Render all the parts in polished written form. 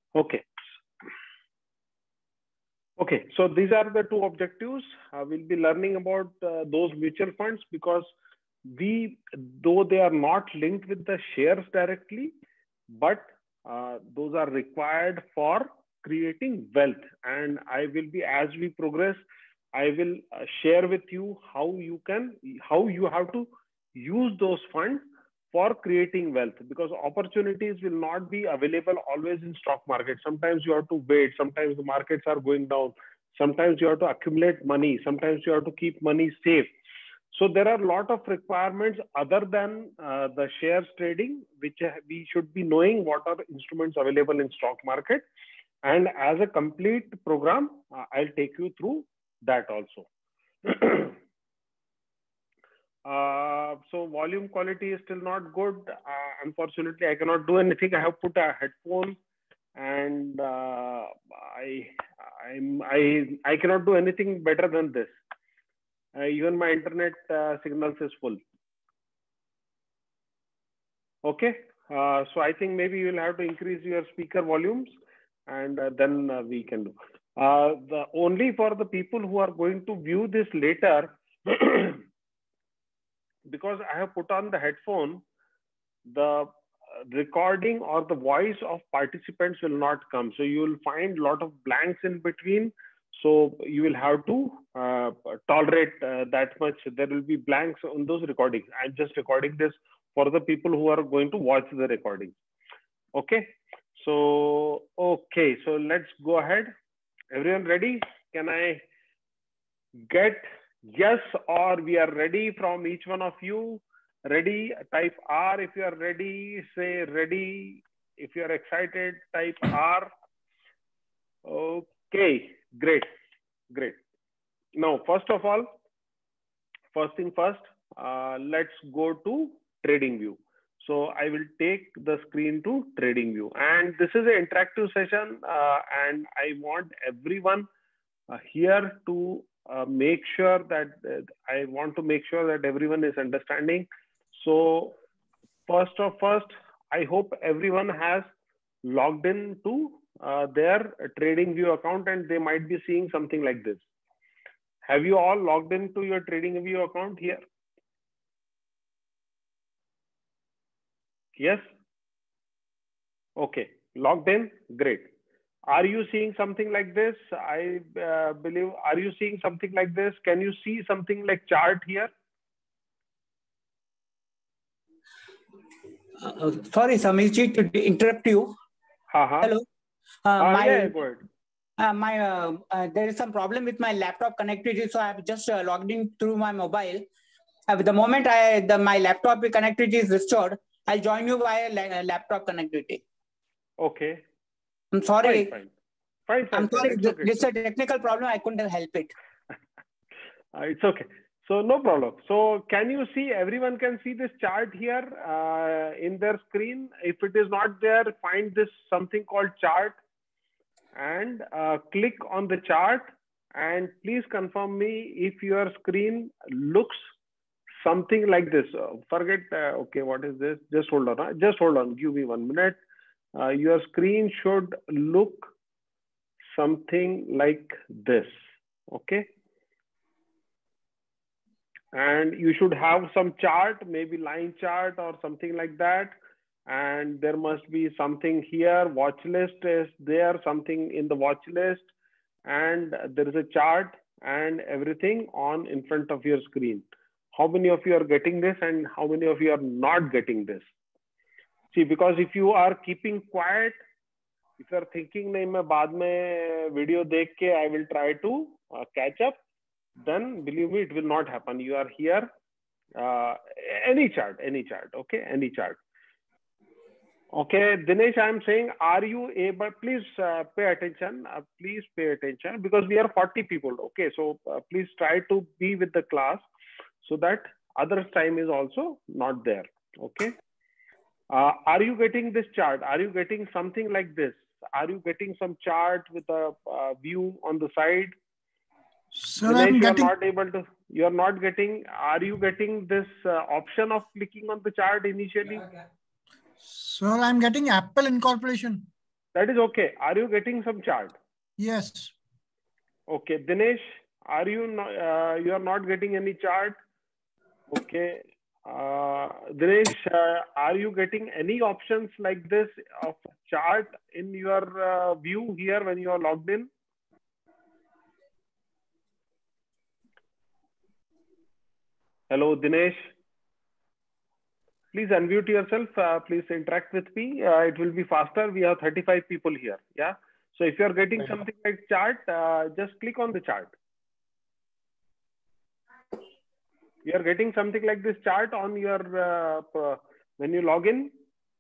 Okay. Okay, so these are the two objectives. We'll be learning about those mutual funds because though they are not linked with the shares directly, but those are required for creating wealth. And I will be, as we progress, I will share with you how you have to use those funds for creating wealth, because opportunities will not be available always in stock market. Sometimes you have to wait. Sometimes the markets are going down. Sometimes you have to accumulate money. Sometimes you have to keep money safe. So there are a lot of requirements other than the shares trading, which we should be knowing what are instruments available in stock market. And as a complete program, I'll take you through that also. So volume quality is still not good. Unfortunately, I cannot do anything. I have put a headphone, and I cannot do anything better than this. Even my internet signals is full. Okay, so I think maybe you will have to increase your speaker volumes, and then we can do. The only for the people who are going to view this later, because I have put on the headphone, the recording or the voice of participants will not come. So you will find a lot of blanks in between. So you will have to tolerate that much. There will be blanks on those recordings. I'm just recording this for the people who are going to watch the recording. Okay. So, okay. So let's go ahead. Everyone ready? Can I get yes or we are ready from each one of you? Ready? Type R if you are ready. Say ready. If you are excited, type R. Okay, great, great. Now, first of all, first thing first, let's go to trading view. So I will take the screen to trading view, and this is an interactive session, and I want everyone here to make sure that I want to make sure that everyone is understanding. So first, I hope everyone has logged in to their trading view account, and they might be seeing something like this. Have you all logged into your trading view account here? Yes? Okay, logged in, great. Are you seeing something like this? I believe, are you seeing something like this? Can you see something like chart here? Sorry, Samirji, to interrupt you. Hello. Yeah, go ahead. There is some problem with my laptop connectivity, so I have just logged in through my mobile. The moment my laptop connectivity is restored, I'll join you via laptop connectivity. Okay. I'm sorry. Fine. I'm sorry. This is a technical problem. I couldn't help it. It's okay. So no problem. So can you see, everyone can see this chart here in their screen? If it is not there, find this something called chart and click on the chart, and please confirm me if your screen looks something like this. Forget, okay, what is this? Just hold on. Just hold on. Give me 1 minute. Your screen should look something like this. Okay. And you should have some chart, maybe line chart or something like that. And there must be something here. Watch list is there, something in the watch list. And there is a chart and everything on in front of your screen. How many of you are getting this and how many of you are not getting this? See, because if you are keeping quiet, if you are thinking, nahi, main baad mein video dekh ke I will try to catch up, then believe me, it will not happen. You are here, any chart, okay, any chart. Okay, Dinesh, I'm saying, are you able, please pay attention, because we are 40 people, okay, so please try to be with the class so that others' time is also not there, okay. Are you getting this chart? Are you getting something like this? Are you getting some chart with a view on the side? Sir, Dinesh, you are not getting, are you getting this option of clicking on the chart initially? Sir, I'm getting Apple Incorporation. That is okay. Are you getting some chart? Yes. Okay. Dinesh, are you not, you are not getting any chart? Okay. Dinesh, are you getting any options like this of chart in your view here when you are logged in? Hello, Dinesh. Please unmute yourself. Please interact with me. It will be faster. We have 35 people here. Yeah. So if you are getting something like chart, just click on the chart. You are getting something like this chart on your when you log in.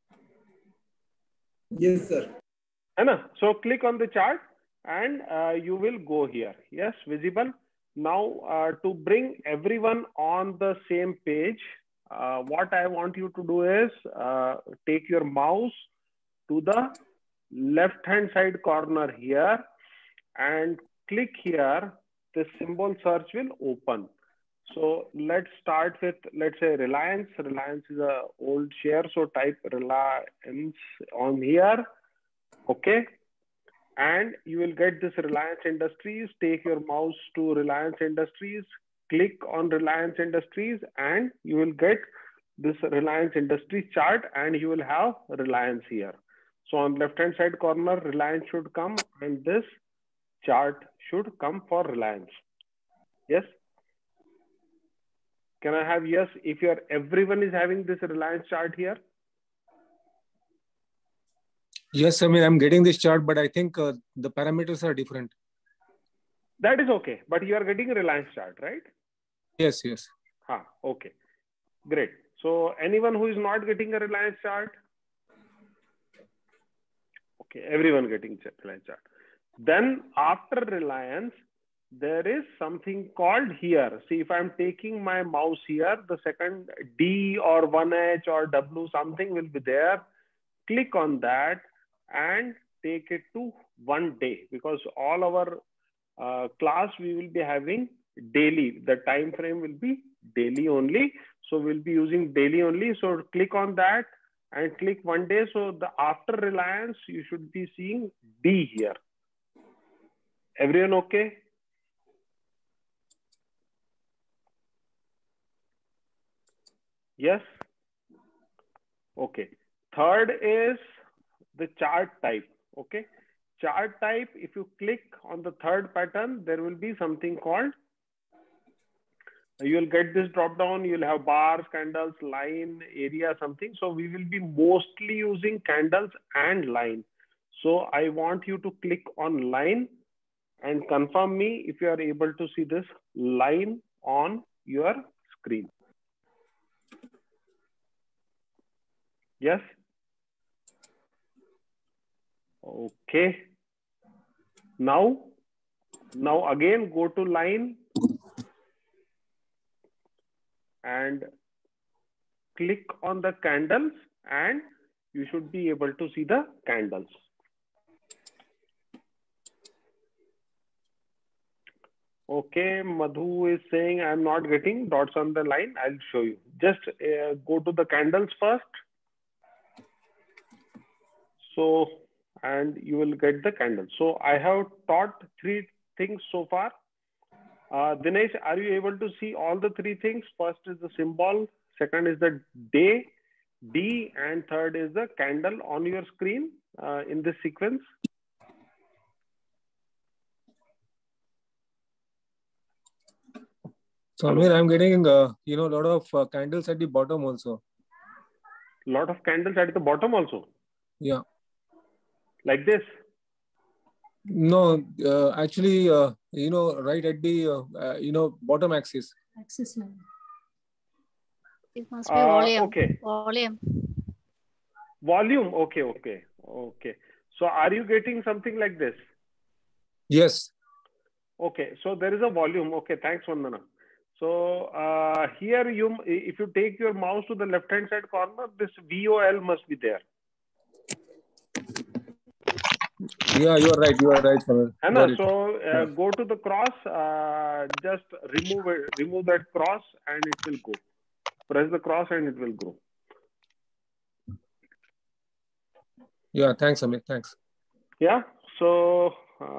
Yes, sir. So click on the chart and you will go here. Yes, visible. Now to bring everyone on the same page, what I want you to do is take your mouse to the left hand side corner here and click here. The symbol search will open. So let's start with, let's say, Reliance. Reliance is a old share, so type Reliance on here. Okay, and you will get this Reliance Industries. Take your mouse to Reliance Industries, click on Reliance Industries, and you will get this Reliance Industries chart, and you will have Reliance here. So on left hand side corner, Reliance should come, and this chart should come for Reliance. Yes. Can I have yes if everyone is having this Reliance chart here? Yes, I mean, I'm getting this chart, but I think the parameters are different. That is okay, but you are getting a Reliance chart, right? Yes, yes. Okay, great. So anyone who is not getting a Reliance chart? Okay, everyone getting Reliance chart. Then after Reliance, there is something called here. See, if I'm taking my mouse here, the second D or 1H or W, something will be there. Click on that and take it to 1 day, because all our class we will be having daily. The time frame will be daily only. So we'll be using daily only. So click on that and click 1 day. So the after Reliance, you should be seeing D here. Everyone okay? Yes. Okay. Third is the chart type. Okay. Chart type, if you click on the third pattern, there will be something called, you will get this drop down, you'll have bars, candles, line, area, something. So we will be mostly using candles and line. So I want you to click on line and confirm me if you are able to see this line on your screen. Yes. Okay. Now again, go to line and click on the candles and you should be able to see the candles. Okay, Madhu is saying I'm not getting dots on the line. I'll show you. Just go to the candles first. So, and you will get the candles. So I have taught 3 things so far. Dinesh, are you able to see all the 3 things? First is the symbol, second is the day, D, and third is the candle on your screen in this sequence. So Amir, I'm getting a lot of candles at the bottom also. Lot of candles at the bottom also. Yeah. Like this. No, actually, right at the bottom axis. Axis line. It must be volume. Okay. Volume. Volume. Okay. So are you getting something like this? Yes. Okay. So there is a volume. Okay. Thanks, Vandana. So here if you take your mouse to the left hand side corner, this VOL must be there. Yeah, you are right. Samir. So go to the cross, just remove that cross and it will go. Press the cross and it will go. Yeah, thanks, Amit. Thanks. Yeah. So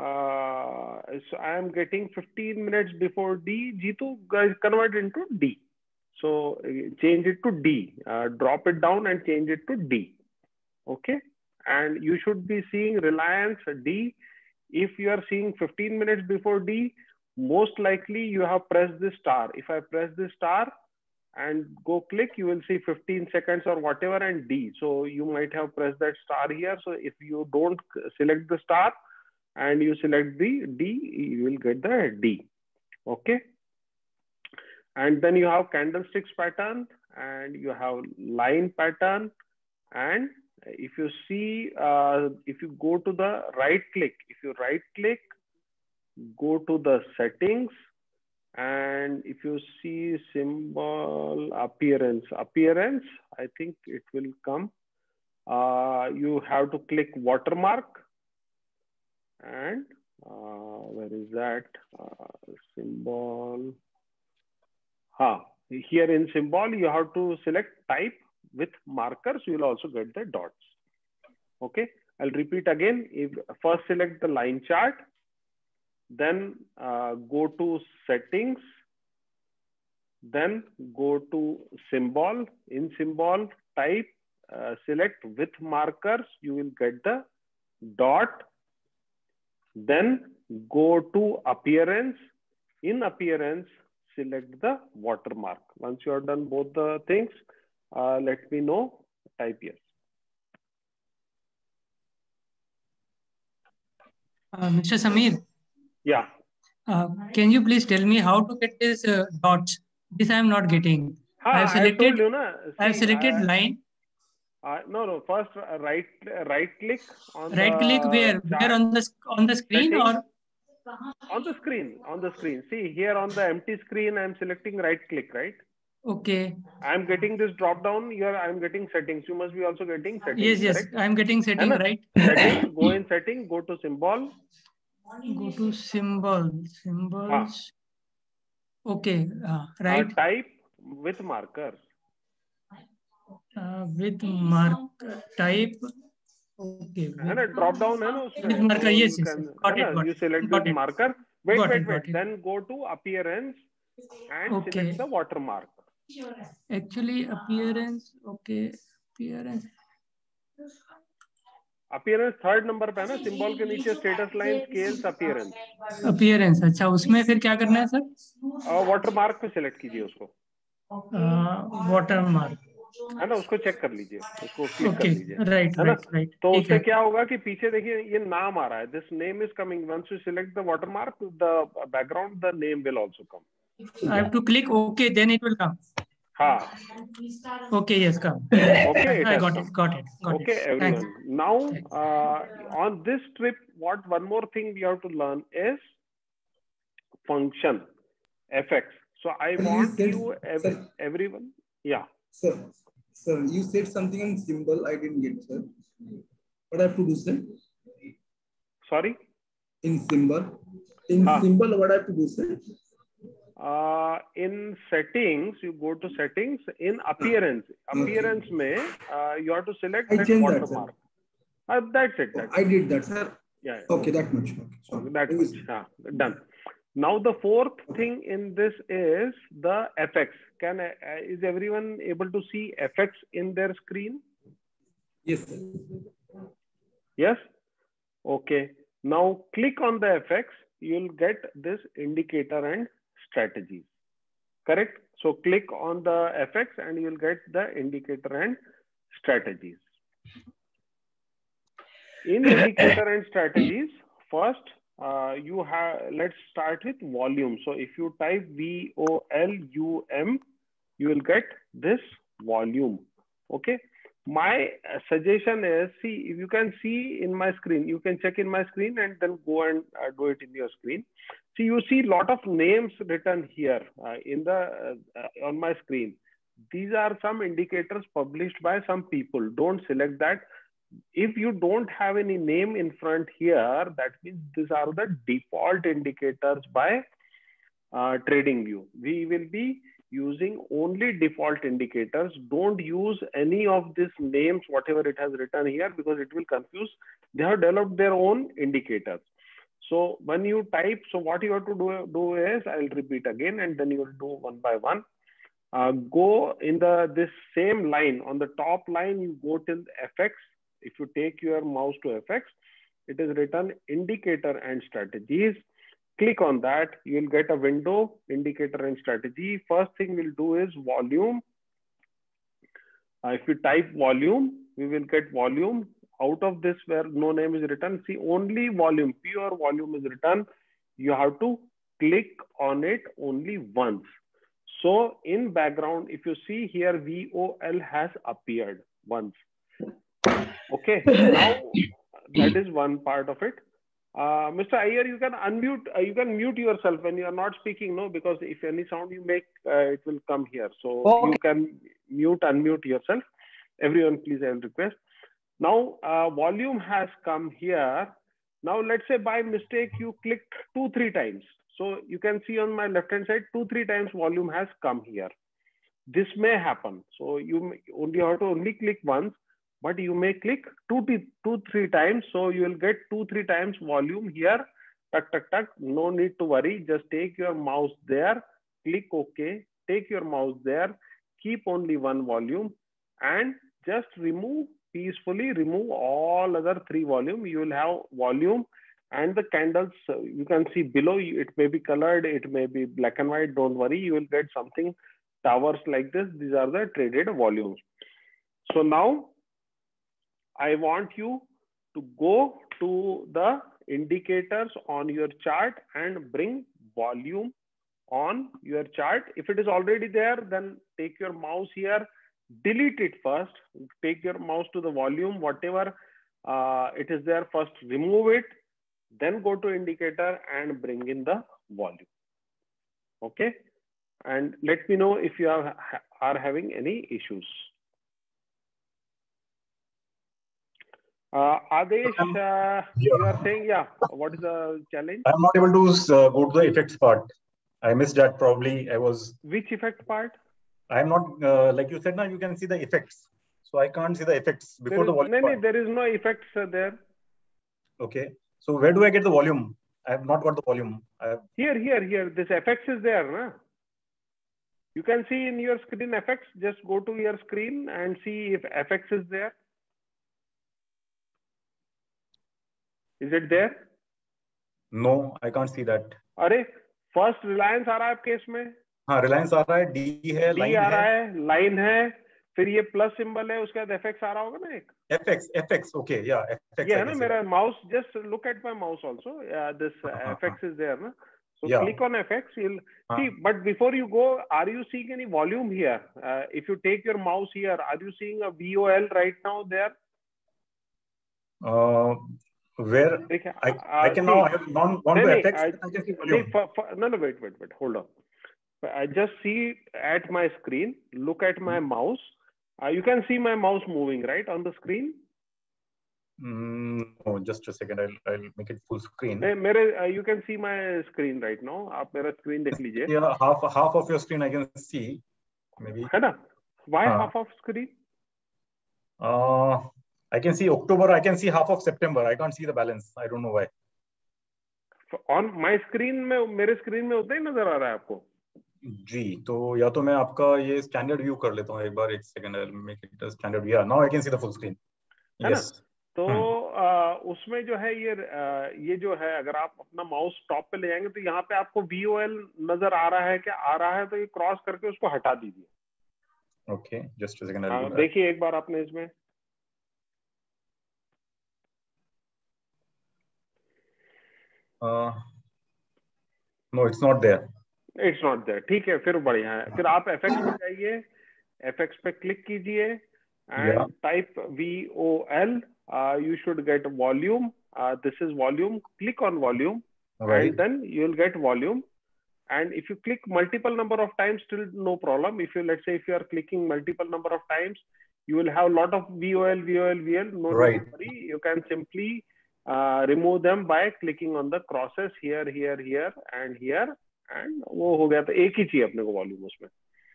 I am getting 15 minutes before D. Jitu, guys, convert into D. So change it to D. Drop it down and change it to D. Okay. And you should be seeing Reliance D. If you are seeing 15 minutes before D, most likely you have pressed the star. If I press the star and go click, you will see 15 seconds or whatever and D. So you might have pressed that star here. So if you don't select the star and you select the D, you will get the D. Okay. And then you have candlesticks pattern and you have line pattern. And if you see, if you go to the right click, if you right click, go to the settings, and if you see symbol appearance, I think it will come. You have to click watermark, and where is that symbol? Here in symbol, you have to select type with markers. You will also get the dots. Okay, I'll repeat again. If first select the line chart, then go to settings, then go to symbol. In symbol, type, select with markers. You will get the dot. Then go to appearance. In appearance, select the watermark. Once you have done both the things, let me know, type yes. Mr. Samir. Yeah. Can you please tell me how to get this dots? This I am not getting. I have selected. I have selected line. No. First, right click on right click where? Chart. Where on the screen Settings. or? On the screen. See here on the empty screen, I am selecting right click, right? Okay. I am getting this drop down here. I am getting settings. You must be also getting settings. Yes. Correct? I am getting setting, right? Settings. Go in setting. Go to symbol. Go to symbols. Okay. Right. Type with markers. With marker type. Okay. And a drop down, with marker. Yes. Got it. You select this marker. Wait. Then go to appearance and select the watermark. Actually, appearance. Okay. Appearance third number पे ना symbol के नीचे status line scales appearance. अच्छा उसमें फिर क्या करना है सर? watermark पे select कीजिए उसको. watermark. है ना, उसको चेक कर लीजिए, उसको क्लिक कर लीजिए. राइट. तो उससे क्या होगा कि पीछे देखिए ये नाम आ रहा है. This name is coming. Once you select the watermark, the background, the name will also come. I have to click OK, then it will come. Okay, yes, come. Okay, I got it. Okay, everyone. Thanks. Now, on this trip, one more thing we have to learn is function, fx. So I want everyone. Yeah. Sir, you said something in symbol. I didn't get, sir. What I have to do, sir? Sorry? In symbol. Symbol, what I have to do, sir? In settings, you go to settings. In appearance, mein, you have to select that watermark. That's it. I did that, sir. Yeah. Okay, that much. Okay, that much. Done. Now the fourth thing in this is the fx. Is everyone able to see fx in their screen? Yes, sir. Yes. Okay. Now click on the fx. You'll get this indicator and strategies. Correct? So click on the fx and you'll get the indicator and strategies. In indicator and strategies, first let's start with volume. So if you type VOLUM, you will get this volume. Okay. My suggestion is, see, if you can see in my screen, you can check in my screen and then go and do it in your screen. See, you see a lot of names written here on my screen. These are some indicators published by some people. Don't select that. If you don't have any name in front here, that means these are the default indicators by TradingView. We will be using only default indicators. Don't use any of these names, whatever it has written here, because it will confuse. They have developed their own indicators. So when you type, so what you have to do is, I'll repeat again, and then you will do one by one. Go in this same line, on the top line, you go till FX. If you take your mouse to FX, it is written indicator and strategies. Click on that, you will get a window, indicator and strategy. First thing we'll do is volume. If you type volume, we will get volume. Out of this where no name is written, see only volume, pure volume is written. You have to click on it only once. So in background, if you see here, VOL has appeared once. Okay, now that is one part of it. Mr. Iyer, you can unmute, you can mute yourself when you are not speaking, no, because if any sound you make, it will come here. So okay, you can unmute yourself. Everyone, please, I will request. Now, volume has come here. Now, let's say by mistake, you clicked 2-3 times. So you can see on my left-hand side, 2-3 times volume has come here. This may happen. So you have to only click once, but you may click 2-3 times. So you will get 2-3 times volume here. Tuck, tuck, tuck. No need to worry. Just take your mouse there, click OK, take your mouse there, keep only one volume, and just peacefully remove all other 3 volume. You will have volume and the candles. You can see below, it may be colored, it may be black and white. Don't worry, you will get something towers like this. These are the traded volumes. So now I want you to go to the indicators on your chart and bring volume on your chart. If it is already there, then take your mouse here, delete it first, take your mouse to the volume, whatever it is there, first remove it, then go to indicator and bring in the volume. Okay, and let me know if you are having any issues. Adesh, you are saying, yeah, what is the challenge? I'm not able to go to the effects part. I missed that probably. I was. Which effect part? I'm not, like you said, now you can see the effects. So I can't see the effects before the volume. No, there is no effects there. Okay. So where do I get the volume? I have not got the volume. Here. This FX is there. Na? You can see in your screen FX. Just go to your screen and see if FX is there. Is it there? No, I can't see that. अरे first Reliance आ रहा है आपके इसमें? हाँ, Reliance आ रहा है, D है, line आ रहा है, line है, फिर ये plus symbol है, उसके बाद FX आ रहा होगा ना एक? FX, okay, yeah, FX. ये है ना मेरा mouse, just look at my mouse also. This FX is there, na? So yeah, click on FX. You'll see, but before you go, are you seeing any volume here? If you take your mouse here, are you seeing a VOL right now there? Where I can see, now, I have gone to FX. I can see volume. No, wait, hold on. I just see at my screen, look at my mouse. You can see my mouse moving, right, on the screen? No, just a second. I'll make it full screen. You can see my screen right now. आप मेरा screen देख लीजिए. Yeah, half of your screen I can see. Maybe. है ना? Why half of screen? I can see October. I can see half of September. I can't see the balance. I don't know why. On my screen में, मेरे screen में उतना ही नजर आ रहा है आपको? जी, तो या तो मैं आपका ये स्टैंडर्ड व्यू कर लेता हूँ एक बार, एक second, I'll make it a standard view. Now I can see the full screen. Yes. तो उसमें जो है ये जो है, अगर आप अपना माउस टॉप पे ले जाएंगे तो यहाँ पे आपको VOL नजर आ रहा है क्या? आ रहा है तो ये क्रॉस करके उसको हटा दीजिए. Okay, just a second. देखिए एक बार आपने इसमें. No, it's not there. It's not there. ठीक है, फिर बढ़िया है. फिर आप FX पे जाइए, FX पे क्लिक कीजिए and type VOL. You should get volume. This is volume. Click on volume, and then you'll get volume. And if you click multiple number of times, still no problem. If you, let's say, if you are clicking multiple number of times, you will have a lot of VOL. No worry. You can simply remove them by clicking on the crosses here, and here, and वो हो गया. तो एक ही चाहिए अपने को volume उसमें.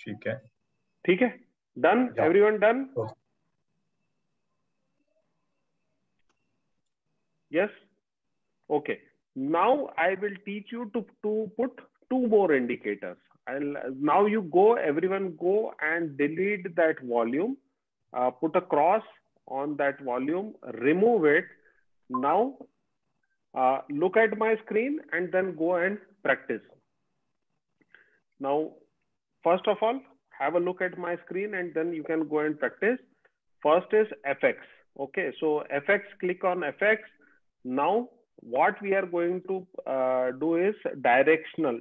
ठीक है. ठीक है. Done. Yeah. Everyone done? Okay. Yes. Okay. Now I will teach you to put two more indicators. Now you go, everyone go and delete that volume, put a cross on that volume, remove it. Now look at my screen and then go and practice. Now, first of all, have a look at my screen and then you can go and practice. First is FX. Okay, so FX, click on FX. Now, what we are going to do is directional,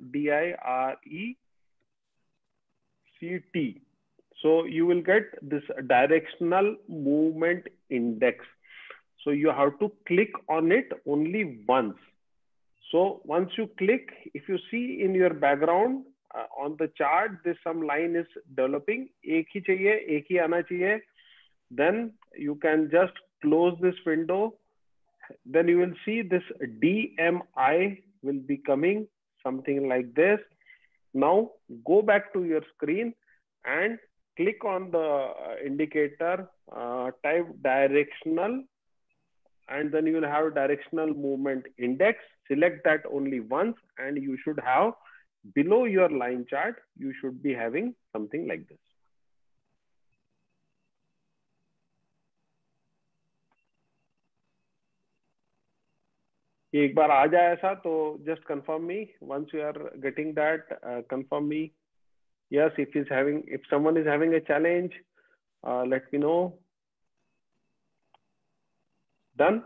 D-I-R-E-C-T. So you will get this directional movement index. So you have to click on it only once. So once you click, if you see in your background on the chart, this some line is developing. Ek hi chahiye, ek hi aana chahiye. Then you can just close this window. Then you will see this DMI will be coming, something like this. Now go back to your screen and click on the indicator, type directional, and then you will have directional movement index. Select that only once and you should have below your line chart, you should be having something like this. एक बार आ जाए ऐसा तो just confirm me once you are getting that. Confirm me. Yes, if someone is having a challenge, let me know. Done.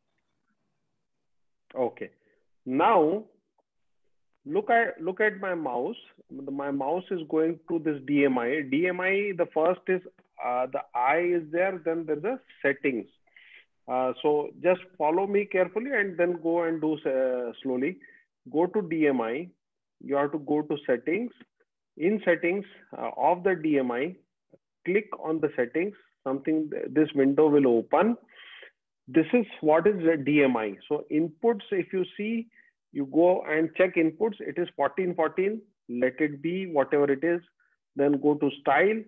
Okay. Now look at my mouse. My mouse is going to this DMI. DMI, the first is the I is there, then there's a settings. So just follow me carefully and then go and do slowly. Go to DMI. You have to go to settings. In settings of the DMI, click on the settings. This window will open. This is what is the DMI. So inputs, if you see, you go and check inputs. It is 1414. Let it be whatever it is. Then go to style,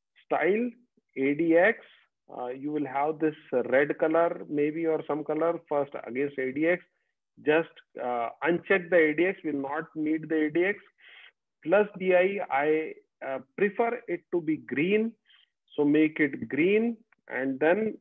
ADX. You will have this red color, maybe, or some color first against ADX. Just uncheck the ADX, will not need the ADX. Plus DI, I prefer it to be green. So make it green. And then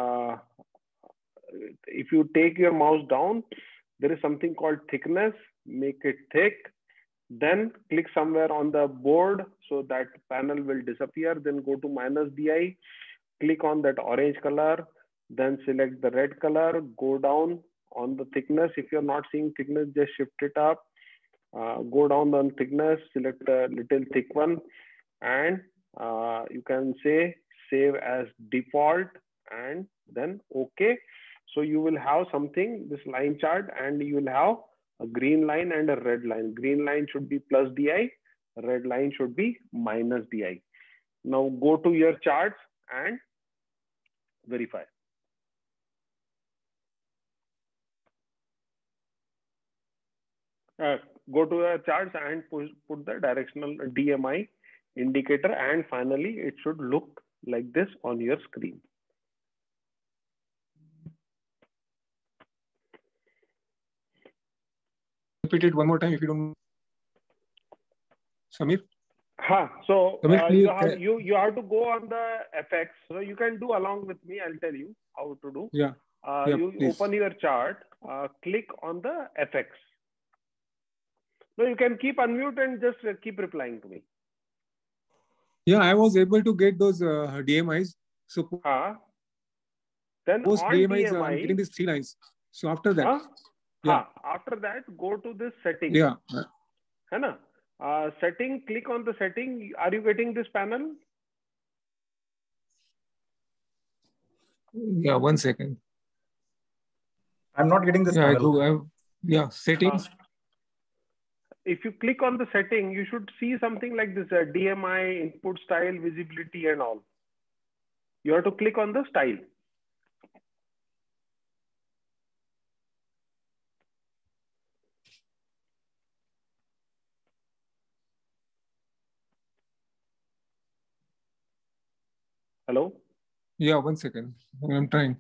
if you take your mouse down, there is something called thickness. Make it thick. Then click somewhere on the board so that panel will disappear. Then go to minus DI. Click on that orange color, then select the red color, go down on the thickness. If you're not seeing thickness, just shift it up. Go down on thickness, select a little thick one, and you can say save as default and then OK. So you will have something, this line chart, and you will have a green line and a red line. Green line should be plus DI, red line should be minus DI. Now go to your charts and verify. Go to the charts and put the directional DMI indicator, and finally it should look like this on your screen. Repeat it one more time if you don't. Samir? So you have to go on the FX. So you can do along with me. I'll tell you how to do. Yeah. You please. Open your chart, click on the FX. No, you can keep unmute and just keep replying to me. Yeah, I was able to get those DMIs. So then post on DMIs, DMI, I'm getting these 3 lines. So after that, after that, go to this setting. Yeah. Setting, click on the setting. Are you getting this panel? Yeah, 1 second. I'm not getting this panel. Settings. If you click on the setting, you should see something like this, DMI, input style, visibility and all. You have to click on the style. Hello? Yeah, 1 second. I'm trying.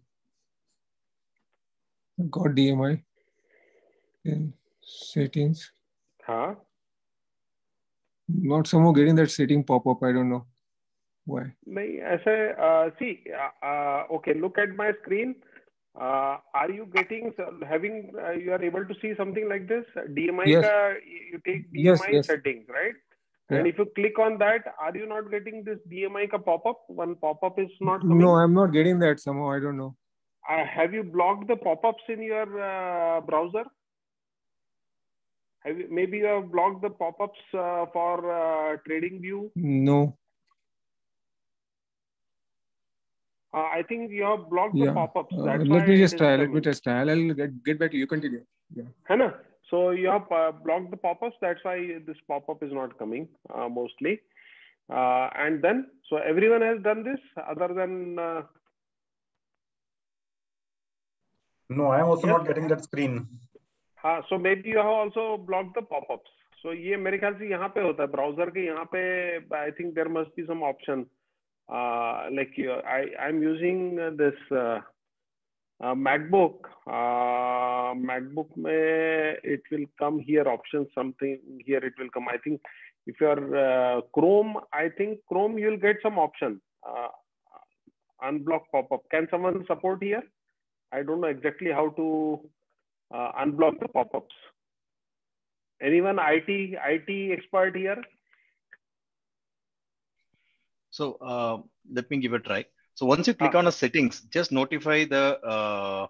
Got DMI in settings. Huh? Not somehow getting that setting pop up. I don't know why. See, okay, look at my screen. Are you getting, you are able to see something like this? DMI, Yes. you take DMI Yes. settings, right? Yeah. And if you click on that, are you not getting this DMI ka pop-up? One pop-up is not coming? No, I'm not getting that somehow. I don't know. Have you blocked the pop-ups in your browser? Maybe you have blocked the pop-ups for TradingView? No. I think you have blocked the pop-ups. Let me just try. Let me just try. I'll get back to you. Continue. Yeah. Hai. So you have blocked the pop-ups. That's why this pop-up is not coming mostly. And then, so everyone has done this other than... No, I am also not getting that screen. So maybe you have also blocked the pop-ups. So ये मेरे ख्याल से यहाँ पे होता है browser के यहाँ पे I think there must be some option. Like I'm using this MacBook. MacBook में it will come here option something here it will come. I think if you are Chrome, I think Chrome you will get some option. Unblock pop-up. Can someone support here? I don't know exactly how to unblock the pop-ups. Anyone IT expert here? So let me give a try. So once you click on the settings, just notify the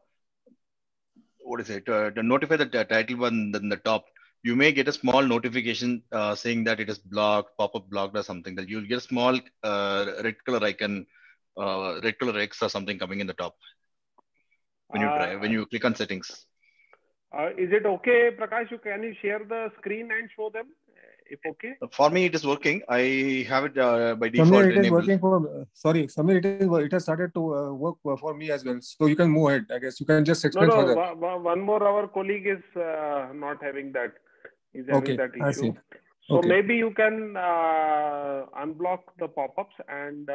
notify the title one in the top. You may get a small notification saying that it is blocked, pop-up blocked or something. That you'll get a small red color icon, red color X or something coming in the top when you try when you click on settings. Is it okay, Prakash? Can you share the screen and show them? If okay. For me, it is working. I have it by default. Samir, it is working for. Sorry, Samir, it has started to work for me as well. So you can move ahead. I guess you can just explain further. One more. Our colleague is not having that. He's having that issue. I see. So maybe you can unblock the pop-ups and.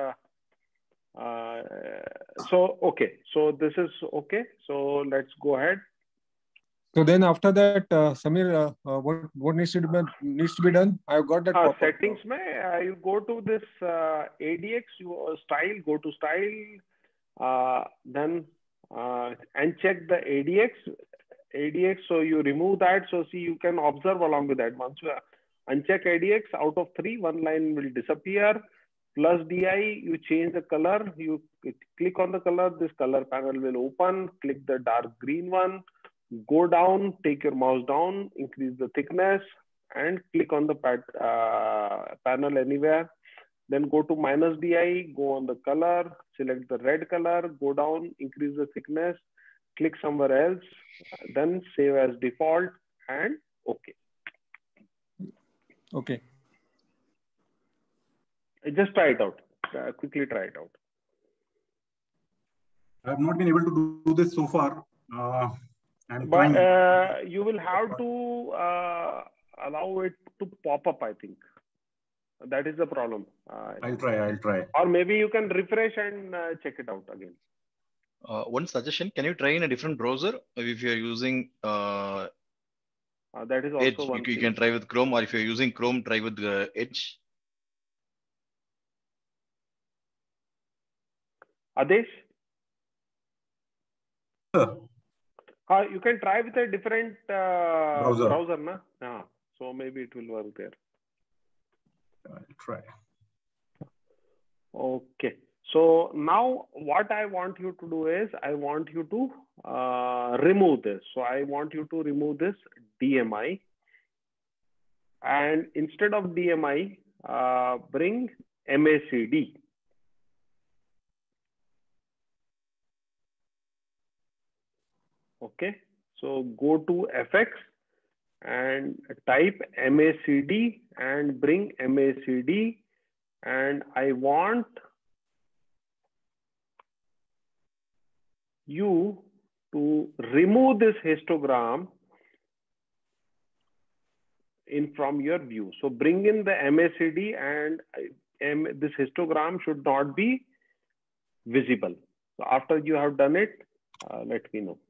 So this is okay. So let's go ahead. So then after that, Samir, what needs to be done? I've got that. Settings mein you go to this ADX, style, go to style, then uncheck the ADX. So you remove that. So see, you can observe along with that. Once you uncheck ADX, out of 3, 1 line will disappear. Plus DI, you change the color. You click on the color. This color panel will open. Click the dark green one. Go down, take your mouse down, increase the thickness and click on the panel anywhere. Then go to minus DI, go on the color, select the red color, go down, increase the thickness, click somewhere else, then save as default and okay. Okay. Just try it out. Quickly try it out. I have not been able to do this so far. But you will have to allow it to pop up, I think. That is the problem. I'll try. Or maybe you can refresh and check it out again. One suggestion, can you try in a different browser? If you're using that is also Edge, one you can try with Chrome, or if you're using Chrome, try with Edge. Adesh? You can try with a different browser na? So maybe it will work there. I'll try. Okay. So now what I want you to do is I want you to remove this. So I want you to remove this DMI. And instead of DMI, bring MACD. Okay, so go to FX and type MACD and bring MACD, and I want you to remove this histogram from your view. So bring in the MACD and this histogram should not be visible. So after you have done it, let me know.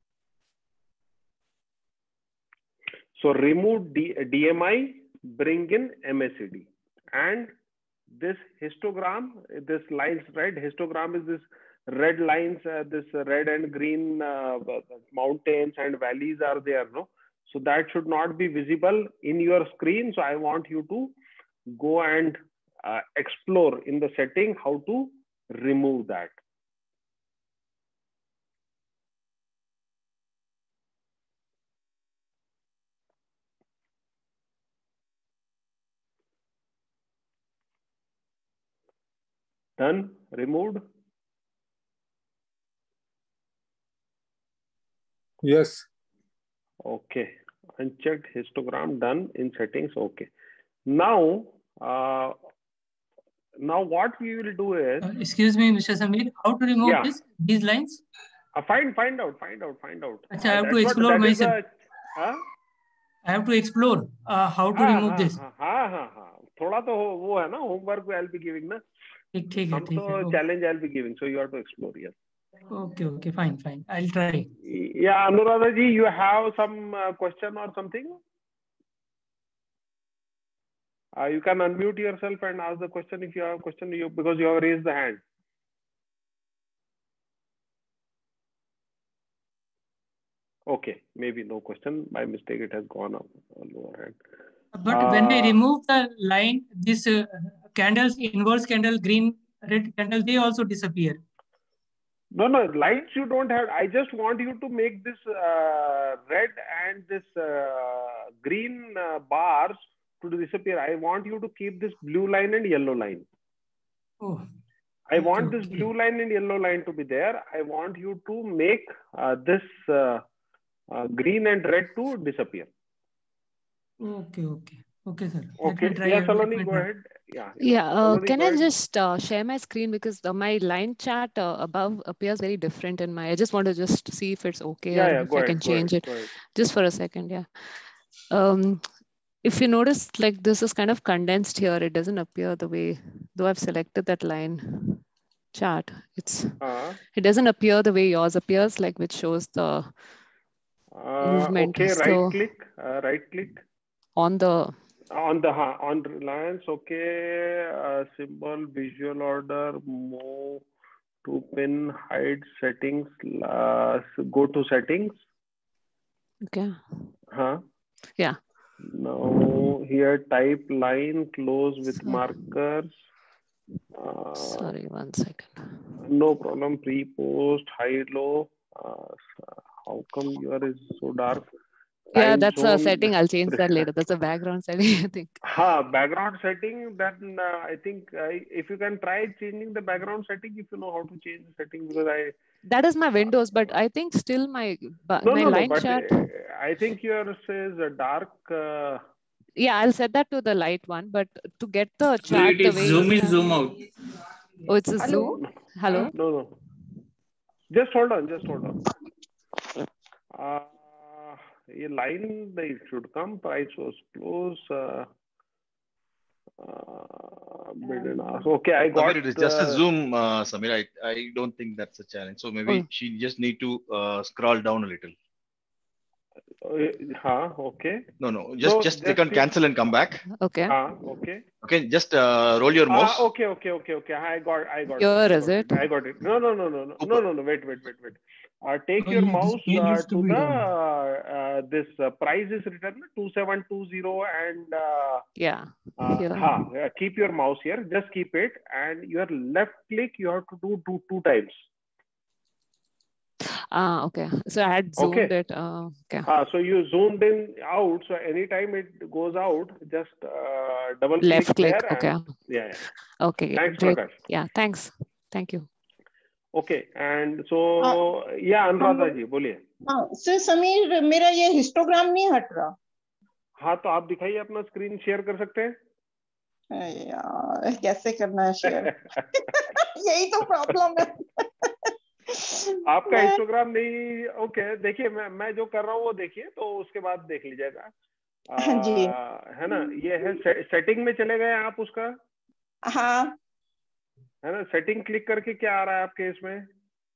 So remove DMI, bring in MACD, and this histogram, this lines, right? Histogram is this red lines, this red and green mountains and valleys are there, no? So that should not be visible in your screen. So I want you to go and explore in the setting how to remove that. Done? Removed? Yes. Okay. Unchecked histogram, done in settings. Okay. Now, now what we will do is. Excuse me, Mr. Samir. How to remove these lines? Find out. Achha, I have to explore myself. I have to explore how to remove this. थोड़ा तो वो है ना, homework I'll be giving ना. ठीक है. Challenge I'll be giving, so you have to explore. Yes. Okay, fine. I'll try. Yeah, Anuradha ji, you have some question or something? You can unmute yourself and ask the question if you have a question, because you have raised the hand. Okay, maybe no question. By mistake, it has gone up lower hand. But when I remove the line, this candles, inverse candle, green, red candle, they also disappear. No, lines you don't have. I just want you to make this red and this green bars to disappear. I want you to keep this blue line and yellow line. Oh. I want this blue line and yellow line to be there. I want you to make this green and red to disappear. Okay, sir. Okay. Yeah, Saloni, go ahead. Yeah. Can I just share my screen, because my line chart above appears very different in my. I just want to just see if it's okay, or if I can change it. Just for a second, yeah. If you notice, like this is kind of condensed here. It doesn't appear the way, though I've selected that line chart. It doesn't appear the way yours appears, like which shows the movement. Okay, right click on the lines. Okay, symbol, visual order, move to pin, hide settings. Go to settings. Okay. Yeah. Now here type line, close with markers. Sorry, 1 second. No problem. Pre-post, high, low. How come yours is so dark? Yeah, that's a setting. I'll change that later. That's a background setting, I think. Background setting. Then I think if you can try changing the background setting, if you know how to change the setting, because that is my Windows, but I think still my line chart. I think yours is a dark. Yeah, I'll set that to the light one, but to get the chart the way zoom in, zoom out. Oh, it's a zoom. Hello. No. Just hold on. A line, it should come. Price was close. Okay, I got it. Is just a zoom, Samir. I don't think that's a challenge. So maybe she just need to scroll down a little. Okay. No. Just click on cancel and come back. Okay. Okay. Just roll your mouse. Okay. I got it. Is it? I got it. No. Wait. Take your mouse to the this price is written 2720 and keep your mouse here. Just keep it, and your left click you have to do two times. Okay. So I had zoomed it. Okay. So you zoomed in out. So anytime it goes out, just double left click. There. Okay. Yeah. Okay. Thanks, great. Prakash. Yeah. Thanks. Thank you. Okay. And so Anuradha जी बोलिए. Sir Sameer, मेरा ये histogram नहीं हट रहा. हाँ, तो आप दिखाइए, अपना स्क्रीन शेयर कर सकते हैं. यार कैसे करना है शेयर? यही तो प्रॉब्लम है. आपका हिस्टोग्राम नहीं. ओके, देखिए मैं जो कर रहा हूँ वो देखिए, तो उसके बाद देख लीजिएगा. जी है ना. ये है सेटिंग में चले गए आप उसका. हाँ. है ना? सेटिंग क्लिक करके क्या आ रहा है आपके इसमें?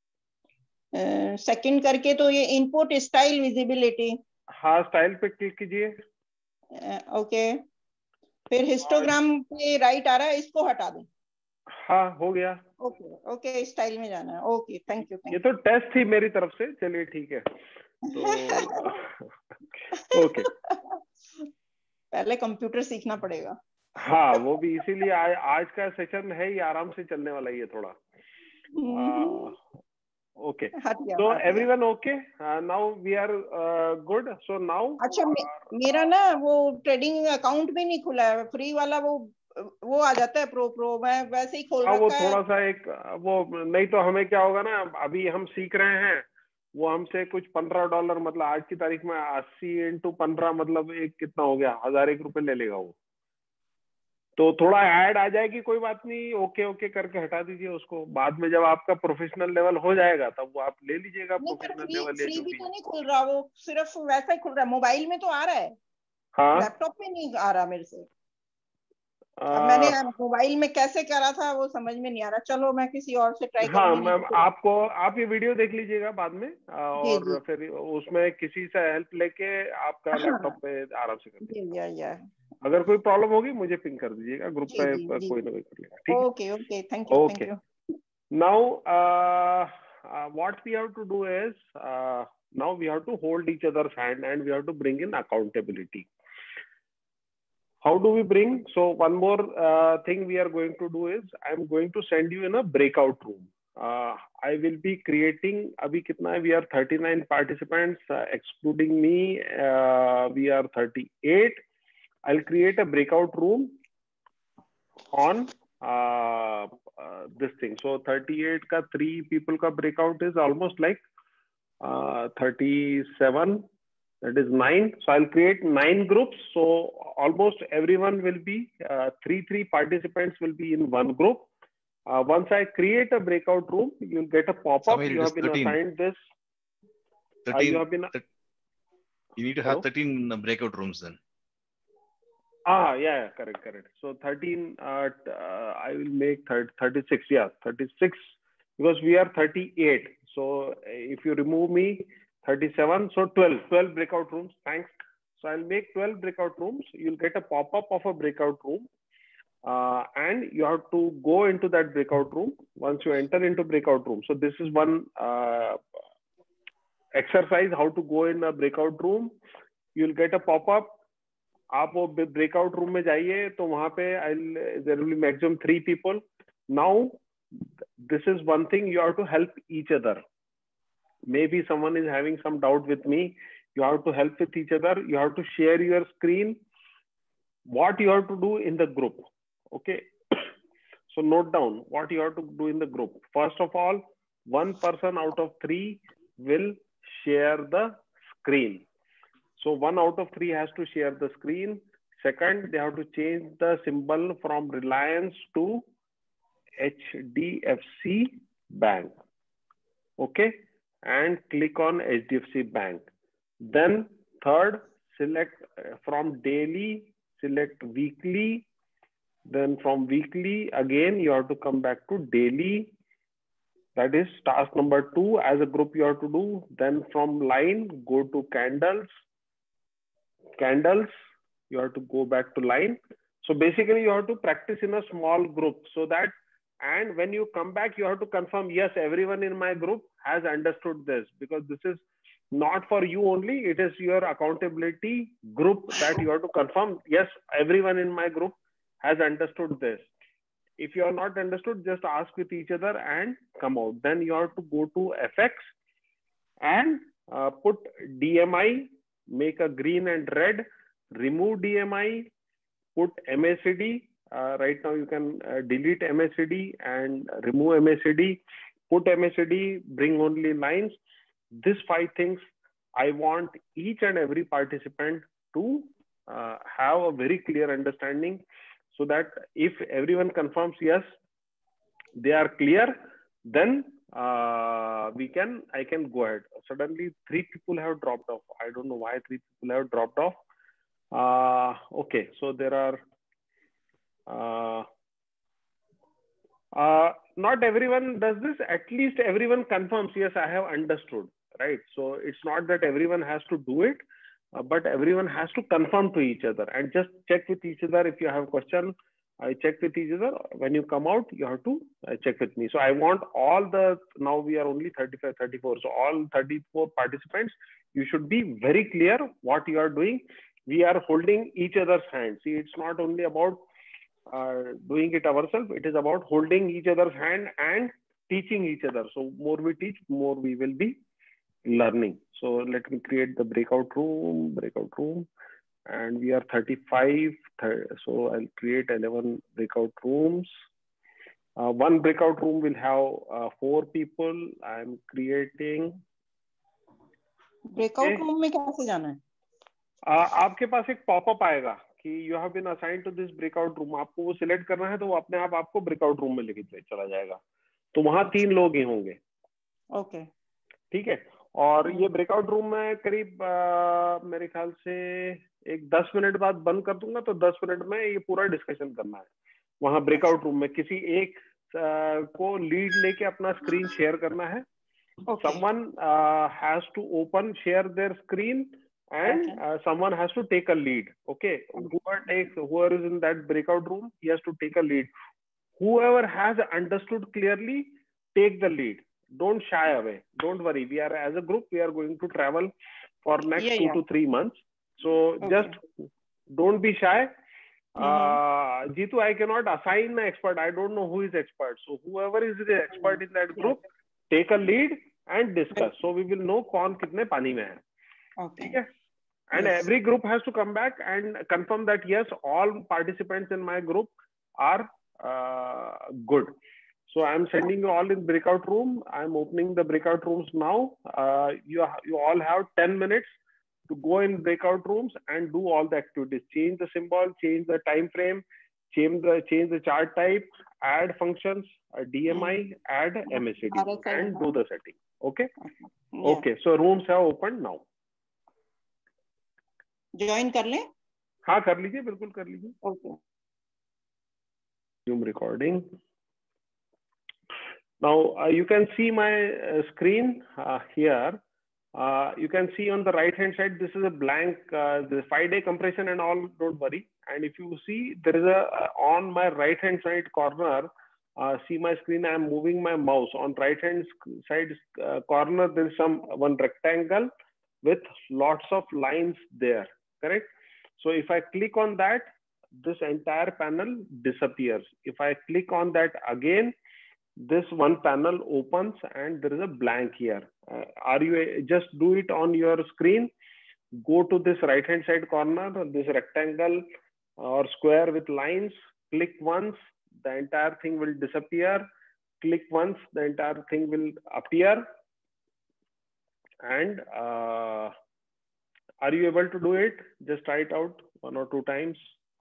सेकंड करके तो ये इनपुट स्टाइल विजिबिलिटी। हाँ, स्टाइल पे क्लिक कीजिए। ओके, फिर हिस्टोग्राम पे राइट आ रहा है, इसको हटा दें। हाँ, हो गया। ओके ओके, स्टाइल में जाना है। Okay, thank you. ये तो टेस्ट थी मेरी तरफ से, चलिए ठीक है। तो ओके, पहले कंप्यूटर सीखना पड़ेगा। हाँ, वो भी इसीलिए आज का सेशन है ही आराम से चलने वाला ही है थोड़ा। Okay, so everyone okay? Now we are good. So now. अच्छा, मेरा ना वो ट्रेडिंग अकाउंट भी नहीं खुला है, फ्री वाला वो आ जाता है प्रो मैं वैसे ही खोल रखा है। वो थोड़ा सा एक वो नहीं तो हमें क्या होगा ना, अभी हम सीख रहे हैं, वो हमसे कुछ $15 मतलब आज की तारीख में 80 × 15 मतलब एक कितना हो गया, 1001 रुपए ले लेगा वो। तो थोड़ा ऐड आ जाएगी, कोई बात नहीं, ओके ओके करके हटा दीजिए उसको। बाद में जब आपका प्रोफेशनल लेवल हो जाएगा तब वो आप ले लीजिएगा प्रोफेशनल लेवल। फ्री भी तो नहीं खुल रहा, वो सिर्फ वैसा ही खुल रहा है। मोबाइल में तो आ रहा है, हाँ, लैपटॉप में नहीं आ रहा मेरे से। अब मैंने मोबाइल में कैसे करा था वो समझ में नहीं आ रहा। चलो मैं किसी और से ट्राई हाँ करूंगी। मैम, आप ये वीडियो देख लीजिएगा बाद में, और फिर उसमें किसी से हेल्प लेके आपका लैपटॉप पे आराम से कर लीजिए। अगर कोई प्रॉब्लम होगी मुझे पिंग कर दीजिएगा, ग्रुप पे कोई ना कोई कर लेगा, ठीक है? Okay okay, thank you thank you. Now what we have to do is now we have to hold each other's hand and we have to bring in accountability. How do we bring? So one more thing we are going to do is I am going to send you in a breakout room. I will be creating, abhi kitna hai, we are 39 participants, excluding me, we are 38. I'll create a breakout room on this thing. So 38 ka 3 people ka breakout is almost like 37, that is 9. So I'll create 9 groups. So almost everyone will be, 3 participants will be in one group. Once I create a breakout room, you'll get a pop-up. You have been assigned this. 13. You need to have 13 breakout rooms then. Yeah, correct. So 13, I will make 36. Yeah, 36 because we are 38. So if you remove me, 37. So 12 breakout rooms. Thanks. So I'll make 12 breakout rooms. You'll get a pop-up of a breakout room. And you have to go into that breakout room once you enter into breakout room. So this is one exercise, how to go in a breakout room. You'll get a pop-up. आप वो breakout room में जाइए तो वहां पे there will be maximum 3 people. Now this is one thing, you have to help each other. Maybe someone is having some doubt with me. You have to help with each other. You have to share your screen. What you have to do in the group. Okay. So note down what you have to do in the group. First of all, one person out of 3 will share the screen. So 1 out of 3 has to share the screen. Second, they have to change the symbol from Reliance to HDFC Bank. Okay. And click on HDFC Bank. Then third, select from daily, select weekly. Then from weekly, again, you have to come back to daily. That is task number 2 as a group you have to do. Then from line, go to candles. You have to go back to line. So basically you have to practice in a small group so that, and when you come back, you have to confirm, yes, everyone in my group has understood this, because this is not for you only. It is your accountability group that you have to confirm, yes, everyone in my group has understood this. If you are not understood, just ask with each other and come out. Then you have to go to FX and put DMI, make a green and red, remove DMI, put MACD. Right now you can delete MACD and remove MACD, put MACD, bring only lines. These 5 things I want each and every participant to have a very clear understanding, so that if everyone confirms yes, they are clear, then I can go ahead. Suddenly 3 people have dropped off. I don't know why 3 people have dropped off. Okay, so there are Not everyone does this. At least everyone confirms, yes, I have understood, right? So it's not that everyone has to do it, but everyone has to confirm to each other and just check with each other. If you have a question, I check with each other. When you come out, you have to check with me. So I want all the, now we are only 35, 34. So all 34 participants, you should be very clear what you are doing. We are holding each other's hands. See, it's not only about doing it ourselves. It is about holding each other's hand and teaching each other. So more we teach, more we will be learning. So let me create the breakout room, and we are 35. So I'll create 11 breakout rooms. One breakout room will have 4 people. I'm creating. Breakout room में कैसे जाना है? आपके पास एक popup आएगा कि you have been assigned to this breakout room. आपको वो सिलेक्ट करना है तो वो अपने आप आपको breakout room में लेके चला जाएगा. तो वहाँ 3 लोग ही होंगे. ओके. ठीक है. और ये ब्रेकआउट रूम में करीब मेरे ख्याल से एक 10 मिनट बाद बंद कर दूंगा. तो 10 मिनट में ये पूरा डिस्कशन करना है वहाँ ब्रेकआउट रूम में. किसी एक को लीड लेके अपना स्क्रीन शेयर करना है. Someone has to open, share their screen, and someone has to take a lead. Okay, whoever is in that breakout room, he has to take a lead. Whoever has understood clearly, take the lead. Don't shy away. Don't worry. We are, as a group, we are going to travel for next 2 to 3 months. So just don't be shy. Jitu, I cannot assign an expert. I don't know who is expert. So whoever is the expert in that group, take a lead and discuss. So we will know कौन कितने पानी में है. Okay. And every group has to come back and confirm that yes, all participants in my group are good. So I'm sending you all in breakout room. I'm opening the breakout rooms now. You all have 10 minutes to go in breakout rooms and do all the activities. Change the symbol, change the time frame, change the chart type, add functions, DMI, add MACD, and do the setting. Okay? Okay. So rooms have opened now. Join कर लें? हाँ कर लीजिए, बिल्कुल कर लीजिए. Okay. Zoom recording. Now you can see my screen here. You can see on the right hand side, this is a blank, the 5-day compression and all, don't worry. And if you see, there is on my right hand side corner, see my screen, I am moving my mouse. On right hand side corner, there is one rectangle with lots of lines there, correct? So if I click on that, this entire panel disappears. If I click on that again, this one panel opens and there is a blank here. Just do it on your screen. Go to this right hand side corner, this rectangle or square with lines. Click once, the entire thing will disappear. Click once, the entire thing will appear. And are you able to do it? Just try it out 1 or 2 times.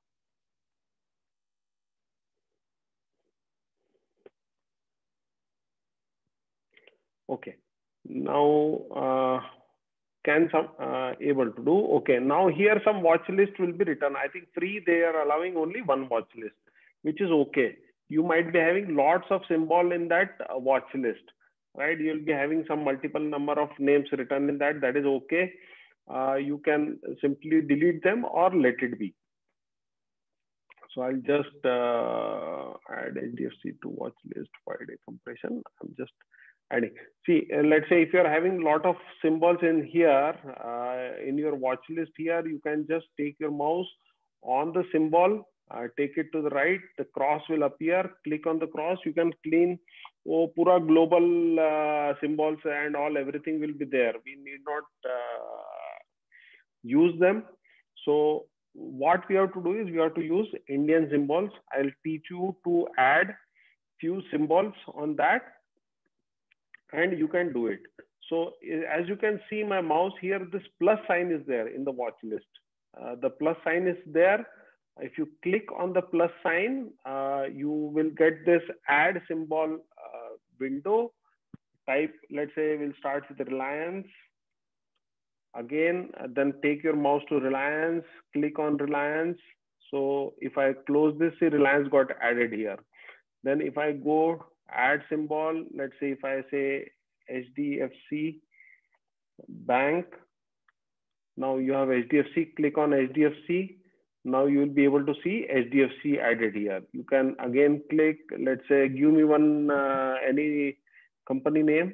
Okay, now can some able to do? Okay, now here some watch list will be written. I think free they are allowing only 1 watch list, which is okay. You might be having lots of symbol in that watch list, right? You'll be having some multiple number of names written in that. That is okay. You can simply delete them or let it be. So I'll just add HDFC to watch list 5-day compression. I'm just adding. See, let's say if you're having a lot of symbols in here, in your watch list here, you can just take your mouse on the symbol, take it to the right, the cross will appear, click on the cross, you can clean pura global symbols and all, everything will be there. We need not use them. So what we have to do is we have to use Indian symbols. I'll teach you to add few symbols on that and you can do it. So as you can see my mouse here, this plus sign is there in the watch list. The plus sign is there. If you click on the plus sign, you will get this add symbol window. Type, let's say we'll start with Reliance. Again, then take your mouse to Reliance, click on Reliance. So if I close this, see Reliance got added here. Then if I go add symbol, let's say if I say HDFC Bank, now you have HDFC, click on HDFC. Now you will be able to see HDFC added here. You can again click, let's say, give me one, any company name.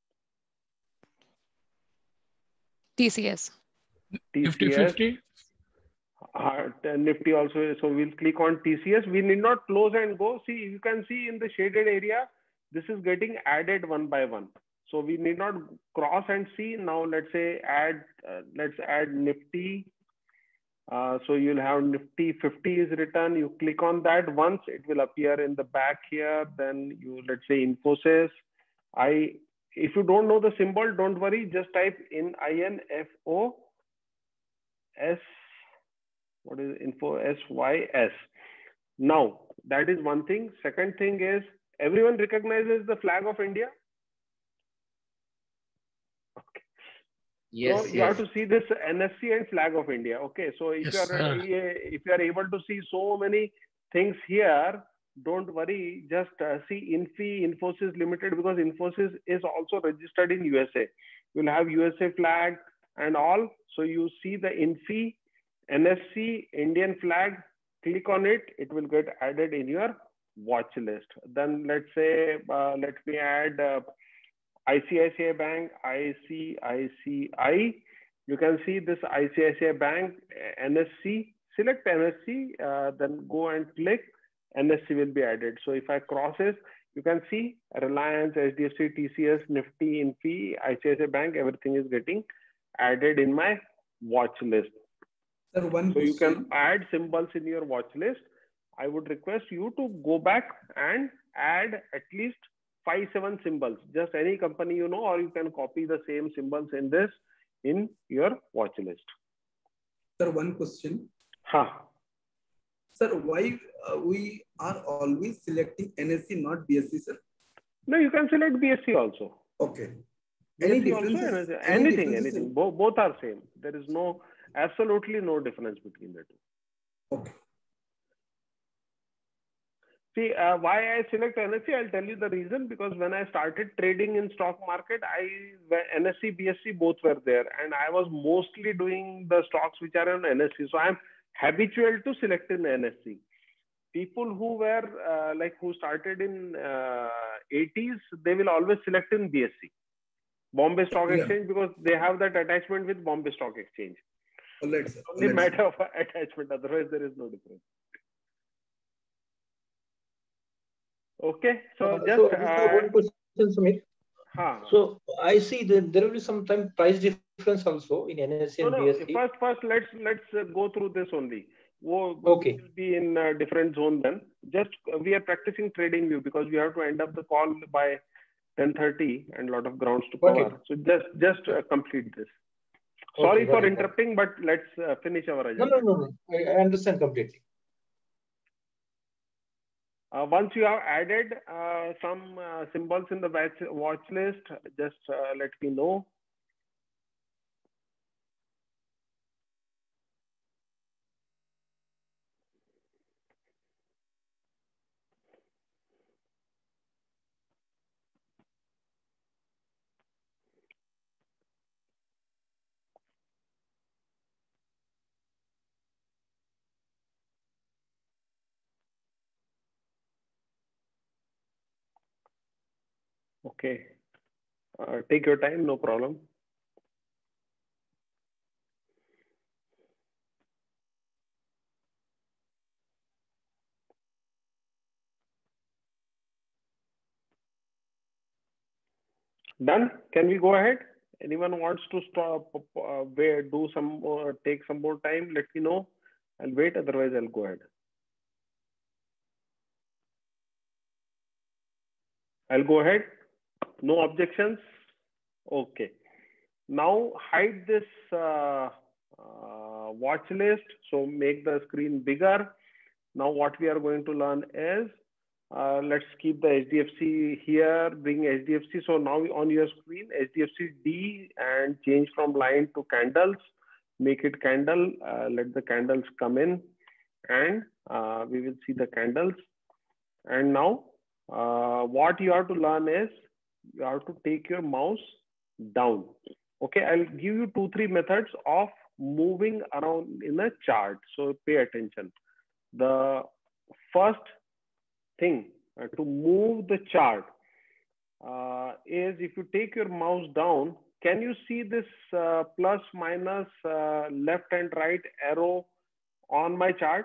TCS. TCS. Nifty also. So we'll click on TCS. We need not close and go. See, you can see in the shaded area, this is getting added one by one. So we need not cross and see. Now let's say add, let's add Nifty. So you'll have Nifty 50 is written. You click on that once, it will appear in the back here. Then you, let's say Infosys. If you don't know the symbol, don't worry. Just type in INFO S. What is info SYS? Now that is one thing. Second thing is, everyone recognizes the flag of India. Okay. Yes. So you have to see this NSE and flag of India. Okay. So if you are able to see so many things here, don't worry. Just see Infosys Limited, because Infosys is also registered in USA. You'll have USA flag and all. So you see the Infi, NSE, Indian flag, click on it, it will get added in your watch list. Then let's say, let me add ICICI Bank, ICICI. You can see this ICICI Bank, NSE, select NSE, then go and click, NSE will be added. So if I cross it, you can see Reliance, HDFC, TCS, Nifty, Infi, ICICI Bank, everything is getting added in my watch list. Sir, so you can add symbols in your watch list. I would request you to go back and add at least 5-7 symbols, just any company you know, or you can copy the same symbols in this in your watch list. Sir, one question. Sir, why we are always selecting NSE, not BSE, sir? No, you can select BSE also. Okay. Any difference? Anything. Both are same. There is absolutely no difference between the two. Okay. See, why I select NSE, I'll tell you the reason. Because when I started trading in stock market, NSE, BSE both were there. And I was mostly doing the stocks which are on NSE. So I'm habitual to select in NSE. People who were who started in 80s, they will always select in BSE. Bombay Stock Exchange, because they have that attachment with Bombay Stock Exchange. It's only matter of attachment, otherwise there is no difference. Okay, so just one question, Samir. So I see that there will be some price difference also in NSE and BSE. First, let's go through this only. Okay. We'll be in a different zone then. Just we are practicing trading view, because we have to end up the call by 10:30 and a lot of grounds to cover. So just complete this. Sorry for interrupting, but let's finish our agenda. No. I understand completely. Once you have added some symbols in the watch list, just let me know. Okay, take your time, no problem. Done? Can we go ahead? Anyone wants to stop, do some more, take some more time, let me know. I'll wait, otherwise I'll go ahead. I'll go ahead. No objections? Okay. Now hide this watch list. So make the screen bigger. Now what we are going to learn is, let's keep the HDFC here, bring HDFC. So now on your screen, HDFC D, and change from line to candles. Make it candle, let the candles come in, and we will see the candles. And now what you have to learn is you have to take your mouse down. Okay, I'll give you 2-3 methods of moving around in a chart. So pay attention. The first thing to move the chart is if you take your mouse down, can you see this plus minus left and right arrow on my chart?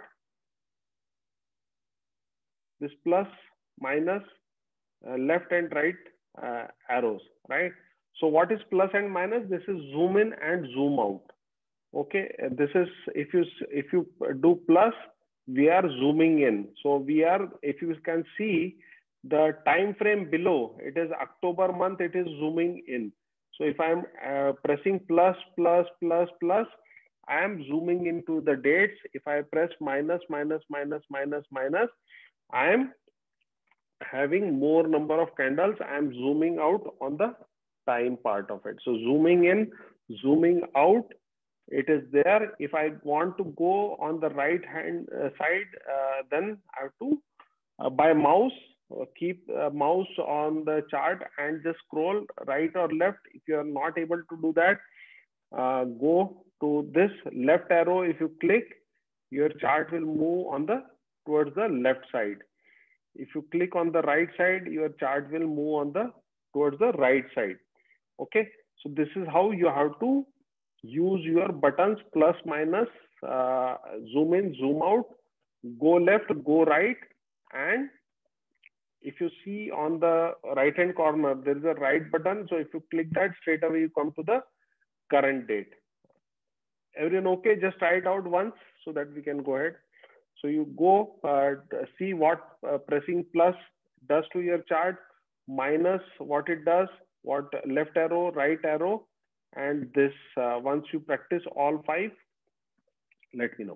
This plus minus left and right arrows, right? So what is plus and minus? This is zoom in and zoom out. Okay, this is if you do plus, we are zooming in. So we are, if you can see the time frame below, it is October month, it is zooming in. So if I'm pressing plus, plus, plus, plus, I am zooming into the dates. If I press minus, minus, minus, minus, minus, I am having more number of candles. I am zooming out on the time part of it. So zooming in, zooming out, it is there. If I want to go on the right hand side, then I have to by mouse, keep mouse on the chart and just scroll right or left. If you are not able to do that, go to this left arrow. If you click, your chart will move on the towards the left side. If you click on the right side, your chart will move on the towards the right side. Okay, so this is how you have to use your buttons: plus, minus, zoom in, zoom out, go left, go right. And if you see on the right hand corner, there is a right button. So if you click that, straight away you come to the current date. Everyone okay? Just try it out once so that we can go ahead. So you go see what pressing plus does to your chart, minus what it does, what left arrow, right arrow, and this once you practice all 5, let me know.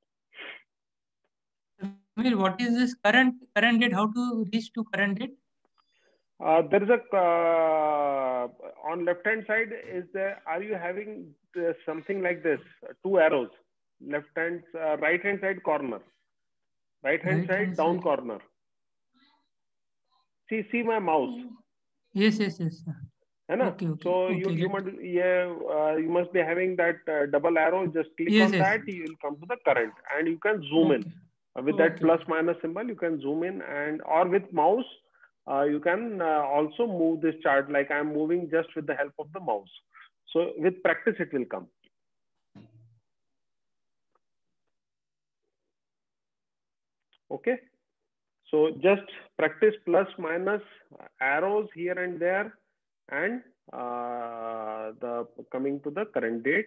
What is this current date? How to reach to current date? There is a on left hand side is there. Are you having something like this? 2 arrows, left hand, right hand side corner, right hand side down corner. See my mouse. Yes. Okay. So you must be having that double arrow. Just click on that. You will come to the current, and you can zoom in with that plus minus symbol. You can zoom in, and or with mouse you can also move this chart like I am moving just with the help of the mouse. So with practice it will come. Okay. So just practice plus minus arrows here and there, and the coming to the current date.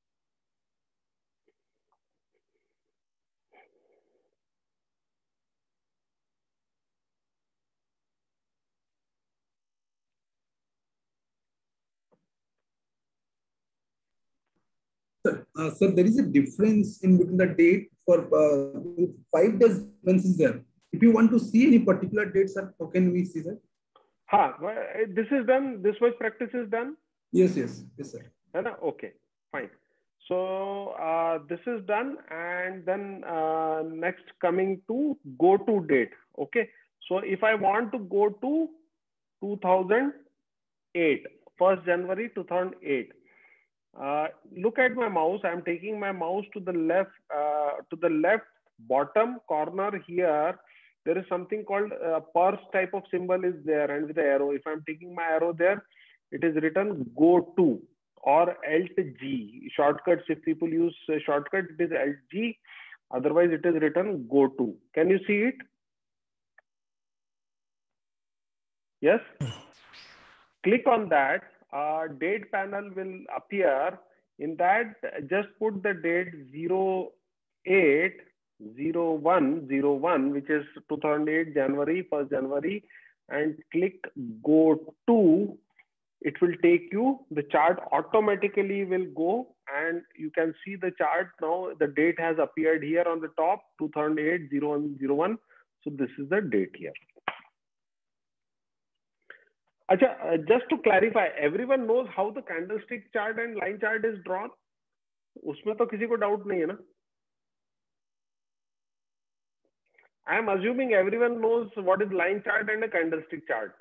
Sir, there is a difference in between the date for 5 days difference is there. If you want to see any particular date, sir, how can we see that? This is done. This much practice is done. Yes, sir. Okay, fine. So this is done, and then next coming to go to date. Okay. So if I want to go to 2008, 1st January 2008. Look at my mouse. I'm taking my mouse to the left bottom corner here. There is something called a purse type of symbol is there, and with the arrow. If I'm taking my arrow there, it is written go to or Alt G. Shortcuts, if people use shortcut, it is Alt G. Otherwise, it is written go to. Can you see it? Yes. Click on that. Date panel will appear. In that, just put the date 08/01/01, which is 2008 January, 1st January, and click go to. It will take you, the chart automatically will go, and you can see the chart now. The date has appeared here on the top, 2008/01/01. So this is the date here. Just to clarify, everyone knows how the candlestick chart and line chart is drawn. उसमें तो किसी को doubt नहीं है ना? I am assuming everyone knows what is line chart and a candlestick chart.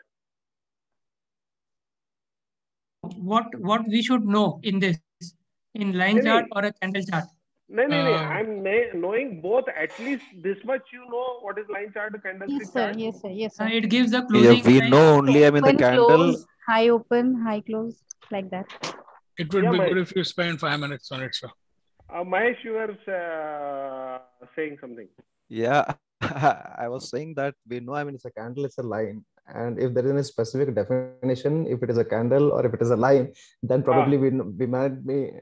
What we should know in this, in line chart or a candle chart? No. I'm knowing both. At least this much you know what is line chart, candlestick chart. Yes, sir. It gives the closing. Yeah, we know only. I mean the candle. Close, high open, high close, like that. It would be good if you spend 5 minutes on it, sir. Mahesh, you were saying something. Yeah, I was saying that we know. I mean, it's a candle, it's a line, and if there is a specific definition, if it is a candle or if it is a line, then probably we might be.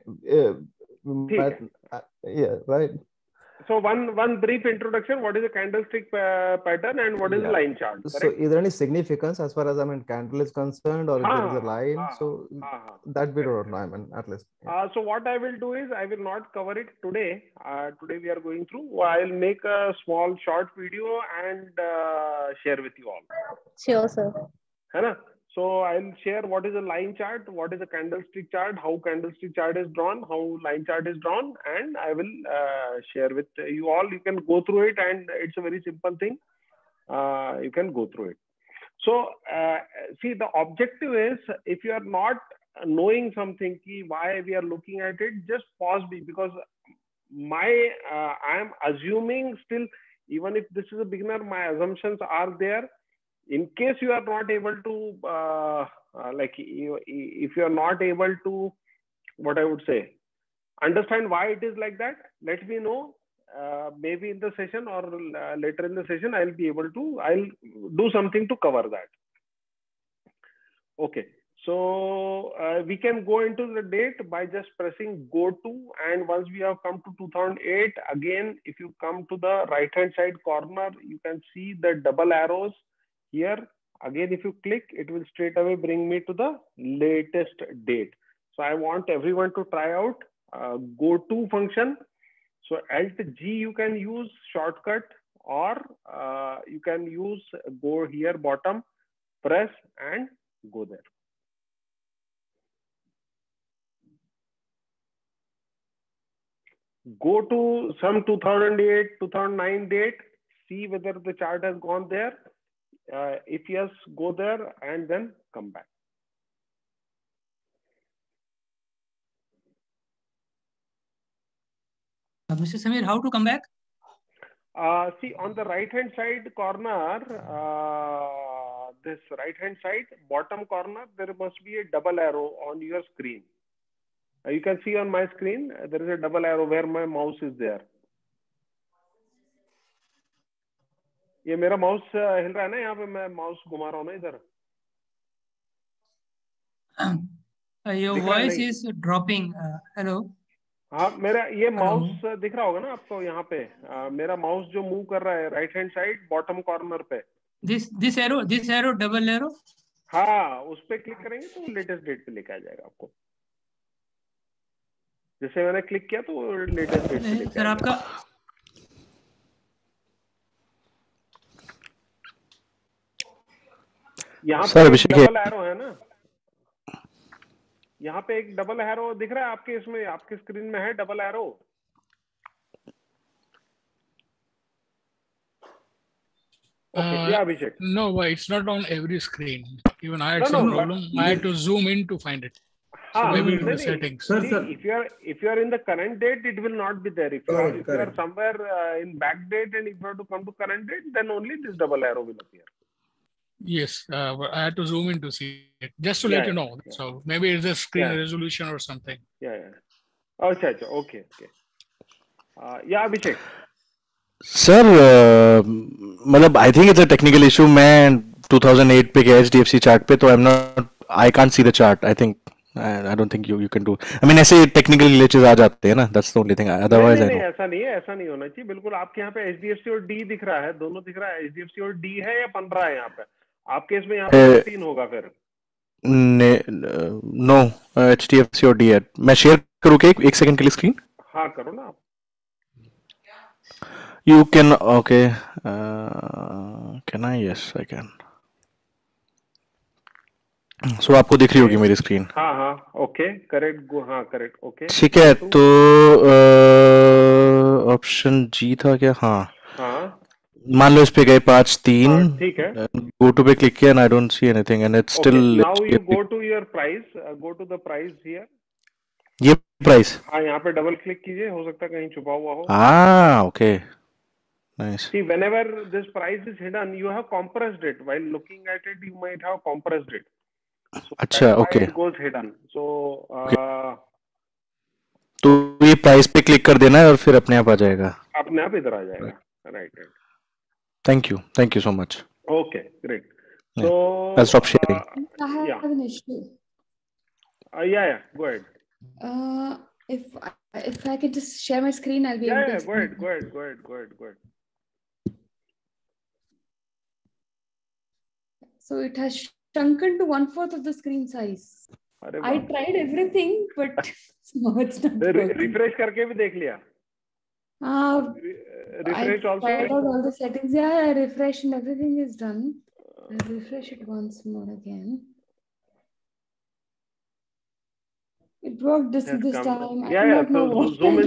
Yeah, right. So one brief introduction. What is a candlestick pattern and what is a line chart? Correct? So is there any significance as far as candle is concerned, or if there is a line? So that we don't know. I mean, at least. So what I will do is I will not cover it today. Today we are going through. I'll make a small short video and share with you all. Sure, sir. Hai na? So I'll share what is a line chart, what is a candlestick chart, how candlestick chart is drawn, how line chart is drawn, and I will share with you all. You can go through it, and it's a very simple thing. You can go through it. So see, the objective is, if you are not knowing something, why we are looking at it, just pause me, because I am assuming still, even if this is a beginner, my assumptions are there. In case you are not able to, if you are not able to, what I would say, understand why it is like that, let me know. Maybe in the session or later in the session, I'll do something to cover that. Okay. So we can go into the date by just pressing go to, and once we have come to 2008, again, if you come to the right hand side corner, you can see the double arrows. Here, again, if you click, it will straight away bring me to the latest date. So I want everyone to try out go to function. So Alt G you can use shortcut, or you can use go here bottom, press and go there. Go to some 2008, 2009 date, see whether the chart has gone there. If yes, go there and then come back. Mr. Samir, how to come back? See, on the right hand side corner, this right hand side bottom corner, there must be a double arrow on your screen. You can see on my screen, there is a double arrow where my mouse is there. ये मेरा mouse हिल रहा है ना, यहाँ पे मैं mouse घुमा रहा हूँ ना इधर. Your voice is dropping. Hello. हाँ, मेरा ये माउस दिख रहा होगा ना आपको यहाँ पे. मेरा माउस जो मूव कर रहा है right hand side bottom corner पे. This arrow, double arrow. हाँ, उस पे क्लिक करेंगे तो लेटेस्ट डेट पे लेके आ जाएगा आपको. जैसे मैंने क्लिक किया तो लेटेस्ट डेट पे लेके सर आपका यहाँ पे डबल एरो है ना, यहाँ पे एक डबल एरो दिख रहा है आपके इसमें, आपके स्क्रीन में है double arrow. Abhishek. No, it's not on every screen. Even I had some problem. I had to zoom in to find it. So maybe in the settings. Sir. If you are in the current date, it will not be there. If you are somewhere in back date and if you have to come to current date, then only this double arrow will appear. Yes, I had to zoom in to see it, just to let you know. Yeah. So maybe it's a screen resolution or something. Okay. Yeah, Abhishek. Sir, मतलब I think it's a technical issue. मैं 2008 पे गया HDFC chart पे, तो I can't see the chart. I think I don't think you can do. I mean ऐसे technical glitches आ जाते हैं ना. That's the only thing. Otherwise नहीं, ऐसा नहीं होना चाहिए. बिल्कुल आपके यहाँ पे HDFC और D दिख रहा है, दोनों दिख रहा है. HDFC और D है या 15 है यहाँ पे. आपके इसमें यहाँ पे 3 होगा फिर. No, HDFC और D है. मैं शेयर करूँ क्या एक सेकंड के लिए स्क्रीन? हाँ करो ना आप. You can, okay. Can I? Yes, I can. So आपको दिख रही होगी मेरी स्क्रीन. हाँ, ओके, करेक्ट, गो, हाँ करेक्ट, ओके. ठीक है, तो ऑप्शन जी था क्या? हाँ. मान लो इस पे गए 5-3, ठीक है, go to पे click किया and I don't see anything and it's still. Now you go to your price, go to the price here. ये price. हाँ, यहाँ पे डबल क्लिक कीजिए, हो सकता है कहीं छुपा हुआ हो. Okay, nice. See, whenever this price is hidden, you have compressed it. While looking at it, you might have compressed it. So अच्छा, that's why okay. it goes hidden. So तो ये प्राइस पे क्लिक कर देना है और फिर अपने आप आ जाएगा. अपने आप इधर आ जाएगा. Right. Thank you so much. Okay, great. So I'll stop sharing. I have an issue. Yeah, go ahead. If I could just share my screen, I'll be able to. Go ahead. So it has shrunken to 1/4 of the screen size. I tried everything, but no, it's not. Refresh करके भी देख लिया. Refresh also. I tried out all the settings. Yeah, I refreshed and everything is done. I'll refresh it once more again. It worked this time. Yeah. So zoom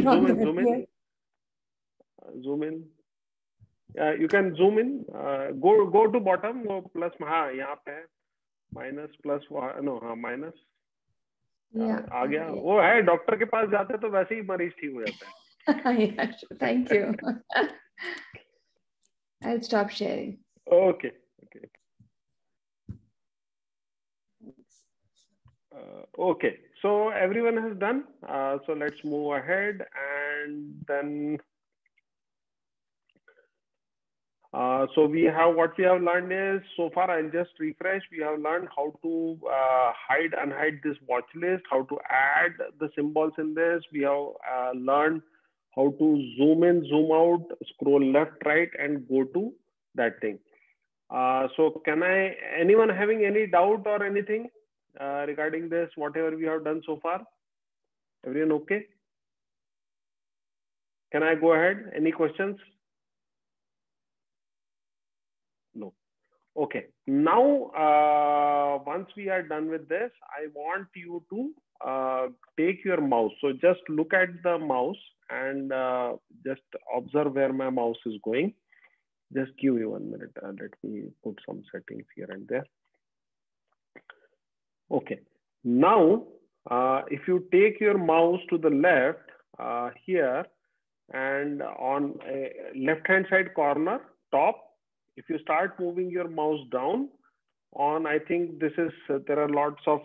in. Yeah, you can zoom in. Go to bottom. Go plus. हाँ, यहाँ पे है. Minus plus. No, हाँ minus. आ गया. वो है doctor के पास जाते तो वैसे ही मरीज ठीक हो जाता है. Yeah, thank you. I'll stop sharing. Okay. Okay. So everyone has done. So let's move ahead and then. So we have what we have learned is so far. I'll just refresh. We have learned how to hide and unhide this watch list. How to add the symbols in this. We have learned how to zoom in, zoom out, scroll left, right, and go to that thing. So anyone having any doubt or anything regarding this, whatever we have done so far? Everyone okay? Can I go ahead? Any questions? No. Okay. Now, once we are done with this, I want you to take your mouse. So just look at the mouse and just observe where my mouse is going. Just give me 1 minute. Let me put some settings here and there. Okay. Now, if you take your mouse to the left here and on a left-hand side corner, top, if you start moving your mouse down on, I think this is, there are lots of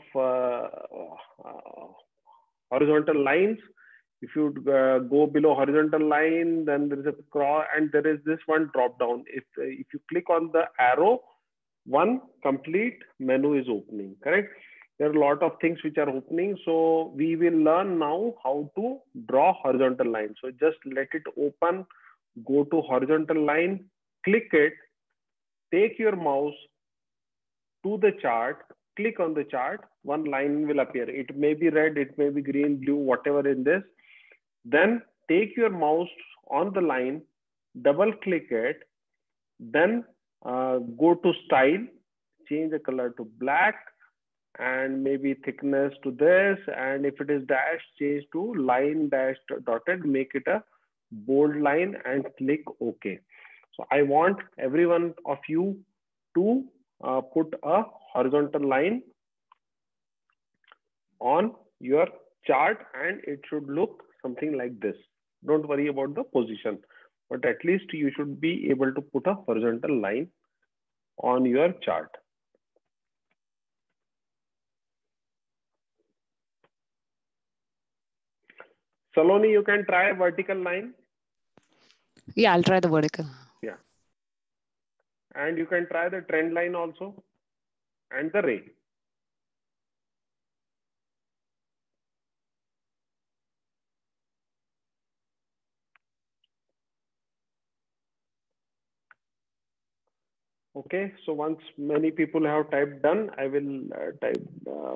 horizontal lines. If you go below horizontal line, then there is a cross and there is this one drop down. If you click on the arrow, one complete menu is opening, correct? There are a lot of things which are opening. So we will learn now how to draw horizontal line. So just let it open, go to horizontal line, click it, take your mouse to the chart, click on the chart, one line will appear. It may be red, it may be green, blue, whatever in this. Then take your mouse on the line, double click it, then go to style, change the color to black and maybe thickness to this. And if it is dash, change to line dash dotted, make it a bold line and click OK. So I want every one of you to put a horizontal line on your chart and it should look something like this. Don't worry about the position, but at least you should be able to put a horizontal line on your chart. Saloni, you can try a vertical line. Yeah, I'll try the vertical. Yeah. And you can try the trend line also and the ray. Okay, so once many people have typed done, I will type.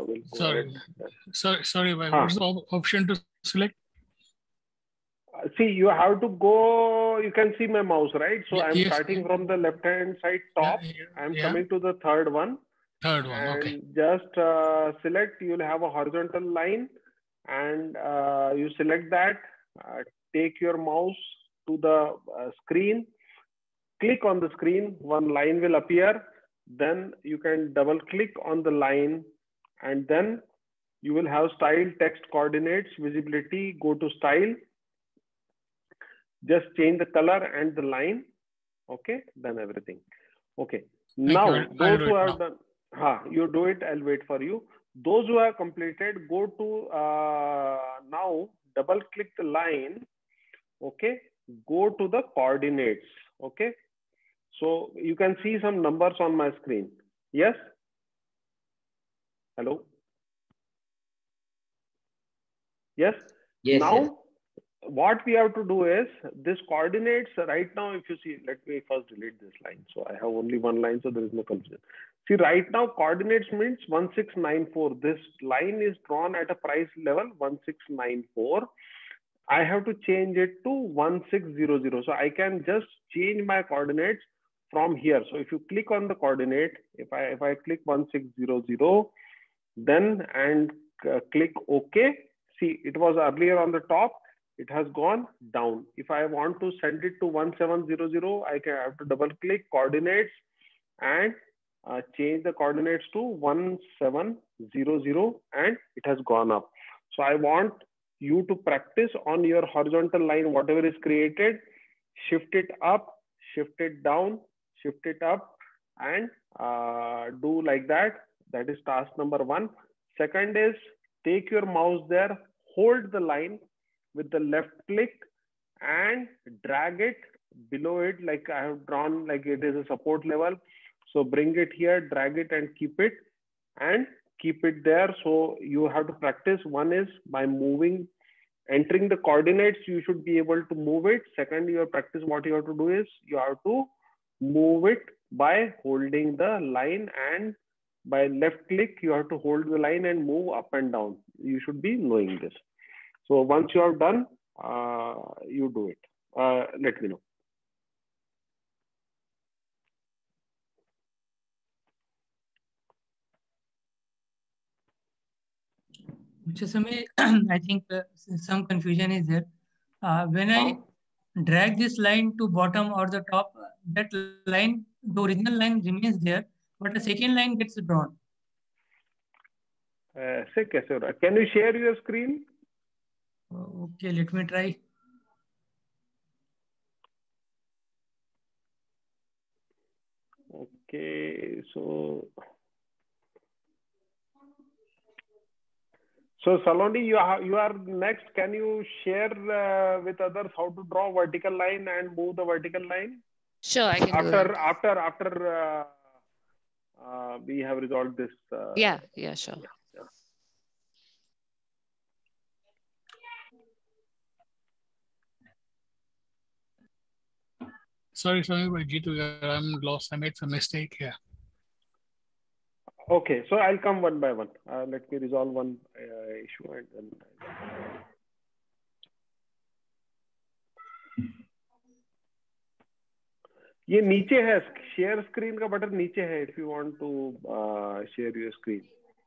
Sorry, what's the option to select? See, you have to go, you can see my mouse, right? So I'm starting from the left-hand side top. I'm coming to the third one. Okay. Just select, you'll have a horizontal line and you select that, take your mouse to the screen, click on the screen, one line will appear. Then you can double click on the line, and then you will have style, text, coordinates, visibility. Go to style, just change the color and the line. Okay, done everything. Okay, now those who have done, you do it, I'll wait for you. Those who have completed, go to now double click the line. Okay, go to the coordinates. Okay, so you can see some numbers on my screen. Yes? Hello? Yes? Yes. Now, yes. What we have to do is this coordinates right now. If you see, let me first delete this line. So I have only one line, so there is no confusion. See, right now coordinates means 1694. This line is drawn at a price level 1694. I have to change it to 1600. So I can just change my coordinates from here. So if you click on the coordinate, if I click 1600, then and click OK. See, it was earlier on the top. It has gone down. If I want to send it to 1700, I have to double click coordinates and change the coordinates to 1700, and it has gone up. So I want you to practice on your horizontal line, whatever is created, shift it up, shift it down, shift it up, and do like that. That is task number 1. Second is take your mouse there, hold the line with the left click and drag it below it, like I have drawn, like it is a support level. So bring it here, drag it and keep it there. So you have to practice. One is by moving, entering the coordinates, you should be able to move it. Second, your practice, what you have to do is you have to move it by holding the line, and by left click, you have to hold the line and move up and down. You should be knowing this. So once you have done, you do it. Let me know. I think some confusion is there. When I drag this line to bottom or the top, that line, the original line remains there, but the second line gets drawn. Can you share your screen? Okay, let me try. Okay, so Salondi, you are next. Can you share with others how to draw vertical line and move the vertical line? Sure, I can do that. After we have resolved this. Yeah, sure. Yeah. Sorry, Jitu, I'm lost. I made some mistake here. Okay, so I'll come one by one. Let me resolve one issue and then. ये नीचे है, share screen का button नीचे है. If you want to share your screen.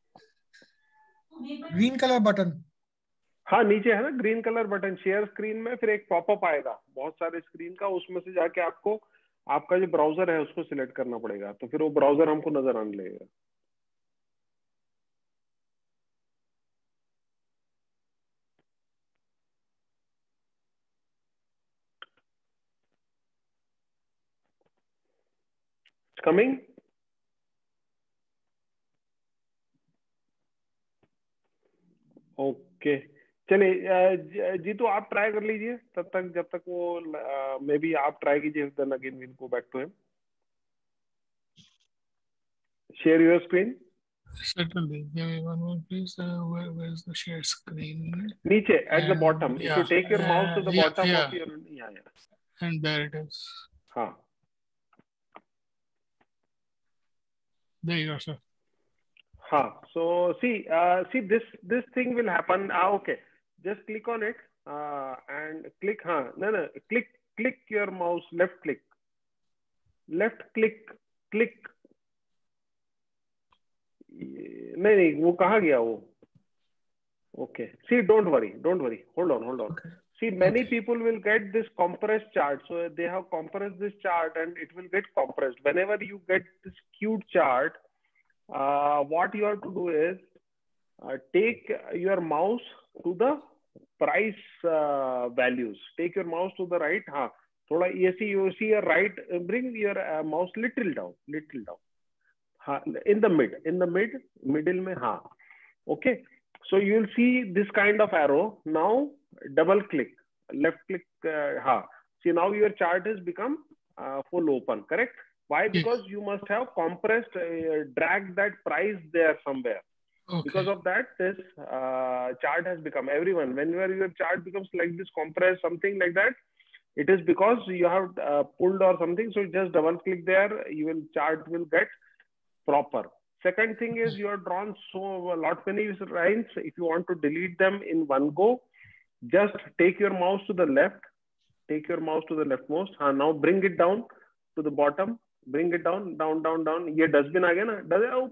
Green color button. हाँ नीचे है ना green colour button. Share screen में फिर एक पॉपअप आएगा बहुत सारे स्क्रीन का, उसमें से जाके आपको आपका जो ब्राउजर है उसको सिलेक्ट करना पड़ेगा, तो फिर वो ब्राउजर हमको नजर आने लगेगा. It's coming. ओके चलिए जीतू आप ट्राई कर लीजिए तब तक, जब तक वो मे बी आप ट्राई कीजिए, then again will go back to him. Share your screen. Certainly. Give me one more, please. Where's the share screen? Niche, at the bottom. If you take your mouse to the bottom of your... And there it is. Haan. There you go, sir. So see this thing will happen. Okay, just click on it and click. Click your mouse, left click. नहीं वो कहाँ गया वो. Okay, see, don't worry, hold on. Okay. See, many people will get this compressed chart. So they have compressed this chart and it will get compressed. Whenever you get this skewed chart, what you have to do is take your mouse to the price values. Take your mouse to the right. Thoda you see your right. Bring your mouse little down. In the middle mein. Okay. So you will see this kind of arrow. Now double click, left click. See, now your chart has become full open. Correct? Why? Because you must have compressed, dragged that price there somewhere. Okay. Because of that, this chart has become, everyone, whenever your chart becomes like this, compressed, something like that, it is because you have pulled or something. So just double click there, chart will get proper. Second thing is you have drawn so lot many lines. If you want to delete them in one go, just take your mouse to the left. Take your mouse to the leftmost. Now bring it down to the bottom. Bring it down. ये dustbin आ गया ना?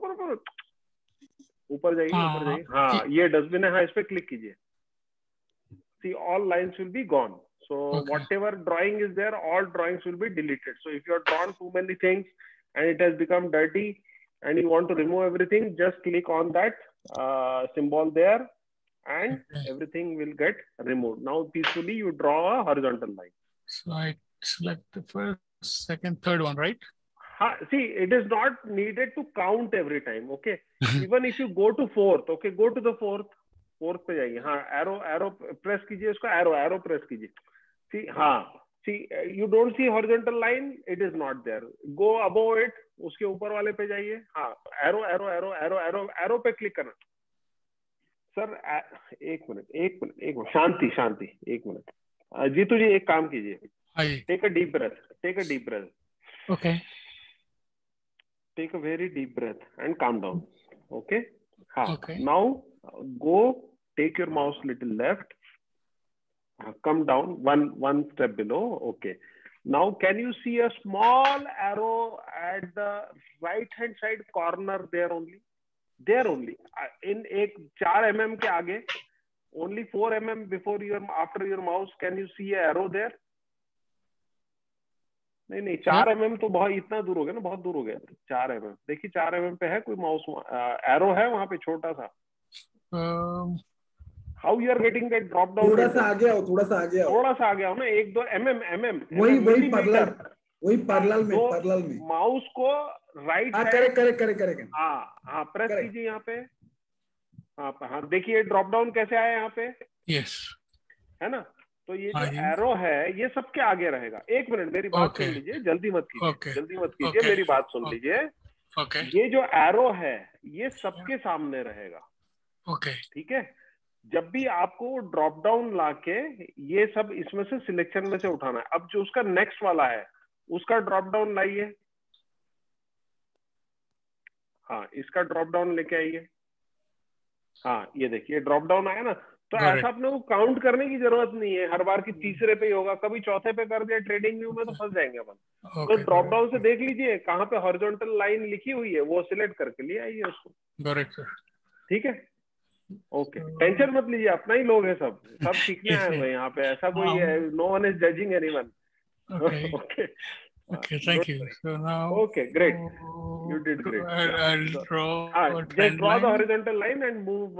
ऊपर जाइए. ये dustbin है. इस पे click कीजिए. See, all lines will be gone. So whatever drawing is there, all drawings will be deleted. So if you have drawn too many things and it has become dirty and you want to remove everything, just click on that symbol there and everything will get removed. Now peacefully you draw a horizontal line. So I select the first, second, third one, right? See, it is not needed to count every time. Okay. Even if you go to fourth, okay, go to the fourth पे जाइए. arrow press कीजिए इसको, arrow press कीजिए. See, you don't see horizontal line, it is not there. Go above it, उसके ऊपर वाले पे जाइए. arrow पे click करना. सर एक मिनट शांति एक मिनट. जीतू जी एक काम कीजिए. Take a deep breath. Okay. Take a very deep breath and calm down. Okay. Okay. Now go, take your mouse little left. Come down one step below. Okay. Now can you see a small arrow at the right hand side corner there only? There only. In 4 mm के आगे. Only 4 mm before after your mouse. Can you see a arrow there? नहीं 4 mm तो बहुत इतना दूर हो गया ना, बहुत दूर हो गया. 4 mm देखिए 4 mm पे है कोई माउस एरो है वहां पे छोटा सा. How you are getting that drop down? थोड़ा सा आगे आओ ना, 1-2 mm. वही पैरेलल में माउस को राइट करेक्ट. प्रेस कीजिए यहाँ पे. देखिए ड्रॉप डाउन कैसे आया यहाँ पे. यस है ना. तो ये जो एरो है ये सबके आगे रहेगा. एक मिनट मेरी बात सुन लीजिए, जल्दी मत कीजिए. मेरी बात सुन लीजिए. ये जो एरो है ये सबके सामने रहेगा. ठीक है. जब भी आपको ड्रॉप डाउन लाके ये सब इसमें से सिलेक्शन में से उठाना है. अब जो उसका नेक्स्ट वाला है उसका ड्रॉप डाउन लाइए. इसका ड्रॉप डाउन लेके आइए. ये देखिए ड्रॉप डाउन आया ना. तो ऐसा अपने को काउंट करने की जरूरत नहीं है हर बार की तीसरे पे ही होगा, कभी चौथे पे कर दिया ट्रेडिंग व्यू में तो फंस जाएंगे अपन. तो ड्रॉप डाउन से देख लीजिए कहाँ पे हॉरिजॉन्टल लाइन लिखी हुई है, वो सिलेक्ट करके लिए आइए उसको. ठीक है. ओके. टेंशन मत लीजिए, अपना ही लोग है सब सीखने आए हुए यहाँ पे. ऐसा कोई है, no one is judging anyone. Okay. Okay, thank you. So now. Okay, great. You did great. I'll draw. Just draw the horizontal line and move.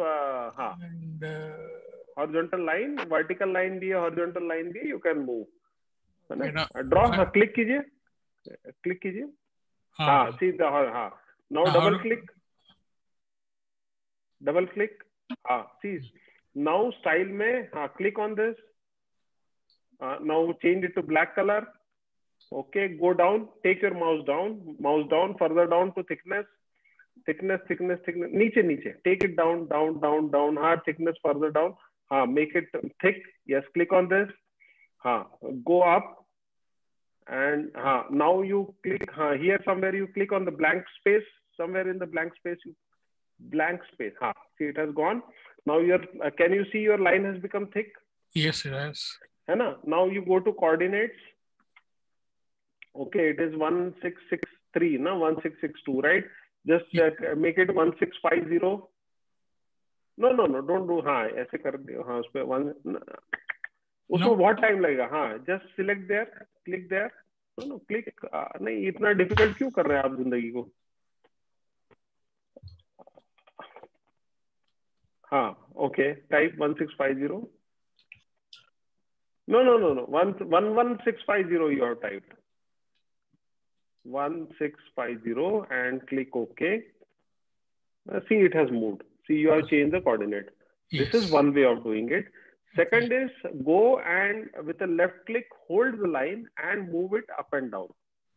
Horizontal line, vertical line भी है, horizontal line भी, you can move. Draw. Click कीजिए. See the Now double click. See. Now style में click on this. Now change it to black color. Okay, go down, take your mouse down, further down to thickness, नीचे, take it down, thickness further down, make it thick, yes, click on this, go up, and now you click, here somewhere you click on the blank space, somewhere in the blank space, see it has gone. Now can you see your line has become thick? Yes, it has. है ना? Now you go to coordinates. Okay, it is 1663, no 1662, right? Just make it 1650. No, don't do. ऐसे कर दियो. उस पे उसमें बहुत time लगेगा. हाँ, just select there, click there. No, click. नहीं, इतना difficult क्यों कर रहे हैं आप जिंदगी को? हाँ, okay. Type 1650. No. 11650 you have typed. 1650 and click OK. See, it has moved. See, you have changed the coordinate. Yes. This is one way of doing it. Second is go and with a left click, hold the line and move it up and down.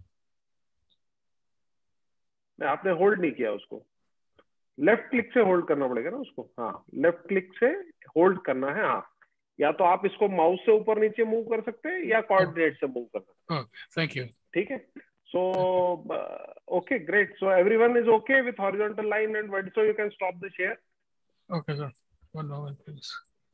आपने hold नहीं किया उसको. Left click से hold करना पड़ेगा ना उसको. हाँ, लेफ्ट क्लिक से होल्ड करना है. हाँ, या तो आप इसको माउस से ऊपर नीचे मूव कर सकते हैं या कोऑर्डिनेट से मूव कर सकते हैं. Thank you. ठीक है. So okay, great. So everyone is okay with horizontal line and vertical, so you can stop the share. Okay, sir. One moment, please.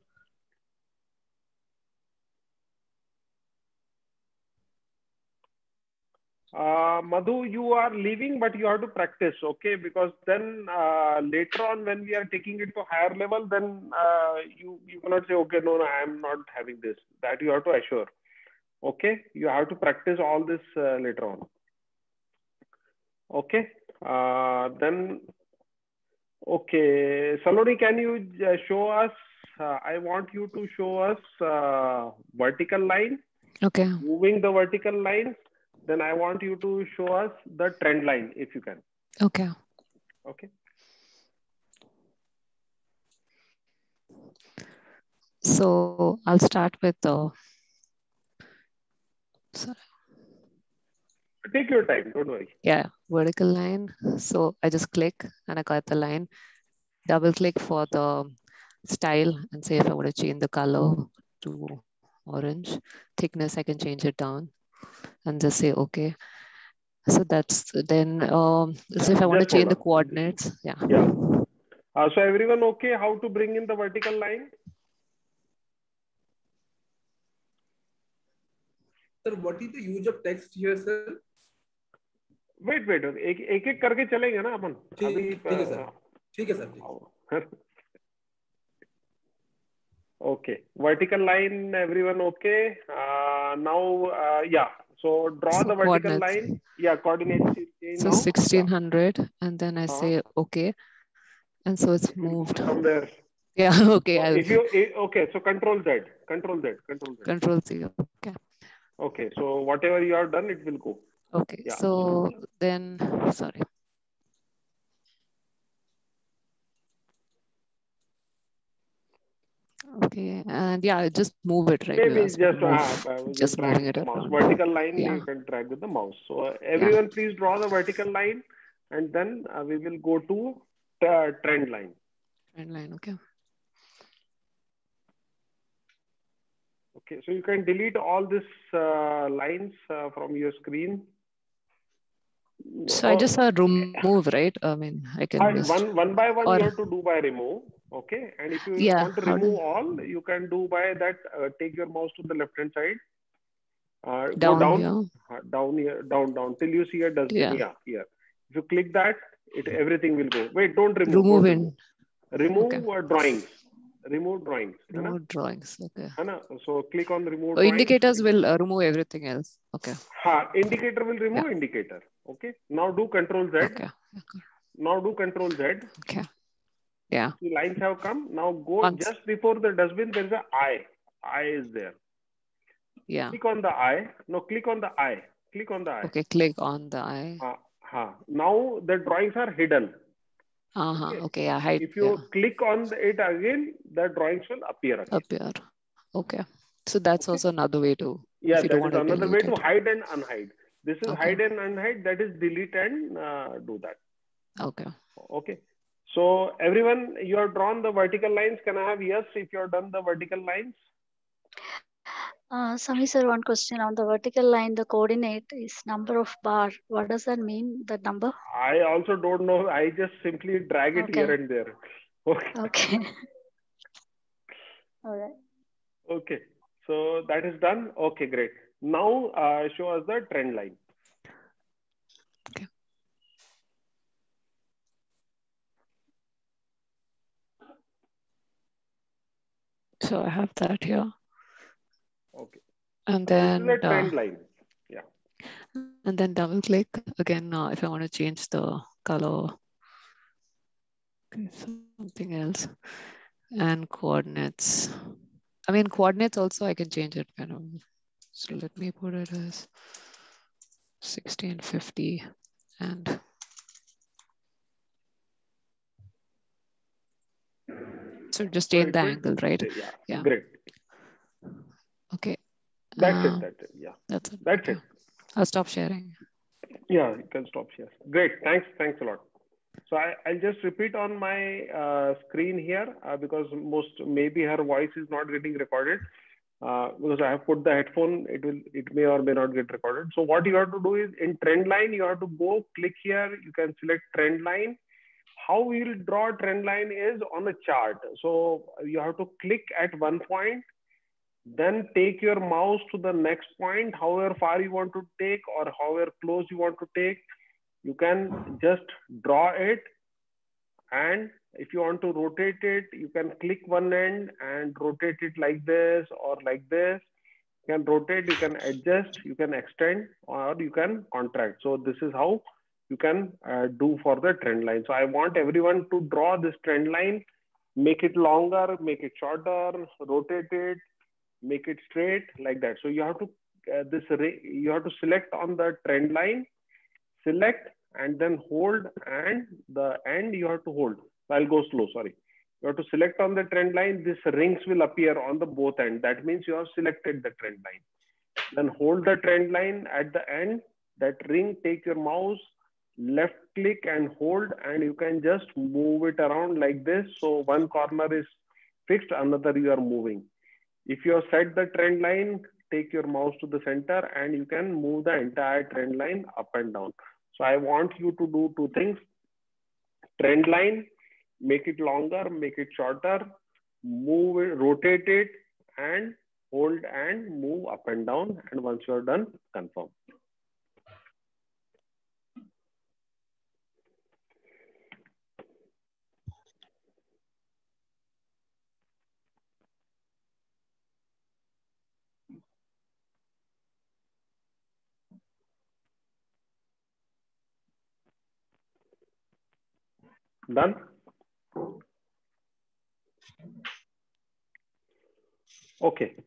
Madhu, you are leaving, but you have to practice, okay? Because then later on, when we are taking it to higher level, then you cannot say, okay, no, I am not having this. That you have to assure. Okay, you have to practice all this later on. Okay, then, okay, Saloni, can you show us, I want you to show us vertical line. Okay. Moving the vertical line, then I want you to show us the trend line, if you can. Okay. Okay. So I'll start with the, sorry. Take your time, don't worry. Yeah, vertical line. So I just click and I got the line. Double click for the style and say if I want to change the color to orange. Thickness, I can change it down and just say okay. So that's then, so if I want to change the coordinates, yeah. Yeah. So everyone okay how to bring in the vertical line? Sir, what is the use of text here, sir? Wait, एक करके चलेंगे ना अपन. ठीक है sir. ठीक है sir. Okay, vertical line, everyone okay? Now, yeah. So draw the vertical line. Yeah, coordinates. So 1600, and then I say okay, and so it's moved somewhere. Yeah. Okay. Okay. So Control Z. Control Z. Okay. Okay. So whatever you have done, it will go. Okay. Yeah. So then, sorry. Okay, and yeah, just move it, right? Maybe just moving it around. Vertical line, yeah. You can drag with the mouse. So everyone, please draw the vertical line, and then we will go to trend line. Trend line, okay. Okay, so you can delete all these lines from your screen. So I just remove, right? I mean, I can one by one, you have to do by remove. Okay, and if you want to remove all, you can do by that. Take your mouse to the left hand side. Go down here, down till you see a dustbin. Yeah, here. If you click that, everything will go. Wait, don't remove. Remove drawings. Remove drawings. Remove drawings. Okay. So click on remove. Indicators will remove everything else. Okay. Indicator will remove indicator. Okay. Now do Control Z. Okay. Now do Control Z. Okay. Yeah. The lines have come. Now go just before the dustbin. There is an eye. Eye is there. Yeah. Click on the eye. No, click on the eye. Click on the eye. Okay. Click on the eye. Now the drawings are hidden. Okay. Yeah. Hide. If you click on it again, the drawings will appear again. Okay. So that's also another way to. Yeah, that is another way to hide and unhide. This is hide and unhide. That is delete and do that. Okay. Okay. So everyone, you have drawn the vertical lines. Can I have yes if you have done the vertical lines? Sami sir, one question on the vertical line. The coordinate is number of bar. What does that mean? The number? I also don't know. I just simply drag it here and there. Okay. All right. Okay. So that is done. Okay, great. Now show us the trend line. Okay. So I have that here. Okay. And then this is a trend line. Yeah. And then double click again if I want to change the color. Okay, something else. And coordinates. I mean, coordinates also I can change it kind of. So let me put it as 1650 and so just change the angle, right? Yeah. Great. Okay. That's it. Yeah. That's it. That's it. I'll stop sharing. Yeah, you can stop sharing. Great. Thanks a lot. So I'll just repeat on my screen here because maybe her voice is not getting recorded because I have put the headphone. It may or may not get recorded. So what you have to do is in trend line, you have to go click here. You can select trend line. How we will draw a trend line is on a chart. So you have to click at one point, then take your mouse to the next point, however far you want to take or however close you want to take. You can just draw it. And if you want to rotate it, you can click one end and rotate it like this or like this. You can rotate, you can adjust, you can extend, or you can contract. So this is how you can do for the trend line. So I want everyone to draw this trend line, make it longer, make it shorter, rotate it, make it straight like that. So you have to you have to select on the trend line, select and then hold, and the end you have to hold. I'll go slow, sorry. You have to select on the trend line. These rings will appear on the both ends. That means you have selected the trend line. Then hold the trend line at the end. That ring, take your mouse, left click and hold, and you can just move it around like this. So one corner is fixed, another you are moving. If you have set the trend line, take your mouse to the center and you can move the entire trend line up and down. So I want you to do two things. Trend line, make it longer, make it shorter, move it, rotate it, and hold and move up and down. And once you are done, confirm. Done? Okay.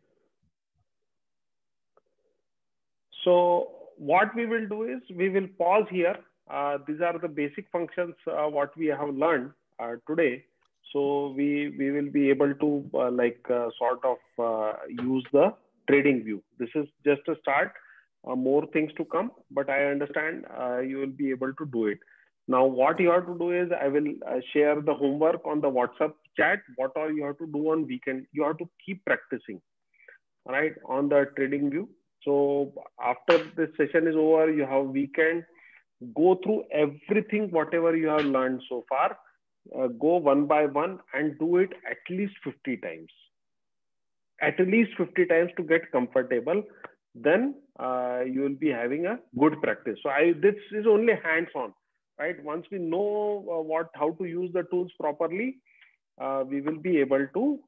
So what we will do is we will pause here. These are the basic functions what we have learned today. So we will be able to sort of use the trading view. This is just a start. More things to come, but I understand you will be able to do it. Now, what you have to do is I will share the homework on the WhatsApp chat. What all you have to do on weekend, you have to keep practicing, right, on the trading view. So after this session is over, you have weekend, go through everything, whatever you have learned so far, go one by one and do it at least 50 times. At least 50 times to get comfortable. Then you will be having a good practice. So this is only hands-on. Right? Once we know how to use the tools properly, we will be able to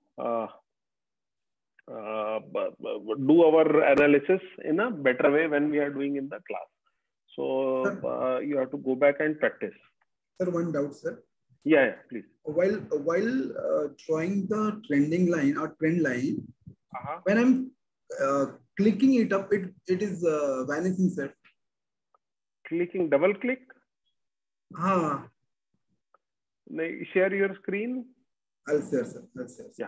do our analysis in a better way when we are doing in the class. So you have to go back and practice. Sir, one doubt, sir. Yeah, please. While drawing the trending line or trend line, when I'm clicking it up, it is vanishing, sir. Clicking, double click. Share your screen. I'll share, sir. Yeah.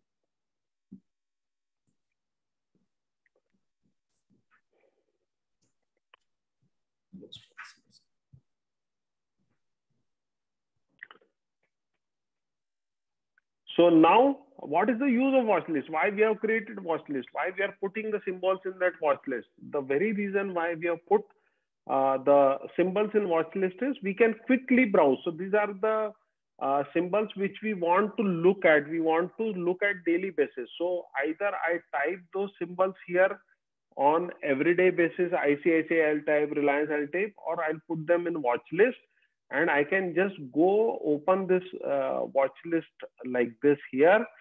So now, what is the use of watch list? Why we have created watch list? Why we are putting the symbols in that watch list? The very reason why we have put the symbols in watch list is we can quickly browse. So these are the symbols which we want to look at. We want to look at daily basis. So either I type those symbols here on everyday basis, ICICI I'll type, Reliance I'll type, or I'll put them in watch list, and I can just go open this watch list like this here,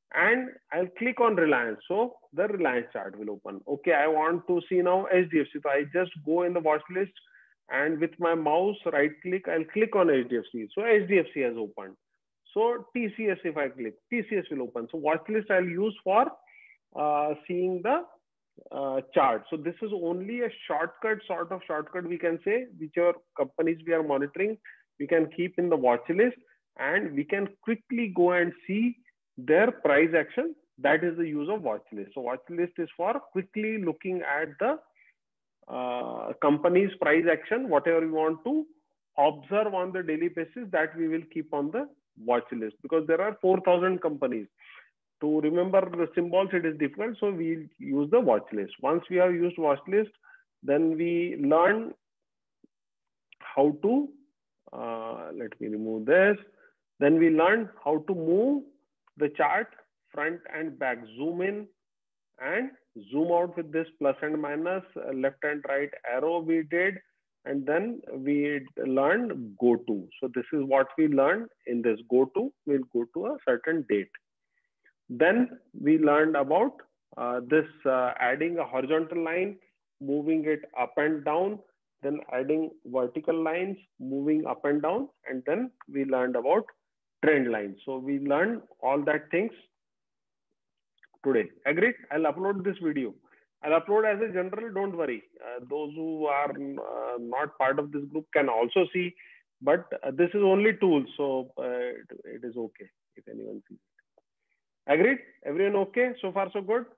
and I'll click on Reliance. So the Reliance chart will open. Okay, I want to see now HDFC. So I just go in the watch list and with my mouse right click, I'll click on HDFC. So HDFC has opened. So TCS, if I click, TCS will open. So watch list I'll use for seeing the chart. So this is only a shortcut, sort of shortcut we can say, whichever companies we are monitoring, we can keep in the watch list and we can quickly go and see their price action. That is the use of watch list. So watch list is for quickly looking at the company's price action, whatever we want to observe on the daily basis, that we will keep on the watch list, because there are 4,000 companies. To remember the symbols, it is difficult. So we use the watch list. Once we have used watch list, then we learn how to, let me remove this. Then we learn how to move the chart front and back, zoom in and zoom out with this plus and minus, left and right arrow we did. And then we learned go to. So this is what we learned in this go to. We'll go to a certain date. Then we learned about this adding a horizontal line, moving it up and down, then adding vertical lines, moving up and down, and then we learned about trend lines. So we learned all that things today. Agreed? I'll upload this video. I'll upload as a general, don't worry. Those who are not part of this group can also see, but this is only tools, so it is okay if anyone sees it. Agreed? Everyone okay? So far so good?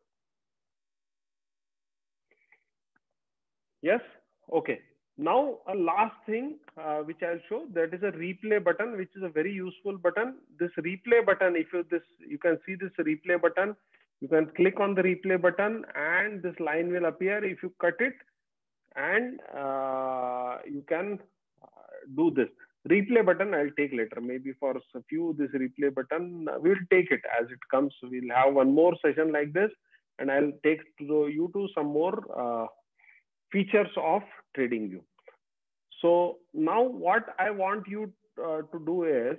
Yes? Okay. Now a last thing which I'll show, that is a replay button, which is a very useful button. This replay button, if you can see this replay button, you can click on the replay button and this line will appear. If you cut it, and you can do this. Replay button I'll take later. Maybe for a few, this replay button, we'll take it as it comes. We'll have one more session like this, and I'll take you to some more features of TradingView. So now what I want you to do is,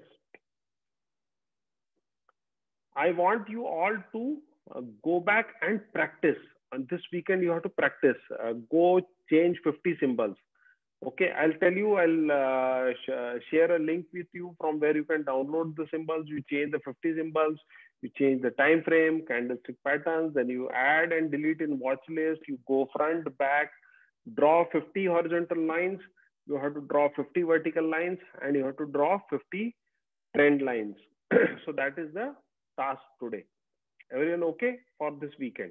I want you all to go back and practice. On this weekend, you have to practice. Go change 50 symbols. Okay, I'll tell you, I'll share a link with you from where you can download the symbols. You change the 50 symbols, you change the time frame, candlestick patterns, then you add and delete in watch list. You go front, back, draw 50 horizontal lines. You have to draw 50 vertical lines, and you have to draw 50 trend lines. So that is the task today. Everyone okay for this weekend?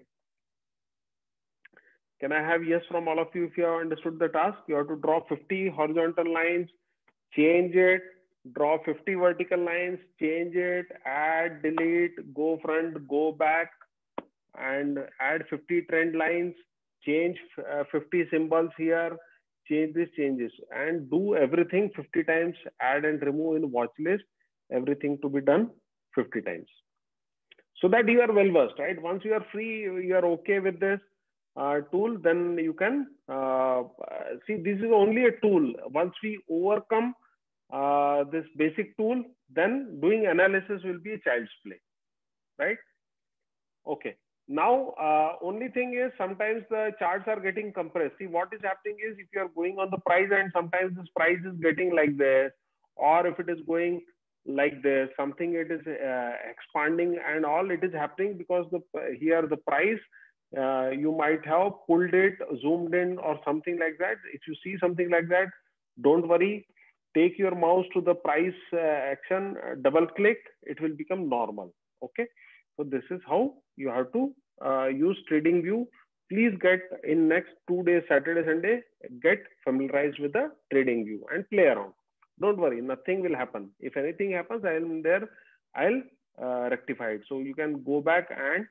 Can I have yes from all of you if you have understood the task? You have to draw 50 horizontal lines, change it, draw 50 vertical lines, change it, add, delete, go front, go back, and add 50 trend lines, change 50 symbols here, change these changes, and do everything 50 times, add and remove in watch list, everything to be done 50 times. So that you are well versed, right? Once you are free, you are okay with this tool, then you can see this is only a tool. Once we overcome this basic tool, then doing analysis will be a child's play, right? Okay. Now, only thing is sometimes the charts are getting compressed. See, what is happening is if you are going on the price and sometimes this price is getting like this, or if it is going like this, something it is expanding and all, it is happening because here the price, you might have pulled it, zoomed in or something like that. If you see something like that, don't worry. Take your mouse to the price action, double click, it will become normal. Okay. So this is how you have to use TradingView. Please get in next 2 days, Saturday, Sunday, get familiarized with the TradingView and play around. Don't worry, nothing will happen. If anything happens, I'm there, I'll rectify it. So you can go back and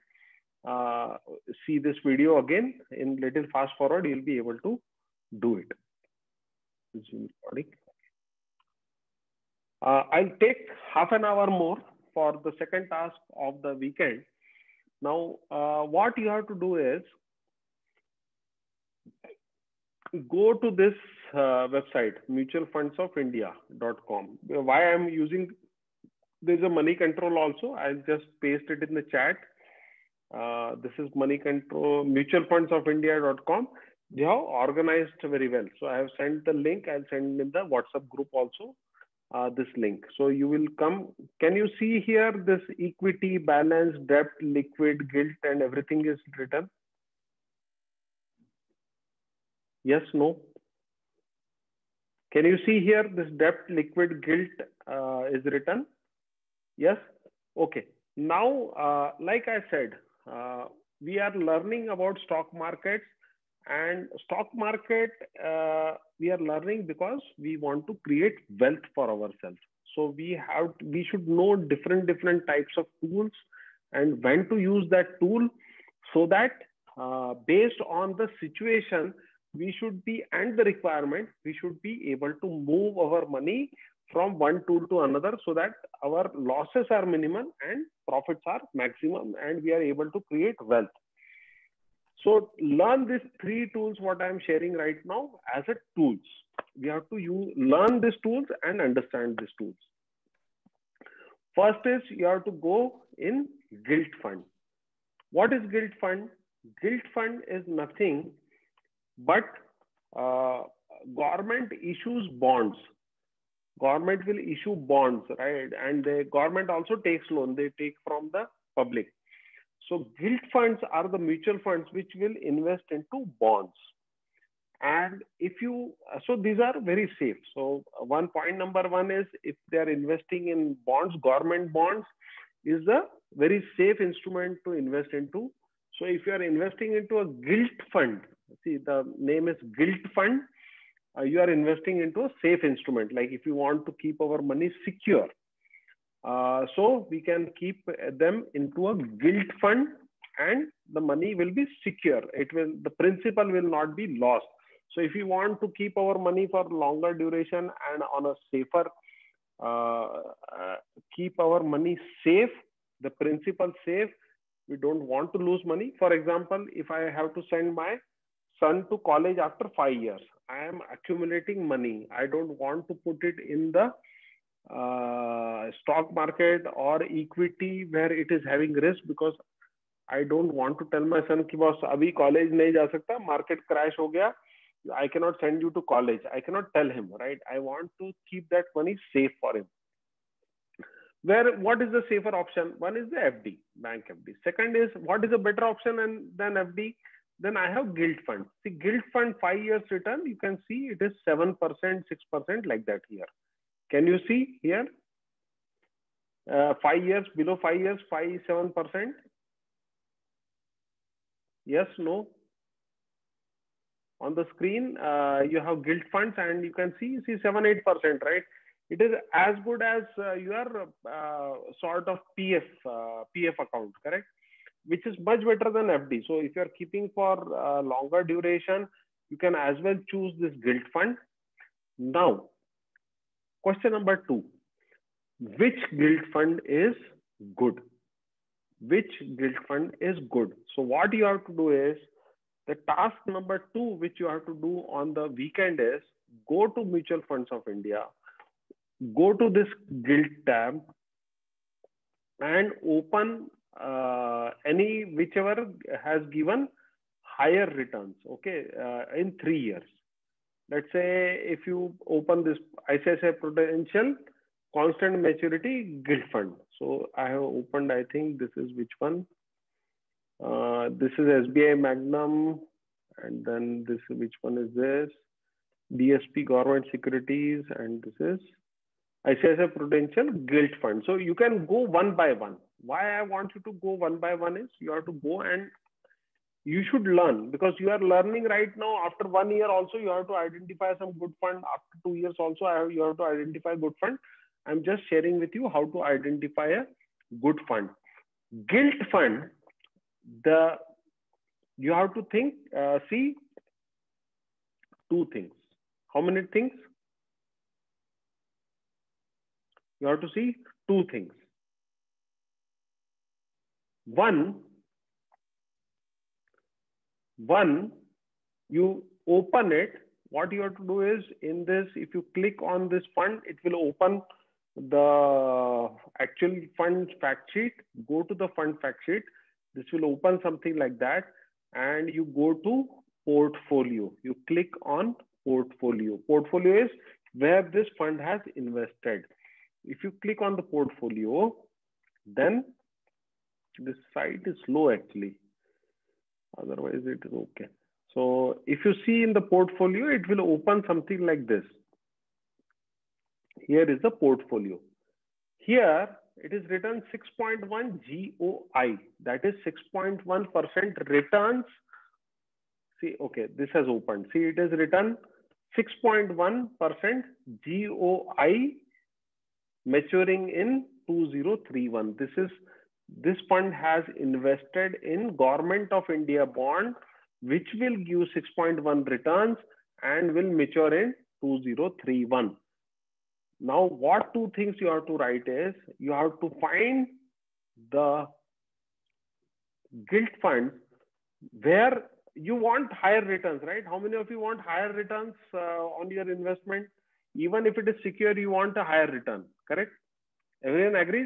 see this video again in little fast forward, you'll be able to do it. I'll take half an hour more for the second task of the weekend. Now, what you have to do is go to this website, mutualfundsofindia.com. Why I'm using There's a money control also. I'll just paste it in the chat. This is money control, mutualfundsofindia.com. They have organized very well. So I have sent the link. I'll send in the WhatsApp group also this link. So you will come. Can you see here this equity, balance, debt, liquid, gilt, and everything is written? Yes, no? Can you see here this debt, liquid, gilt is written? Yes? Okay. Now, like I said, we are learning about stock markets, and stock market we are learning because we want to create wealth for ourselves. So we should know different types of tools and when to use that tool, so that based on the situation we should be, and the requirement, we should be able to move our money from one tool to another, so that our losses are minimal and profits are maximum, and we are able to create wealth. So learn these 3 tools what I am sharing right now as a tools. We have to learn these tools and understand these tools. First is you have to go in gilt fund. What is gilt fund? Gilt fund is nothing but government issues bonds. Government will issue bonds, right? And the government also takes loan. They take from the public. So gilt funds are the mutual funds which will invest into bonds. And so these are very safe. So point number 1 is, if they are investing in bonds, government bonds is a very safe instrument to invest into. So if you are investing into a gilt fund, see the name is gilt fund, you are investing into a safe instrument. Like if you want to keep our money secure, so we can keep them into a gilt fund and the money will be secure. The principal will not be lost. So if you want to keep our money for longer duration and on a safer, keep our money safe, the principal safe, we don't want to lose money. For example, if I have to send my son to college after 5 years, I am accumulating money. I don't want to put it in the stock market or equity where it is having risk, because I don't want to tell my son कि boss अभी college नहीं जा सकता, market crash हो गया, I cannot send you to college. I cannot tell him, right? I want to keep that money safe for him. What is the safer option? One is the FD, bank FD. Second is, what is a better option than FD? Then I have gilt fund. See, gilt fund 5 years return, you can see it is 7%, 6% like that here. Can you see here? 5 years, below 5 years, 5-7%. Yes, no? On the screen, you have gilt funds and you can see 7-8%, right? It is as good as your sort of PF account, correct? Which is much better than FD. So if you are keeping for longer duration, you can as well choose this gilt fund. Now, question number 2, which gilt fund is good? Which gilt fund is good? So what you have to do is, the task number 2, which you have to do on the weekend is, go to Mutual Funds of India, go to this gilt tab and open whichever has given higher returns, okay, in 3 years. Let's say if you open this ICICI Prudential constant maturity gilt fund. So I have opened, I think this is which one? This is SBI Magnum, and then this, which one is this? DSP Government Securities, and this is ICICI Prudential Gilt Fund. So you can go one by one. Why I want you to go one by one is, you have to go and you should learn, because you are learning right now. After 1 year also, you have to identify some good fund. After 2 years also, you have to identify good fund. I'm just sharing with you how to identify a good fund. Gilt fund, you have to think, see 2 things. How many things? You have to see 2 things. One, you open it. What you have to do is, in this, if you click on this fund, it will open the actual fund fact sheet, go to the fund fact sheet. This will open something like that, and you go to portfolio. You click on portfolio. Portfolio is where this fund has invested. If you click on the portfolio, then this site is slow actually. Otherwise it is okay. So if you see in the portfolio, it will open something like this. Here is the portfolio. Here it is written 6.1 GOI. That is 6.1% returns. See, okay, this has opened. See, it is written 6.1% GOI maturing in 2031. This fund has invested in Government of India bond, which will give 6.1 returns and will mature in 2031. Now, what two things you have to write is, you have to find the gilt fund where you want higher returns, right? How many of you want higher returns on your investment? Even if it is secure, you want a higher return, correct? Everyone agrees?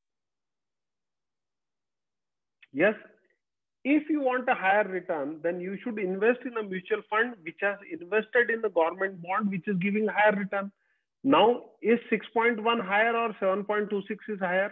Yes. If you want a higher return, then you should invest in a mutual fund which has invested in the government bond, which is giving higher return. Now, is 6.1 higher or 7.26 is higher?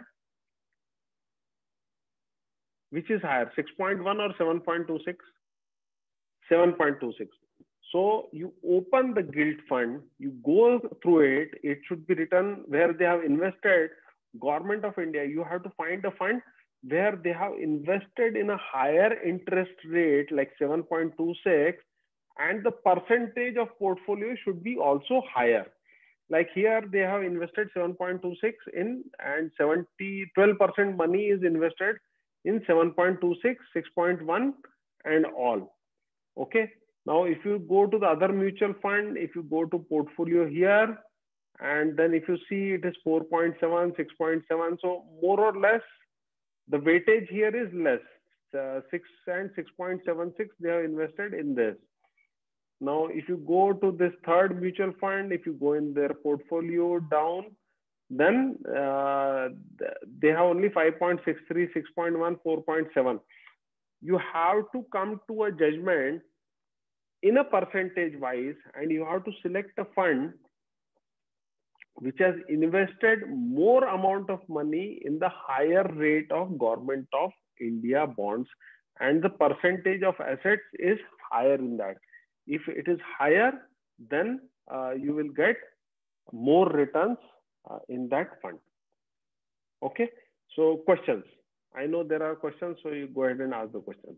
Which is higher, 6.1 or 7.26? 7.26. So you open the gilt fund, you go through it, it should be written where they have invested, Government of India. You have to find a fund where they have invested in a higher interest rate like 7.26, and the percentage of portfolio should be also higher. Like here they have invested 7.26 in, and 12% money is invested in 7.26, 6.1 and all. Okay. Now, if you go to the other mutual fund, if you go to portfolio here, and then if you see it is 4.7, 6.7. So more or less, the weightage here is less. 6 and 6.76, they have invested in this. Now, if you go to this third mutual fund, if you go in their portfolio down, then they have only 5.63, 6.1, 4.7. You have to come to a judgment in a percentage wise, and you have to select a fund which has invested more amount of money in the higher rate of Government of India bonds, and the percentage of assets is higher in that. If it is higher, then you will get more returns in that fund. Okay. So questions. I know there are questions, so you go ahead and ask the questions.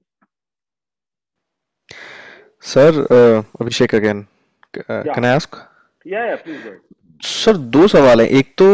Sir, Abhishek again. Can I ask? Yeah, please go ahead. Sir दो सवाल हैं. एक तो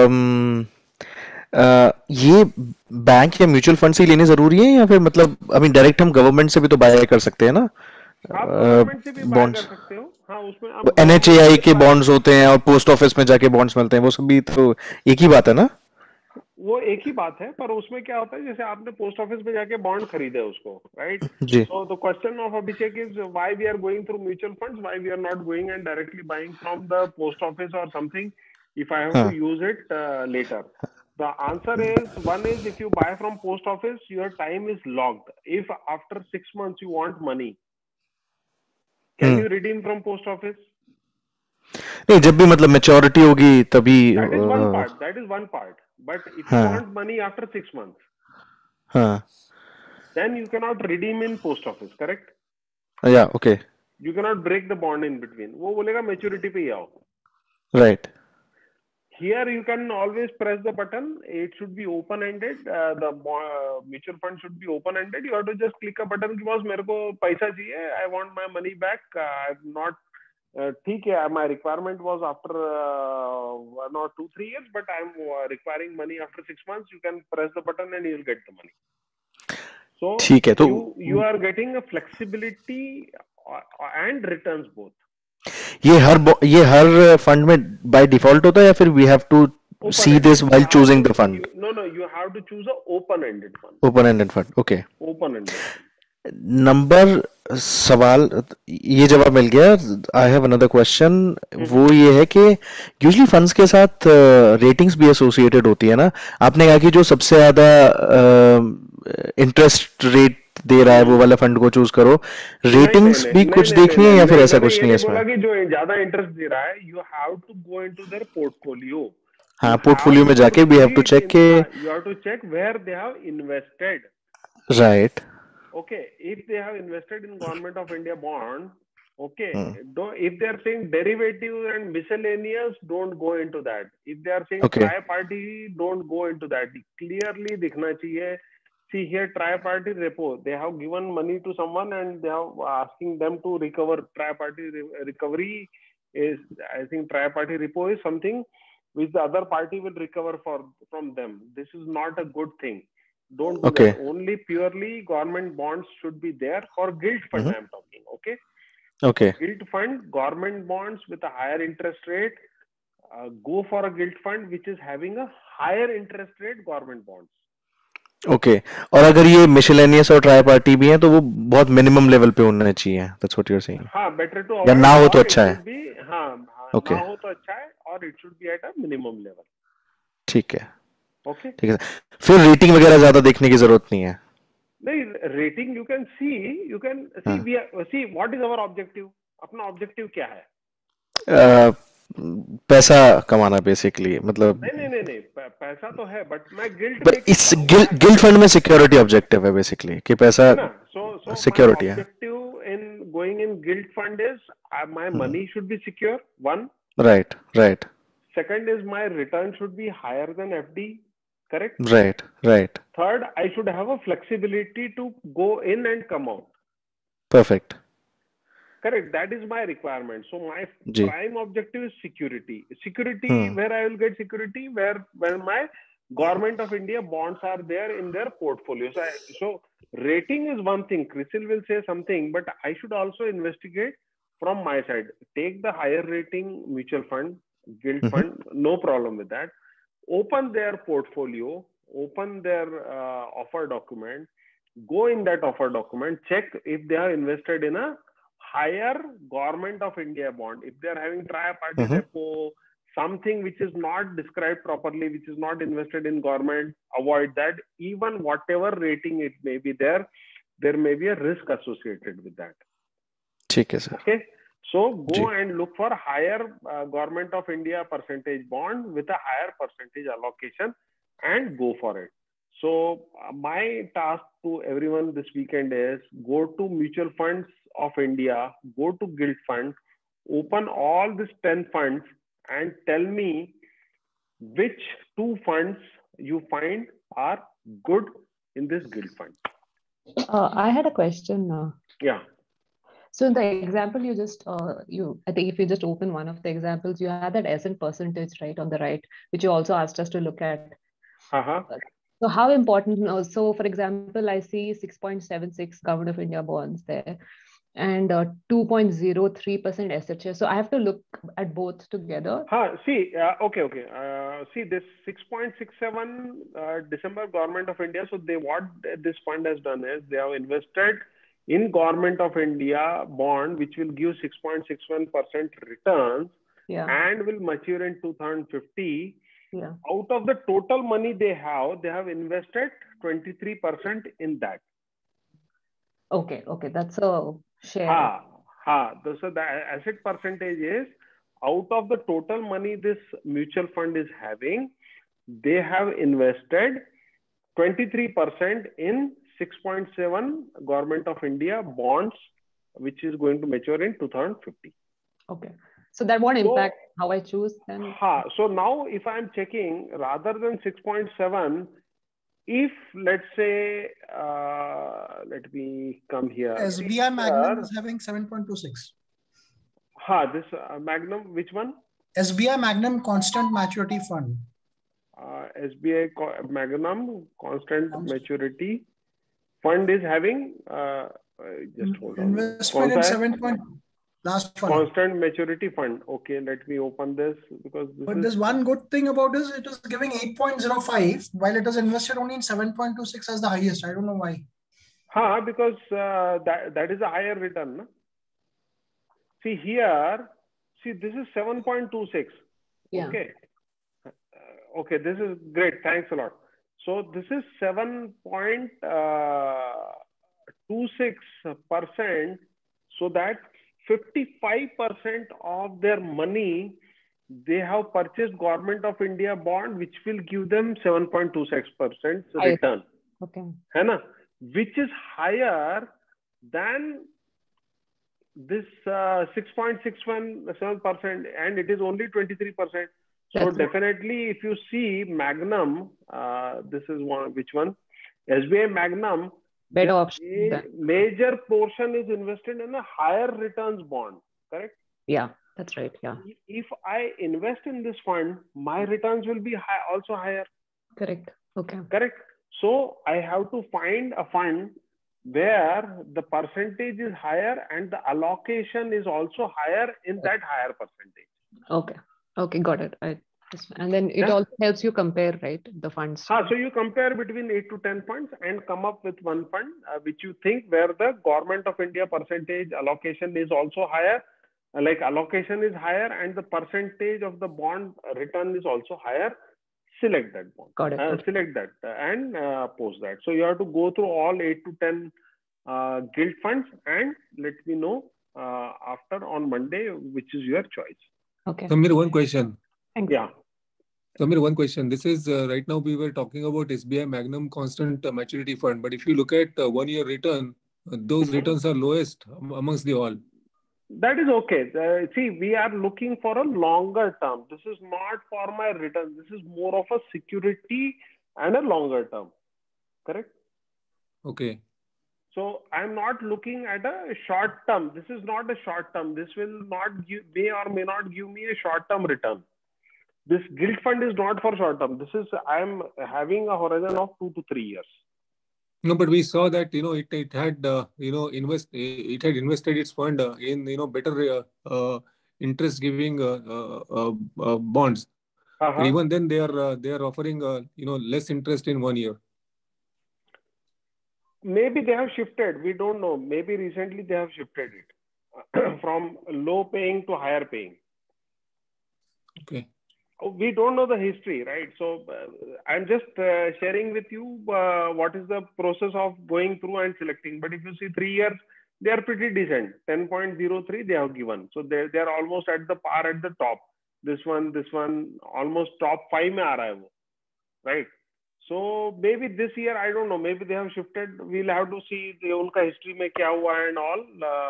ये bank या mutual fund से लेने जरूरी है, या फिर मतलब डायरेक्ट हम गवर्नमेंट से भी तो बाय कर सकते हैं ना? बॉन्ड्स, NHAI के बॉन्ड्स होते हैं और पोस्ट ऑफिस में जाके बॉन्ड्स मिलते हैं, वो सब भी तो एक ही बात है ना? वो एक ही बात है, पर उसमें क्या होता है, जैसे आपने पोस्ट ऑफिस में जाके बॉन्ड खरीदे उसको, right? So the question of Abhishek is why we are going through mutual funds, why we are not going and directly buying from the post office और something if I have to use it later. The answer is, one is, if you buy from post office, your time is logged. If after 6 months you want money, can you redeem from post office? नहीं, जब भी मतलब maturity होगी तभी. That is one part. That is one part. But if you want money after 6 months, then you cannot redeem in post office, correct? Yeah, okay. You cannot break the bond in between. वो बोलेगा maturity पे ही आओ. Right. Here you can always press the button. It should be open-ended. The mutual fund should be open-ended. You have to just click a button कि बस मेरे को पैसा चाहिए. I want my money back. I'm not. ठीक है. My requirement was after 1 or 2-3 years, but I'm requiring money after 6 months. You can press the button and you'll get the money. So ठीक है. तो you are getting a flexibility and returns both. ये हर fund में by default होता है, या फिर we have to see this while choosing the fund? No, you have to choose a open-ended fund. Open-ended fund, okay. Open-ended. Number सवाल ये जवाब मिल गया. I have another question. वो ये है कि यूजुअली फंड्स के साथ रेटिंग्स भी एसोसिएटेड होती है ना. आपने कहा कि जो सबसे ज्यादा इंटरेस्ट रेट दे रहा है वो वाला फंड को चूज करो. रेटिंग्स भी कुछ देखनी है या फिर ऐसा कुछ नहीं है इसमें? कि जो ज्यादा इंटरेस्ट दे रहा है, you have to go into their portfolio. हाँ, पोर्टफोलियो में जाके वी हैव टू चेक के you have to check where they have invested. Right. Okay, if they have invested in Government of India bond, okay, if they are saying derivatives and miscellaneous, don't go into that. If they are saying tri-party, don't go into that. Clearly dikhna chahiye. See here, tri-party repo, they have given money to someone and they are asking them to recover. Tri-party recovery is, I think tri-party repo is something which the other party will recover from them. This is not a good thing. Don't do that. Only purely government bonds should be there for gilt fund. I am talking. Okay. Gilt fund, government bonds with a higher interest rate. Go for a gilt fund which is having a higher interest rate government bonds. Okay. और अगर ये miscellaneous और try party भी हैं तो वो बहुत minimum level पे होना चाहिए. That's what you're saying. हाँ, better to या ना हो तो अच्छा है. हाँ, ना हो तो अच्छा है और it should be at a minimum level. ठीक है. Okay. ठीक है. फिर रेटिंग वगैरह ज्यादा देखने की जरूरत नहीं है. नहीं, rating you can see what is our objective. अपना ऑब्जेक्टिव क्या है? पैसा कमाना बेसिकली. मतलब नहीं पैसा तो है, बट मैं इस गिल्ड फंड में सिक्योरिटी ऑब्जेक्टिव है बेसिकली कि पैसा सिक्योरिटी है. Objective in going in gilt fund is my money should be secure. One. Right. Second is my return should be higher than FD. Correct? Right. Third, I should have a flexibility to go in and come out. Perfect. Correct. That is my requirement. So my prime objective is security. Where I will get security, where my Government of India bonds are there in their portfolio. So rating is one thing. CRISIL will say something, but I should also investigate from my side. Take the higher rating mutual fund, gilt fund, no problem with that. Open their portfolio, open their offer document, go in that offer document, check if they are invested in a higher Government of India bond. If they are having tri-party repo, something which is not described properly, which is not invested in government, avoid that. Even whatever rating it may be there may be a risk associated with that. ठीक है sir. Okay. So go and look for higher Government of India percentage bond with a higher percentage allocation and go for it. So my task to everyone this weekend is go to mutual funds of India, go to gilt fund, open all these 10 funds and tell me which 2 funds you find are good in this gilt fund. I had a question. Yeah. So in the example you just, I think if you just open one of the examples, you had that S&P percentage, right, on the right, which you also asked us to look at. So how important, so for example, I see 6.76 Government of India bonds there and 2.03% SHS. So I have to look at both together. See, okay. See this 6.67 December Government of India. So what this fund has done is they have invested in Government of India bond, which will give 6.61% returns and will mature in 2050. Out of the total money they have invested 23% in that. Okay. That's a share. So the asset percentage is out of the total money this mutual fund is having, they have invested 23% in 6.7 Government of India bonds, which is going to mature in 2050. Okay. So that won't impact how I choose then? So now if I'm checking, rather than 6.7, if let's say, let me come here. SBI Magnum is having 7.26. This Magnum, which one? SBI Magnum Constant Maturity Fund. SBI Magnum Constant Maturity Fund is having, just hold on. Investment in 7. Last fund. Constant Maturity Fund. Okay, let me open this because there's one good thing about this. It is giving 8.05 while it is invested only in 7.26 as the highest. I don't know why. Because that is a higher return. No? See here, this is 7.26. Yeah. Okay. Okay, this is great. Thanks a lot. So this is 7.26%. So that 55% of their money they have purchased Government of India bond, which will give them 7.26% return. Okay. है ना? Which is higher than this 6.617%, and it is only 23%. So definitely, if you see Magnum, this is one. Which one? SBI Magnum. Better option. Major portion is invested in a higher returns bond. Correct? Yeah, that's right. Yeah. If I invest in this fund, my returns will be also higher. Correct. Okay. Correct. So I have to find a fund where the percentage is higher and the allocation is also higher in that higher percentage. Okay. Okay, got it. And then it also helps you compare, right, the funds. So you compare between 8 to 10 funds and come up with one fund which you think where the Government of India percentage allocation is also higher, like allocation is higher and the percentage of the bond return is also higher. Select that bond. Got it. Okay. Select that and post that. So you have to go through all 8 to 10 guild funds and let me know after on Monday which is your choice. Okay. Samir, one question. Thanks. Yeah. Samir, one question. This is right now we were talking about SBI Magnum Constant Maturity Fund, but if you look at 1 year return, those returns are lowest amongst the all. That is okay. See, we are looking for a longer term. This is not for my return. This is more of a security and a longer term. Correct? Okay. So I'm not looking at a short term. This is not a short term. This will not give, may or may not give me a short term return. This guild fund is not for short term. This is, I'm having a horizon of 2 to 3 years. No, but we saw that, it had, it had invested its fund in, better interest giving bonds. But even then they are offering, less interest in 1 year. Maybe they have shifted. We don't know. Maybe recently they have shifted it from low paying to higher paying. Okay. We don't know the history, right? So I'm just sharing with you what is the process of going through and selecting. But if you see 3 years, they are pretty decent. 10.03 they have given. So they are almost at the par at the top. This one, almost top 5 mein aa raha hai wo, right? So maybe this year, I don't know, maybe they have shifted. We'll have to see the unka history mein kya hua and all.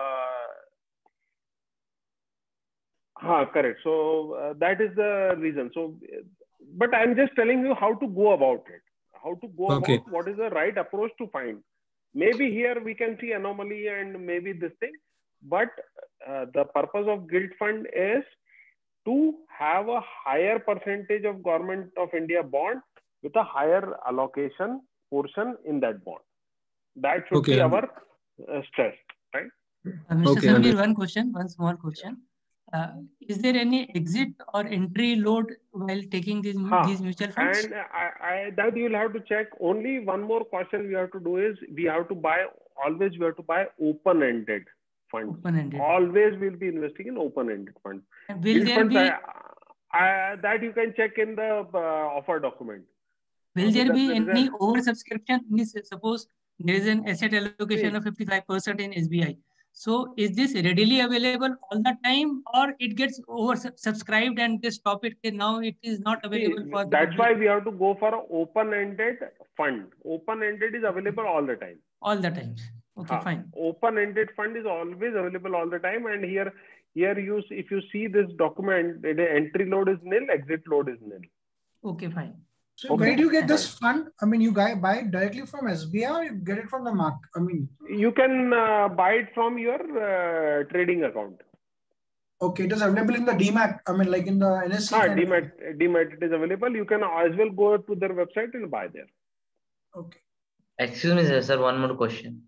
Correct. So that is the reason. So, but I'm just telling you how to go about it. How to go about what is the right approach to find. Maybe here we can see anomaly and maybe this thing. But the purpose of guild fund is to have a higher percentage of Government of India bond with a higher allocation portion in that bond. That should be our stress, right? Mr. Samir, one small question. Is there any exit or entry load while taking these mutual funds? And that you will have to check. Only one more question we have to do is we have to buy open-ended funds. Always we'll be investing in open-ended funds. Will there be that you can check in the offer document. Will there be any oversubscription? Suppose there is an asset allocation of 55% in SBI. So is this readily available all the time, or it gets oversubscribed and they stop it? Now it is not available for. That's why we have to go for an open-ended fund. Open-ended is available all the time. All the time. Okay, fine. Open-ended fund is always available all the time, and here if you see this document, the entry load is nil, exit load is nil. Okay, fine. So where do you get this fund? I mean, you buy it directly from SBI or you get it from the market? I mean, you can buy it from your trading account. Okay, it is available in the DMAT. I mean, like in the NSE. DMAT it is available. You can as well go to their website and buy there. Okay. Excuse me, sir. One more question.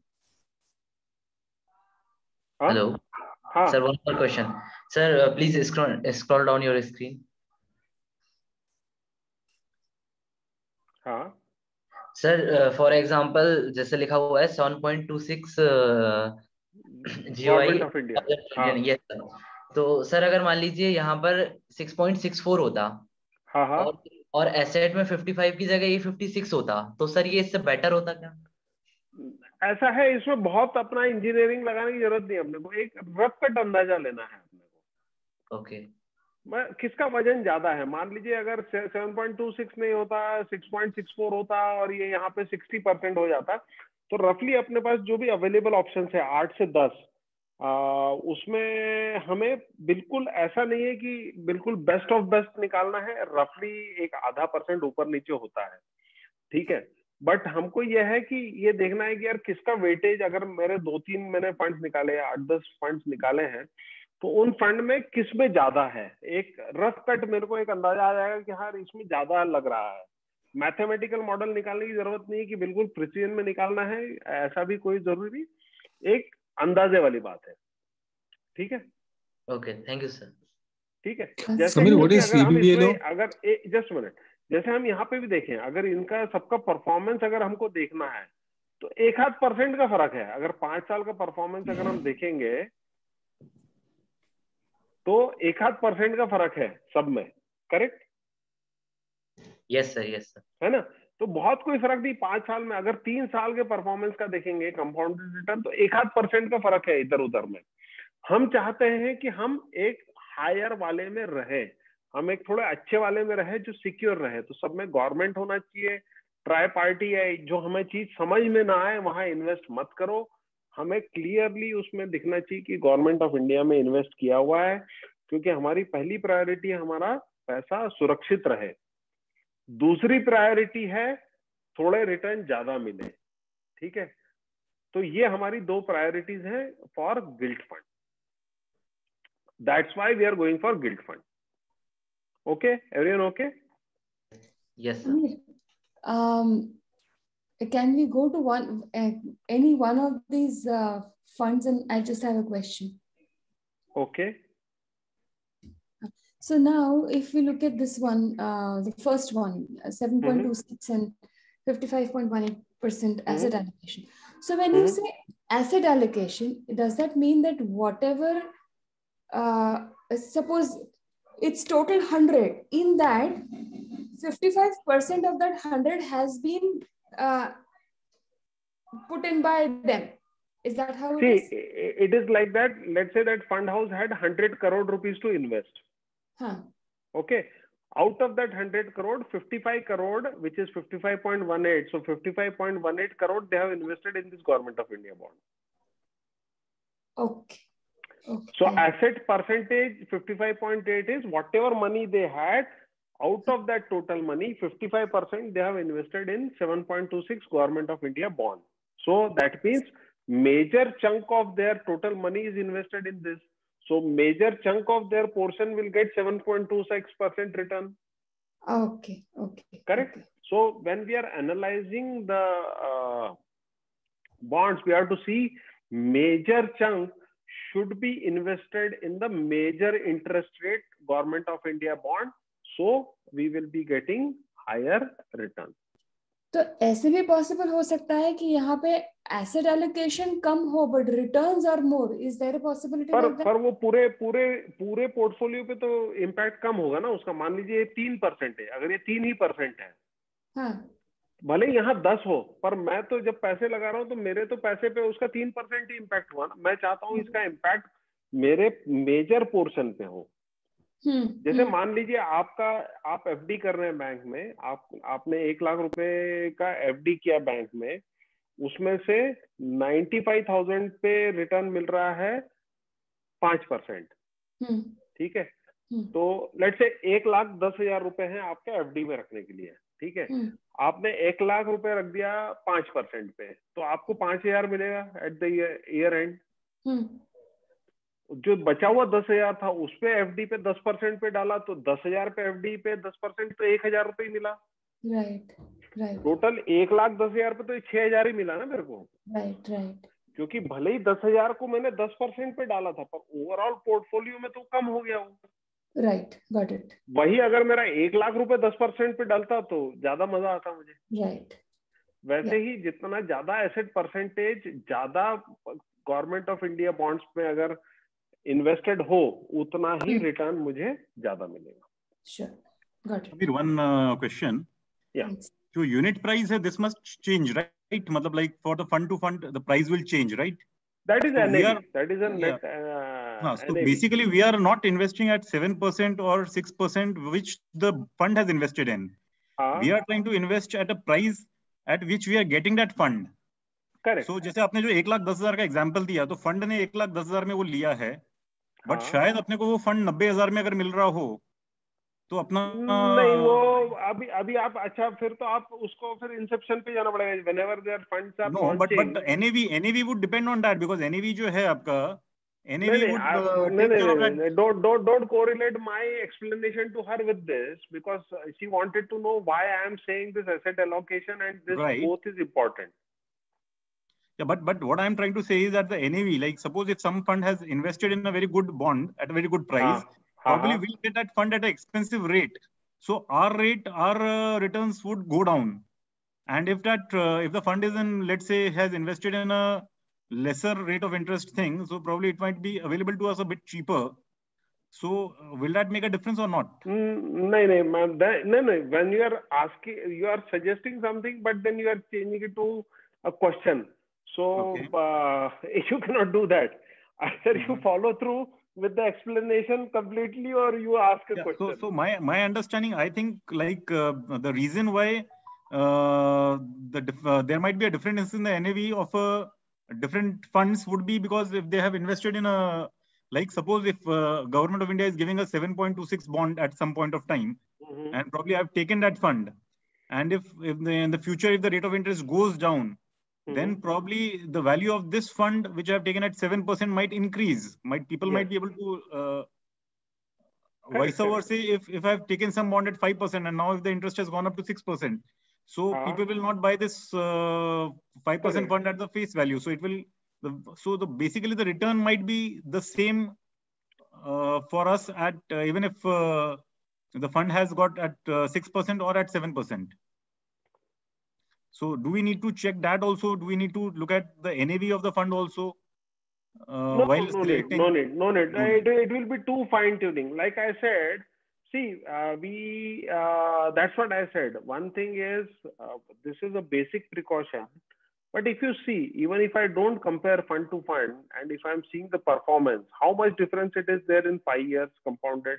Hello. Sir, one more question. Sir, please scroll down your screen. Sir for example जैसे लिखा हुआ है 7.26 GOI of India. ये तो sir अगर मान लीजिए यहाँ पर 6.64 होता, हाँ हाँ, और एसेट में 55 की जगह ये 56 होता, तो सर ये इससे बेटर होता क्या? ऐसा है, इसमें बहुत अपना इंजीनियरिंग लगाने की जरूरत नहीं है अपने को, एक रफ कट अंदाजा लेना है अपने को। ओके। किसका वजन ज्यादा है, मान लीजिए अगर 7.26 नहीं होता, 6.64 होता और ये यहाँ पे 60% हो जाता, तो रफली अपने पास जो भी अवेलेबल ऑप्शन है 8 से 10, उसमें हमें बिल्कुल ऐसा नहीं है कि बिल्कुल बेस्ट ऑफ बेस्ट निकालना है, रफली एक आधा % ऊपर नीचे होता है, ठीक है। बट हमको यह है कि ये देखना है कि यार किसका वेटेज, अगर मेरे 2-3 मैंने फंड्स निकाले, 8-10 फंड्स निकाले हैं, तो उन फंड में किस में ज्यादा है, एक रफ कट मेरे को एक अंदाजा आ जाएगा कि हाँ इसमें ज्यादा लग रहा है। मैथमेटिकल मॉडल निकालने की जरूरत नहीं है कि बिल्कुल प्रिसीजन में निकालना है, ऐसा भी कोई जरूरी नहीं, एक अंदाजे वाली बात है, ठीक है। Okay, thank you sir. ठीक है, जैसे अगर जस्ट मिनट, जैसे हम यहाँ पे भी देखें, अगर इनका सबका परफॉर्मेंस अगर हमको देखना है तो 1-8% का फर्क है। अगर 5 साल का परफॉर्मेंस अगर हम देखेंगे तो 1-8% का फर्क है सब में, correct? Yes sir, yes sir, है ना। तो बहुत कोई फर्क नहीं 5 साल में। अगर 3 साल के परफॉर्मेंस का देखेंगे कंपाउंडेड रिटर्न, तो 1-8% का फर्क है इधर उधर में। हम चाहते हैं कि हम एक हायर वाले में रहे, हम एक थोड़े अच्छे वाले में रहे जो सिक्योर रहे। तो सब में गवर्नमेंट होना चाहिए, ट्राई पार्टी है, जो हमें चीज समझ में ना आए वहां इन्वेस्ट मत करो। हमें क्लियरली उसमें दिखना चाहिए कि गवर्नमेंट ऑफ इंडिया में इन्वेस्ट किया हुआ है, क्योंकि हमारी पहली प्रायोरिटी है हमारा पैसा सुरक्षित रहे, दूसरी प्रायोरिटी है थोड़े रिटर्न ज्यादा मिले, ठीक है। तो ये हमारी 2 प्रायोरिटीज हैं for gilt fund. That's why we are going for gilt fund. Okay, everyone okay? Yes, sir. Can we go to any one of these funds, and I just have a question. Okay. So now, if we look at this one, the first one, 7.26 and 55.18% asset allocation. So when you say asset allocation, does that mean that whatever suppose it's total 100, in that 55% of that 100 has been put in by them? Is that how it is? It is like that. Let's say that fund house had 100 crore rupees to invest. Okay. Out of that 100 crore, 55 crore, which is 55.18. So 55.18 crore they have invested in this Government of India bond. Okay. Okay. So asset percentage 55.8 is whatever money they had, out of that total money, 55% they have invested in 7.26 Government of India bond. So that means major chunk of their total money is invested in this. So major chunk of their portion will get 7.26% return. Okay. Okay. Correct. Okay. So when we are analyzing the bonds, we have to see major chunk should be invested in the major interest rate Government of India bond, so we will be getting higher return. तो ऐसे भी possible हो सकता है कि यहाँ पे asset allocation कम हो but returns are more, is there a possibility? पर वो पूरे पोर्टफोलियो पे तो इम्पैक्ट कम होगा ना उसका। मान लीजिए 3% है, अगर ये 3% है, हाँ, भले यहाँ 10 हो, पर मैं तो जब पैसे लगा रहा हूँ तो मेरे तो पैसे पे उसका 3% ही इम्पैक्ट हुआ ना। मैं चाहता हूँ इसका इम्पैक्ट मेरे मेजर पोर्शन पे हो। जैसे मान लीजिए आप एफडी कर रहे हैं बैंक में, आपने 1 लाख रुपए का एफडी किया बैंक में, उसमें से 95,000 पे रिटर्न मिल रहा है 5%, ठीक है। तो लेट्स से 1,10,000 रुपए हैं आपके एफडी में रखने के लिए, ठीक है। आपने 1 लाख रुपए रख दिया 5% पे, तो आपको 5,000 मिलेगा एट द ईयर एंड। जो बचा हुआ 10,000 था उस पे एफडी पे 10% पे डाला, तो 10,000 पे एफडी पे 10%, तो 1,000 रुपए ही मिला। राइट। टोटल 1,10,000 पे तो 6,000 ही मिला ना मेरे को। राइट। क्योंकि भले ही 10,000 को मैंने 10% पे डाला था, पर ओवरऑल पोर्टफोलियो में तो कम हो गया वो। Right, got it. वही अगर मेरा 1 लाख रुपए 10% पे डालता तो ज्यादा मजा आता मुझे। राइट। वैसे ही जितना ज्यादा एसेट परसेंटेज ज्यादा गवर्नमेंट ऑफ इंडिया बॉन्ड्स में अगर इन्वेस्टेड हो उतना ही रिटर्न मुझे ज्यादा मिलेगा. Sure. Got it. One question. Yeah. So unit price है, this must change, right? मतलब like for the fund to fund, the price will change, right? That is so NAV. That is a net. So basically, we are not investing at 7% or 6%, which the fund has invested in. We are trying to invest at a price at which we are getting that fund. Correct. So जैसे आपने जो 1,10,000 का example दिया, तो fund ने 1,10,000 में वो लिया है, बट शायद अपने को वो फंड 90,000 में अगर मिल रहा हो, तो अपना नहीं, वो अभी आप अच्छा फिर तो आप उसको फिर इंसेप्शन पे जाना पड़ेगा. whenever their funds are launching. but NAV would depend on that, because NAV जो है आपका NAV would take care of that. Don't correlate my explanation to her with this, because she wanted to know why I am saying this asset allocation, and this both is important. Yeah, but what I am trying to say is that the NAV, like suppose if some fund has invested in a very good bond at a very good price, probably we'll get that fund at an expensive rate. So our returns would go down. And if the fund is in, let's say, has invested in a lesser rate of interest thing, so probably it might be available to us a bit cheaper. So will that make a difference or not? No. When you are asking, you are suggesting something, but then you are changing it to a question. So you cannot do that. Either you follow through with the explanation completely, or you ask a question. So my understanding, I think, like the reason why there might be a difference in the NAV of different funds would be because if they have invested in a, like suppose if Government of India is giving a 7.26 bond at some point of time, and probably I've taken that fund, and if in the future if the rate of interest goes down, then probably the value of this fund, which I have taken at 7%, might increase. People might be able to vice versa. If I've taken some bond at 5%, and now if the interest has gone up to 6%, so people will not buy this 5% fund at the face value. So it will. Basically the return might be the same for us at even if the fund has got at 6% or at 7%. So do we need to check that also? Do we need to look at the NAV of the fund also? No need. It will be too fine tuning. Like I said, see, that's what I said. One thing is, this is a basic precaution. But if you see, even if I don't compare fund to fund, and if I'm seeing the performance, how much difference it is there in 5 years compounded?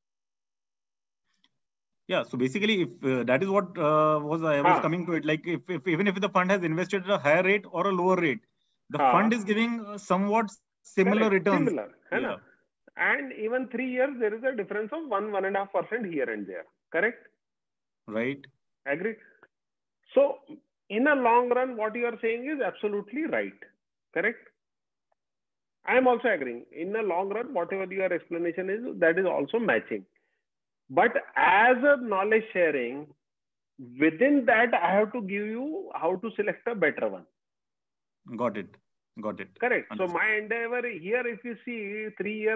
Yeah, so basically, if that is what I was coming to it, like if even if the fund has invested at a higher rate or a lower rate, the fund is giving somewhat similar returns. Similar. And even 3 years, there is a difference of 1.5% here and there. Correct? Right. Agree. So in a long run, what you are saying is absolutely right. Correct? I am also agreeing. In a long run, whatever your explanation is, that is also matching. But as a knowledge sharing, within that, I have to give you how to select a better one. Got it. Correct. Understood. So my endeavor here, if you see 3 years,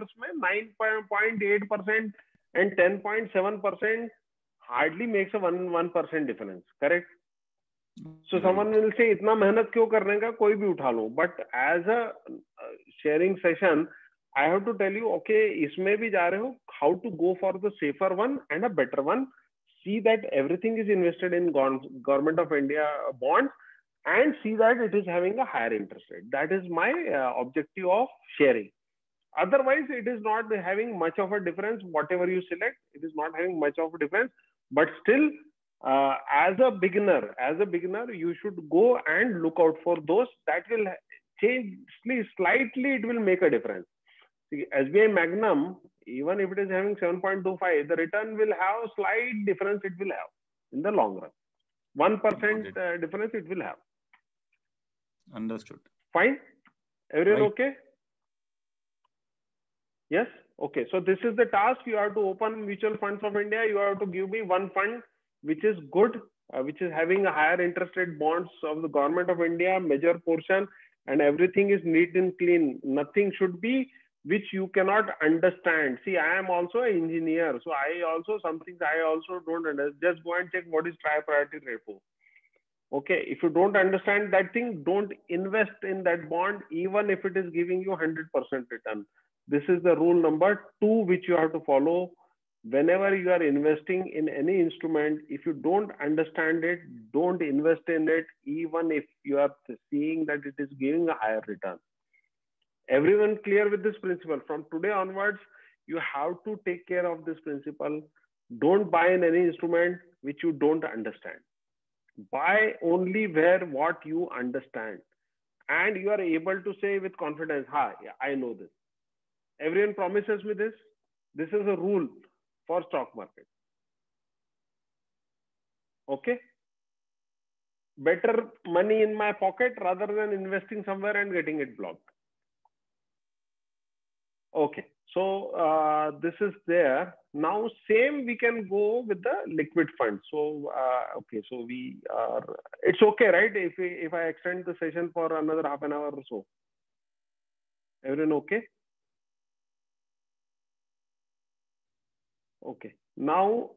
9.8% and 10.7% hardly makes a 1% difference. Correct. So someone will say, "इतना मेहनत क्यों करने का, कोई भी उठा लो." But as a sharing session, I have to tell you, okay, इसमें भी जा रहे हो, how to go for the safer one and a better one. See that everything is invested in Government of India bonds, and see that it is having a higher interest rate. That is my objective of sharing. Otherwise, it is not having much of a difference. Whatever you select, it is not having much of a difference. But still, as a beginner, you should go and look out for those that will change slightly. It will make a difference. See, SBI Magnum, even if it is having 7.25, the return will have slight difference. It will have in the long run. 1% difference it will have. Understood. Fine. Everyone okay? Yes. Okay. So this is the task. You have to open Mutual Funds of India. You have to give me one fund which is good, which is having a higher interest rate bonds of the Government of India, major portion, and everything is neat and clean. Nothing should be which you cannot understand. See, I am also an engineer, so some things I also don't understand. Just go and check what is tri-priority repo. Okay, if you don't understand that thing, don't invest in that bond, even if it is giving you 100% return. This is the rule number 2, which you have to follow. Whenever you are investing in any instrument, if you don't understand it, don't invest in it, even if you are seeing that it is giving a higher return. Everyone clear with this principle? From today onwards, you have to take care of this principle. Don't buy in any instrument which you don't understand. Buy only where what you understand. And you are able to say with confidence, ha, yeah, I know this. Everyone promises me this. This is a rule for stock market. Okay? Better money in my pocket rather than investing somewhere and getting it blocked. Okay, so this is there. Now same we can go with the liquid fund. So okay, so we are, it's okay, right? If I extend the session for another half an hour or so. Everyone okay? Okay, now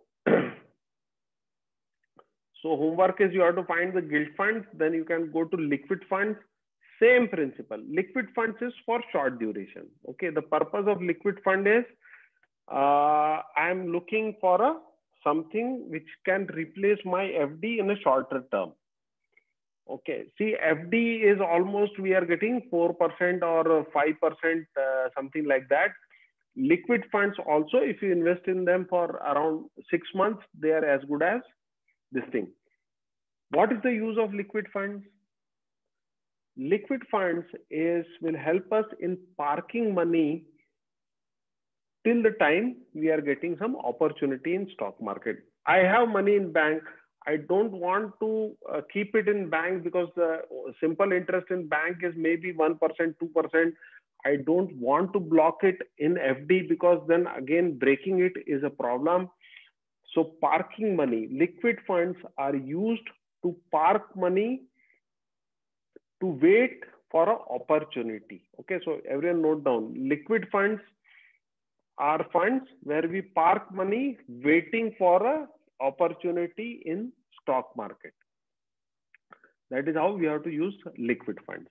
so homework is you have to find the gilt funds, then you can go to liquid funds. Same principle. Liquid funds is for short duration. Okay, the purpose of liquid fund is I am looking for something which can replace my FD in a shorter term. Okay, see, FD is almost we are getting 4% or 5%, something like that. Liquid funds also, if you invest in them for around 6 months, they are as good as this thing. What is the use of liquid funds? Liquid funds will help us in parking money till the time we are getting some opportunity in stock market. I have money in bank. I don't want to keep it in bank because the simple interest in bank is maybe 1%, 2%. I don't want to block it in FD because then again breaking it is a problem. So parking money, liquid funds are used to park money to wait for an opportunity. Okay, so everyone note down. Liquid funds are funds where we park money waiting for an opportunity in stock market. That is how we have to use liquid funds.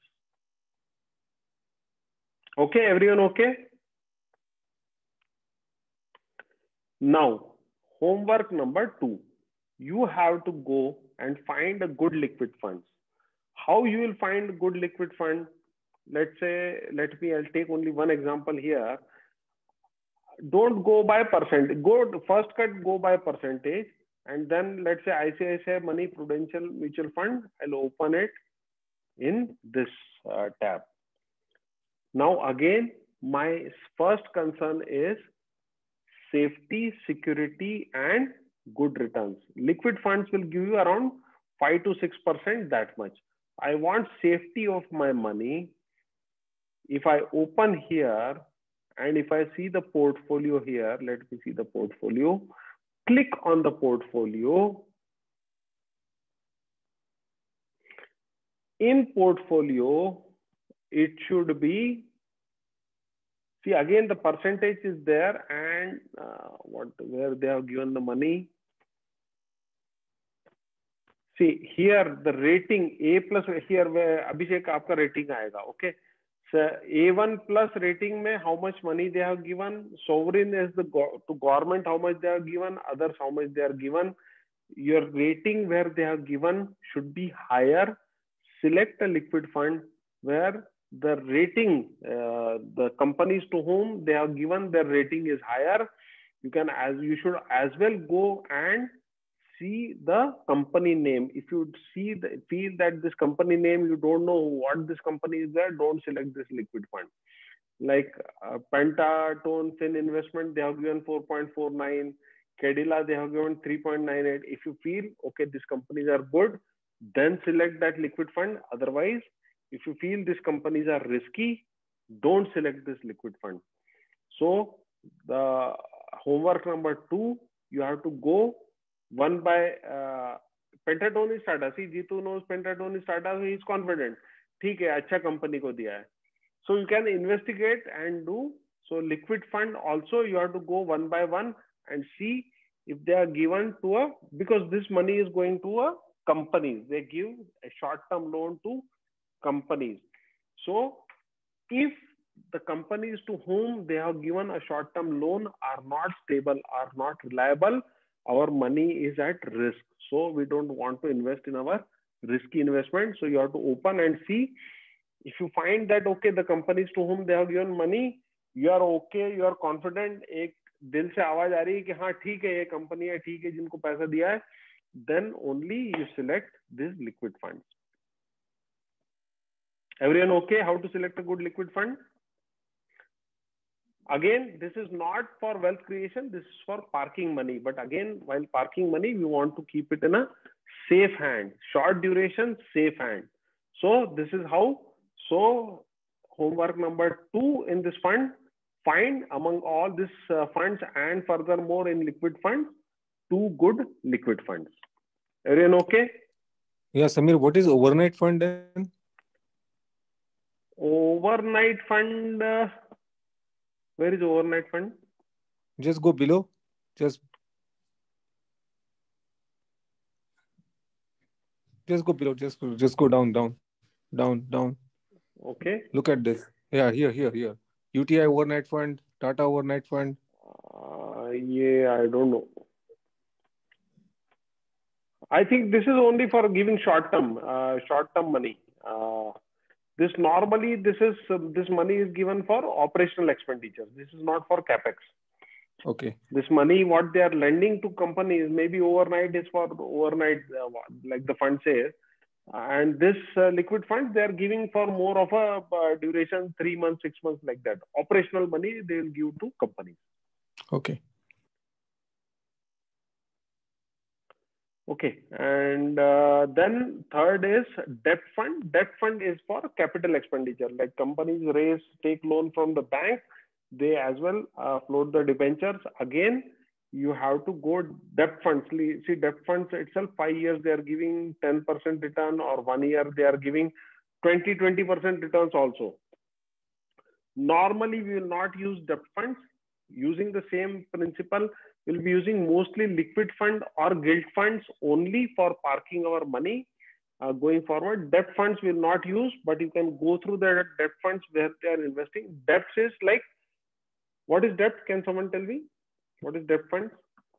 Okay, everyone okay? Now, homework number 2. You have to go and find a good liquid funds. How you will find good liquid fund? Let's say, I'll take only one example here. Don't go by percent. First cut, go by percentage. And then let's say ICICI Money Prudential Mutual Fund. I'll open it in this tab. Now again, my first concern is safety, security, and good returns. Liquid funds will give you around 5 to 6%, that much. I want safety of my money. If I open here and if I see the portfolio here, let me see the portfolio. Click on the portfolio. In portfolio, it should be, see again the percentage is there and where they have given the money. See here the rating A plus, here where Abhishek aapka rating aayega, okay. So A1 plus rating mein how much money they have given, sovereign is the to government how much they have given, others how much they are given. Your rating where they have given should be higher. Select a liquid fund where the rating, the companies to whom they have given their rating is higher. You should as well go and see the company name. If you feel that this company name, you don't know what this company is there, don't select this liquid fund. Like Pentatone Fin Investment, they have given 4.49. Cadila, they have given 3.98. If you feel, okay, these companies are good, then select that liquid fund. Otherwise, if you feel these companies are risky, don't select this liquid fund. So the homework number 2, you have to go one by Pentatone is Tata. See, Jitu knows Pentatone is Tata, he is confident. ठीक है, अच्छा company को दिया है. So you can investigate and do. So liquid fund also you have to go one by one and see if they are given to because this money is going to a companies. They give a short-term loan to companies. So if the companies to whom they have given a short-term loan are not stable, are not reliable, our money is at risk. So we don't want to invest in our risky investment. So you have to open and see. If you find that, okay, the companies to whom they have given money, you are okay, you are confident, एक दिल से आवाज आ रही है कि हाँ ठीक है, ये कंपनी है, ठीक है, जिनको पैसा दिया है, then only you select this liquid funds. Everyone okay? How to select a good liquid fund? Again, this is not for wealth creation. This is for parking money. But again, while parking money, we want to keep it in a safe hand. Short duration, safe hand. So this is how. So homework number 2 in this fund, find among all these funds and furthermore in liquid funds, 2 good liquid funds. Everyone okay? Yeah, Samir, what is overnight fund then? Overnight fund, where is overnight fund? Just go below. Just go below. Just go down. Okay. Look at this. Yeah, here. UTI overnight fund, Tata overnight fund. Yeah, I don't know. I think this is only for giving short-term money. This normally, this money is given for operational expenditures. This is not for capex. Okay. This money, what they are lending to companies, maybe overnight is for overnight, like the fund says. And this liquid fund, they are giving for more of a duration, 3 months, 6 months, like that. Operational money, they will give to companies. Okay. Okay, and then third is debt fund. Debt fund is for capital expenditure. Like companies take loan from the bank, they as well float the debentures. Again, you have to go debt funds. See, debt funds itself, 5 years they are giving 10% return, or 1 year they are giving 20% returns also. Normally, we will not use debt funds. Using the same principle, we'll be using mostly liquid fund or gilt funds only for parking our money going forward. Debt funds will not use, but you can go through the debt funds where they are investing. Debt is like, what is debt? Can someone tell me? What is debt fund?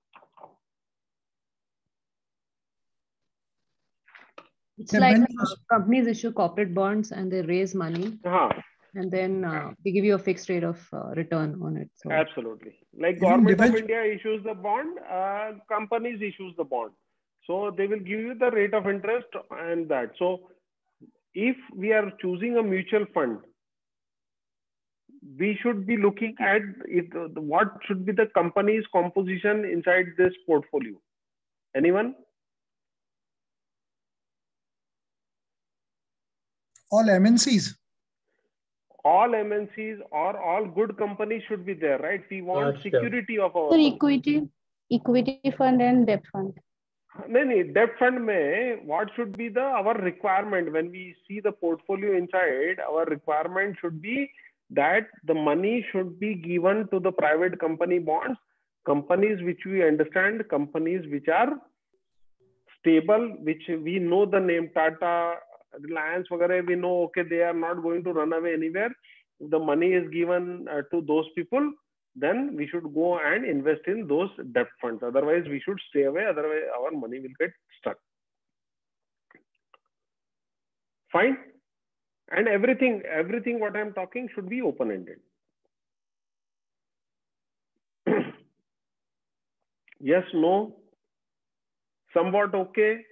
It's like companies issue corporate bonds and they raise money. And then they give you a fixed rate of return on it. So. Absolutely. Like Government of India issues the bond, companies issues the bond. So they will give you the rate of interest and that. So if we are choosing a mutual fund, we should be looking at what should be the company's composition inside this portfolio. Anyone? All MNCs. All MNCs or all good companies should be there, right? We want security of our equity fund and debt fund. No, debt fund mein, what should be our requirement when we see the portfolio inside? Our requirement should be that the money should be given to the private company bonds, companies which we understand, companies which are stable, which we know the name Tata, Reliance, we know, okay, they are not going to run away anywhere. If the money is given to those people, then we should go and invest in those debt funds. Otherwise, we should stay away. Otherwise, our money will get stuck. Fine. And everything what I'm talking should be open-ended. Yes, no, somewhat okay.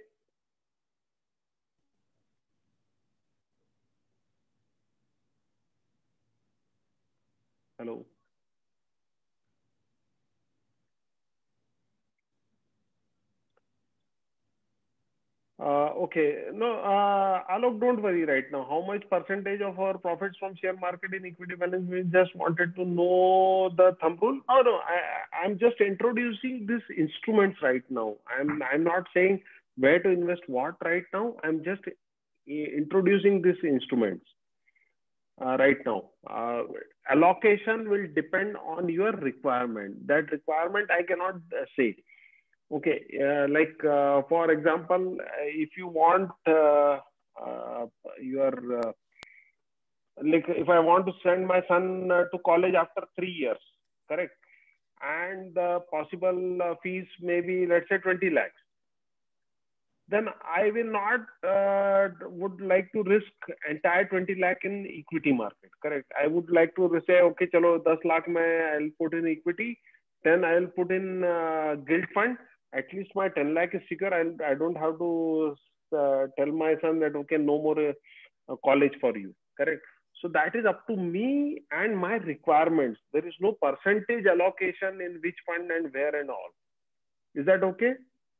Hello. Okay. No, Alok, don't worry right now. How much percentage of our profits from share market in equity balance? We just wanted to know the thumb rule. Oh no, I'm just introducing these instruments right now. I'm not saying where to invest what right now. I'm just introducing these instruments right now. Allocation will depend on your requirement. That requirement I cannot say. Okay, for example, if you want if I want to send my son to college after 3 years, correct? And the possible fees maybe, let's say 20 lakhs. Then I will not would like to risk entire 20 lakh in equity market, correct? I would like to say, okay, chalo 10 lakh I'll put in equity, then I'll put in gilt fund. At least my 10 lakh is secure. I don't have to tell my son that, okay, no more college for you, correct? So that is up to me and my requirements. There is no percentage allocation in which fund and where and all. Is that okay?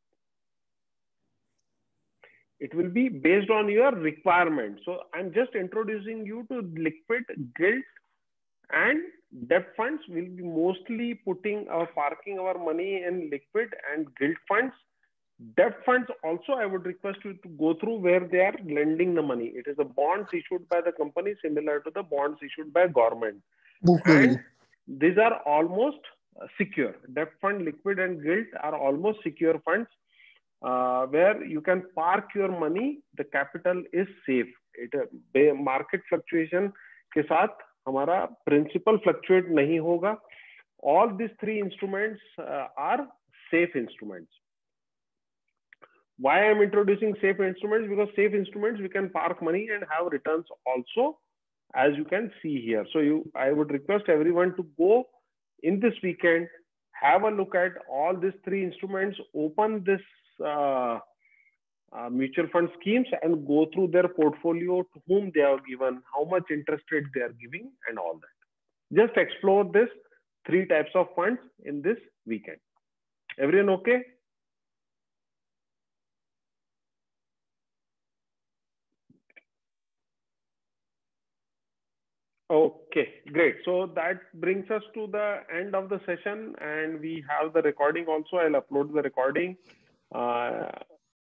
It will be based on your requirement. So I'm just introducing you to liquid, gilt, and debt funds. Will be mostly parking our money in liquid and gilt funds. Debt funds also, I would request you to go through where they are lending the money. It is the bonds issued by the company similar to the bonds issued by government. And these are almost secure. Debt fund, liquid and gilt are almost secure funds where you can park your money. The capital is safe. Market fluctuation के साथ हमारा principal fluctuate नहीं होगा. All these three instruments are safe instruments. Why I'm introducing safe instruments? Because safe instruments, we can park money and have returns also, as you can see here. So I would request everyone to go in this weekend, have a look at all these three instruments, open this mutual fund schemes and go through their portfolio, to whom they are given, how much interest rate they are giving and all that. Just explore this three types of funds in this weekend. Everyone okay? Okay, great. So that brings us to the end of the session, and we have the recording also. I'll upload the recording.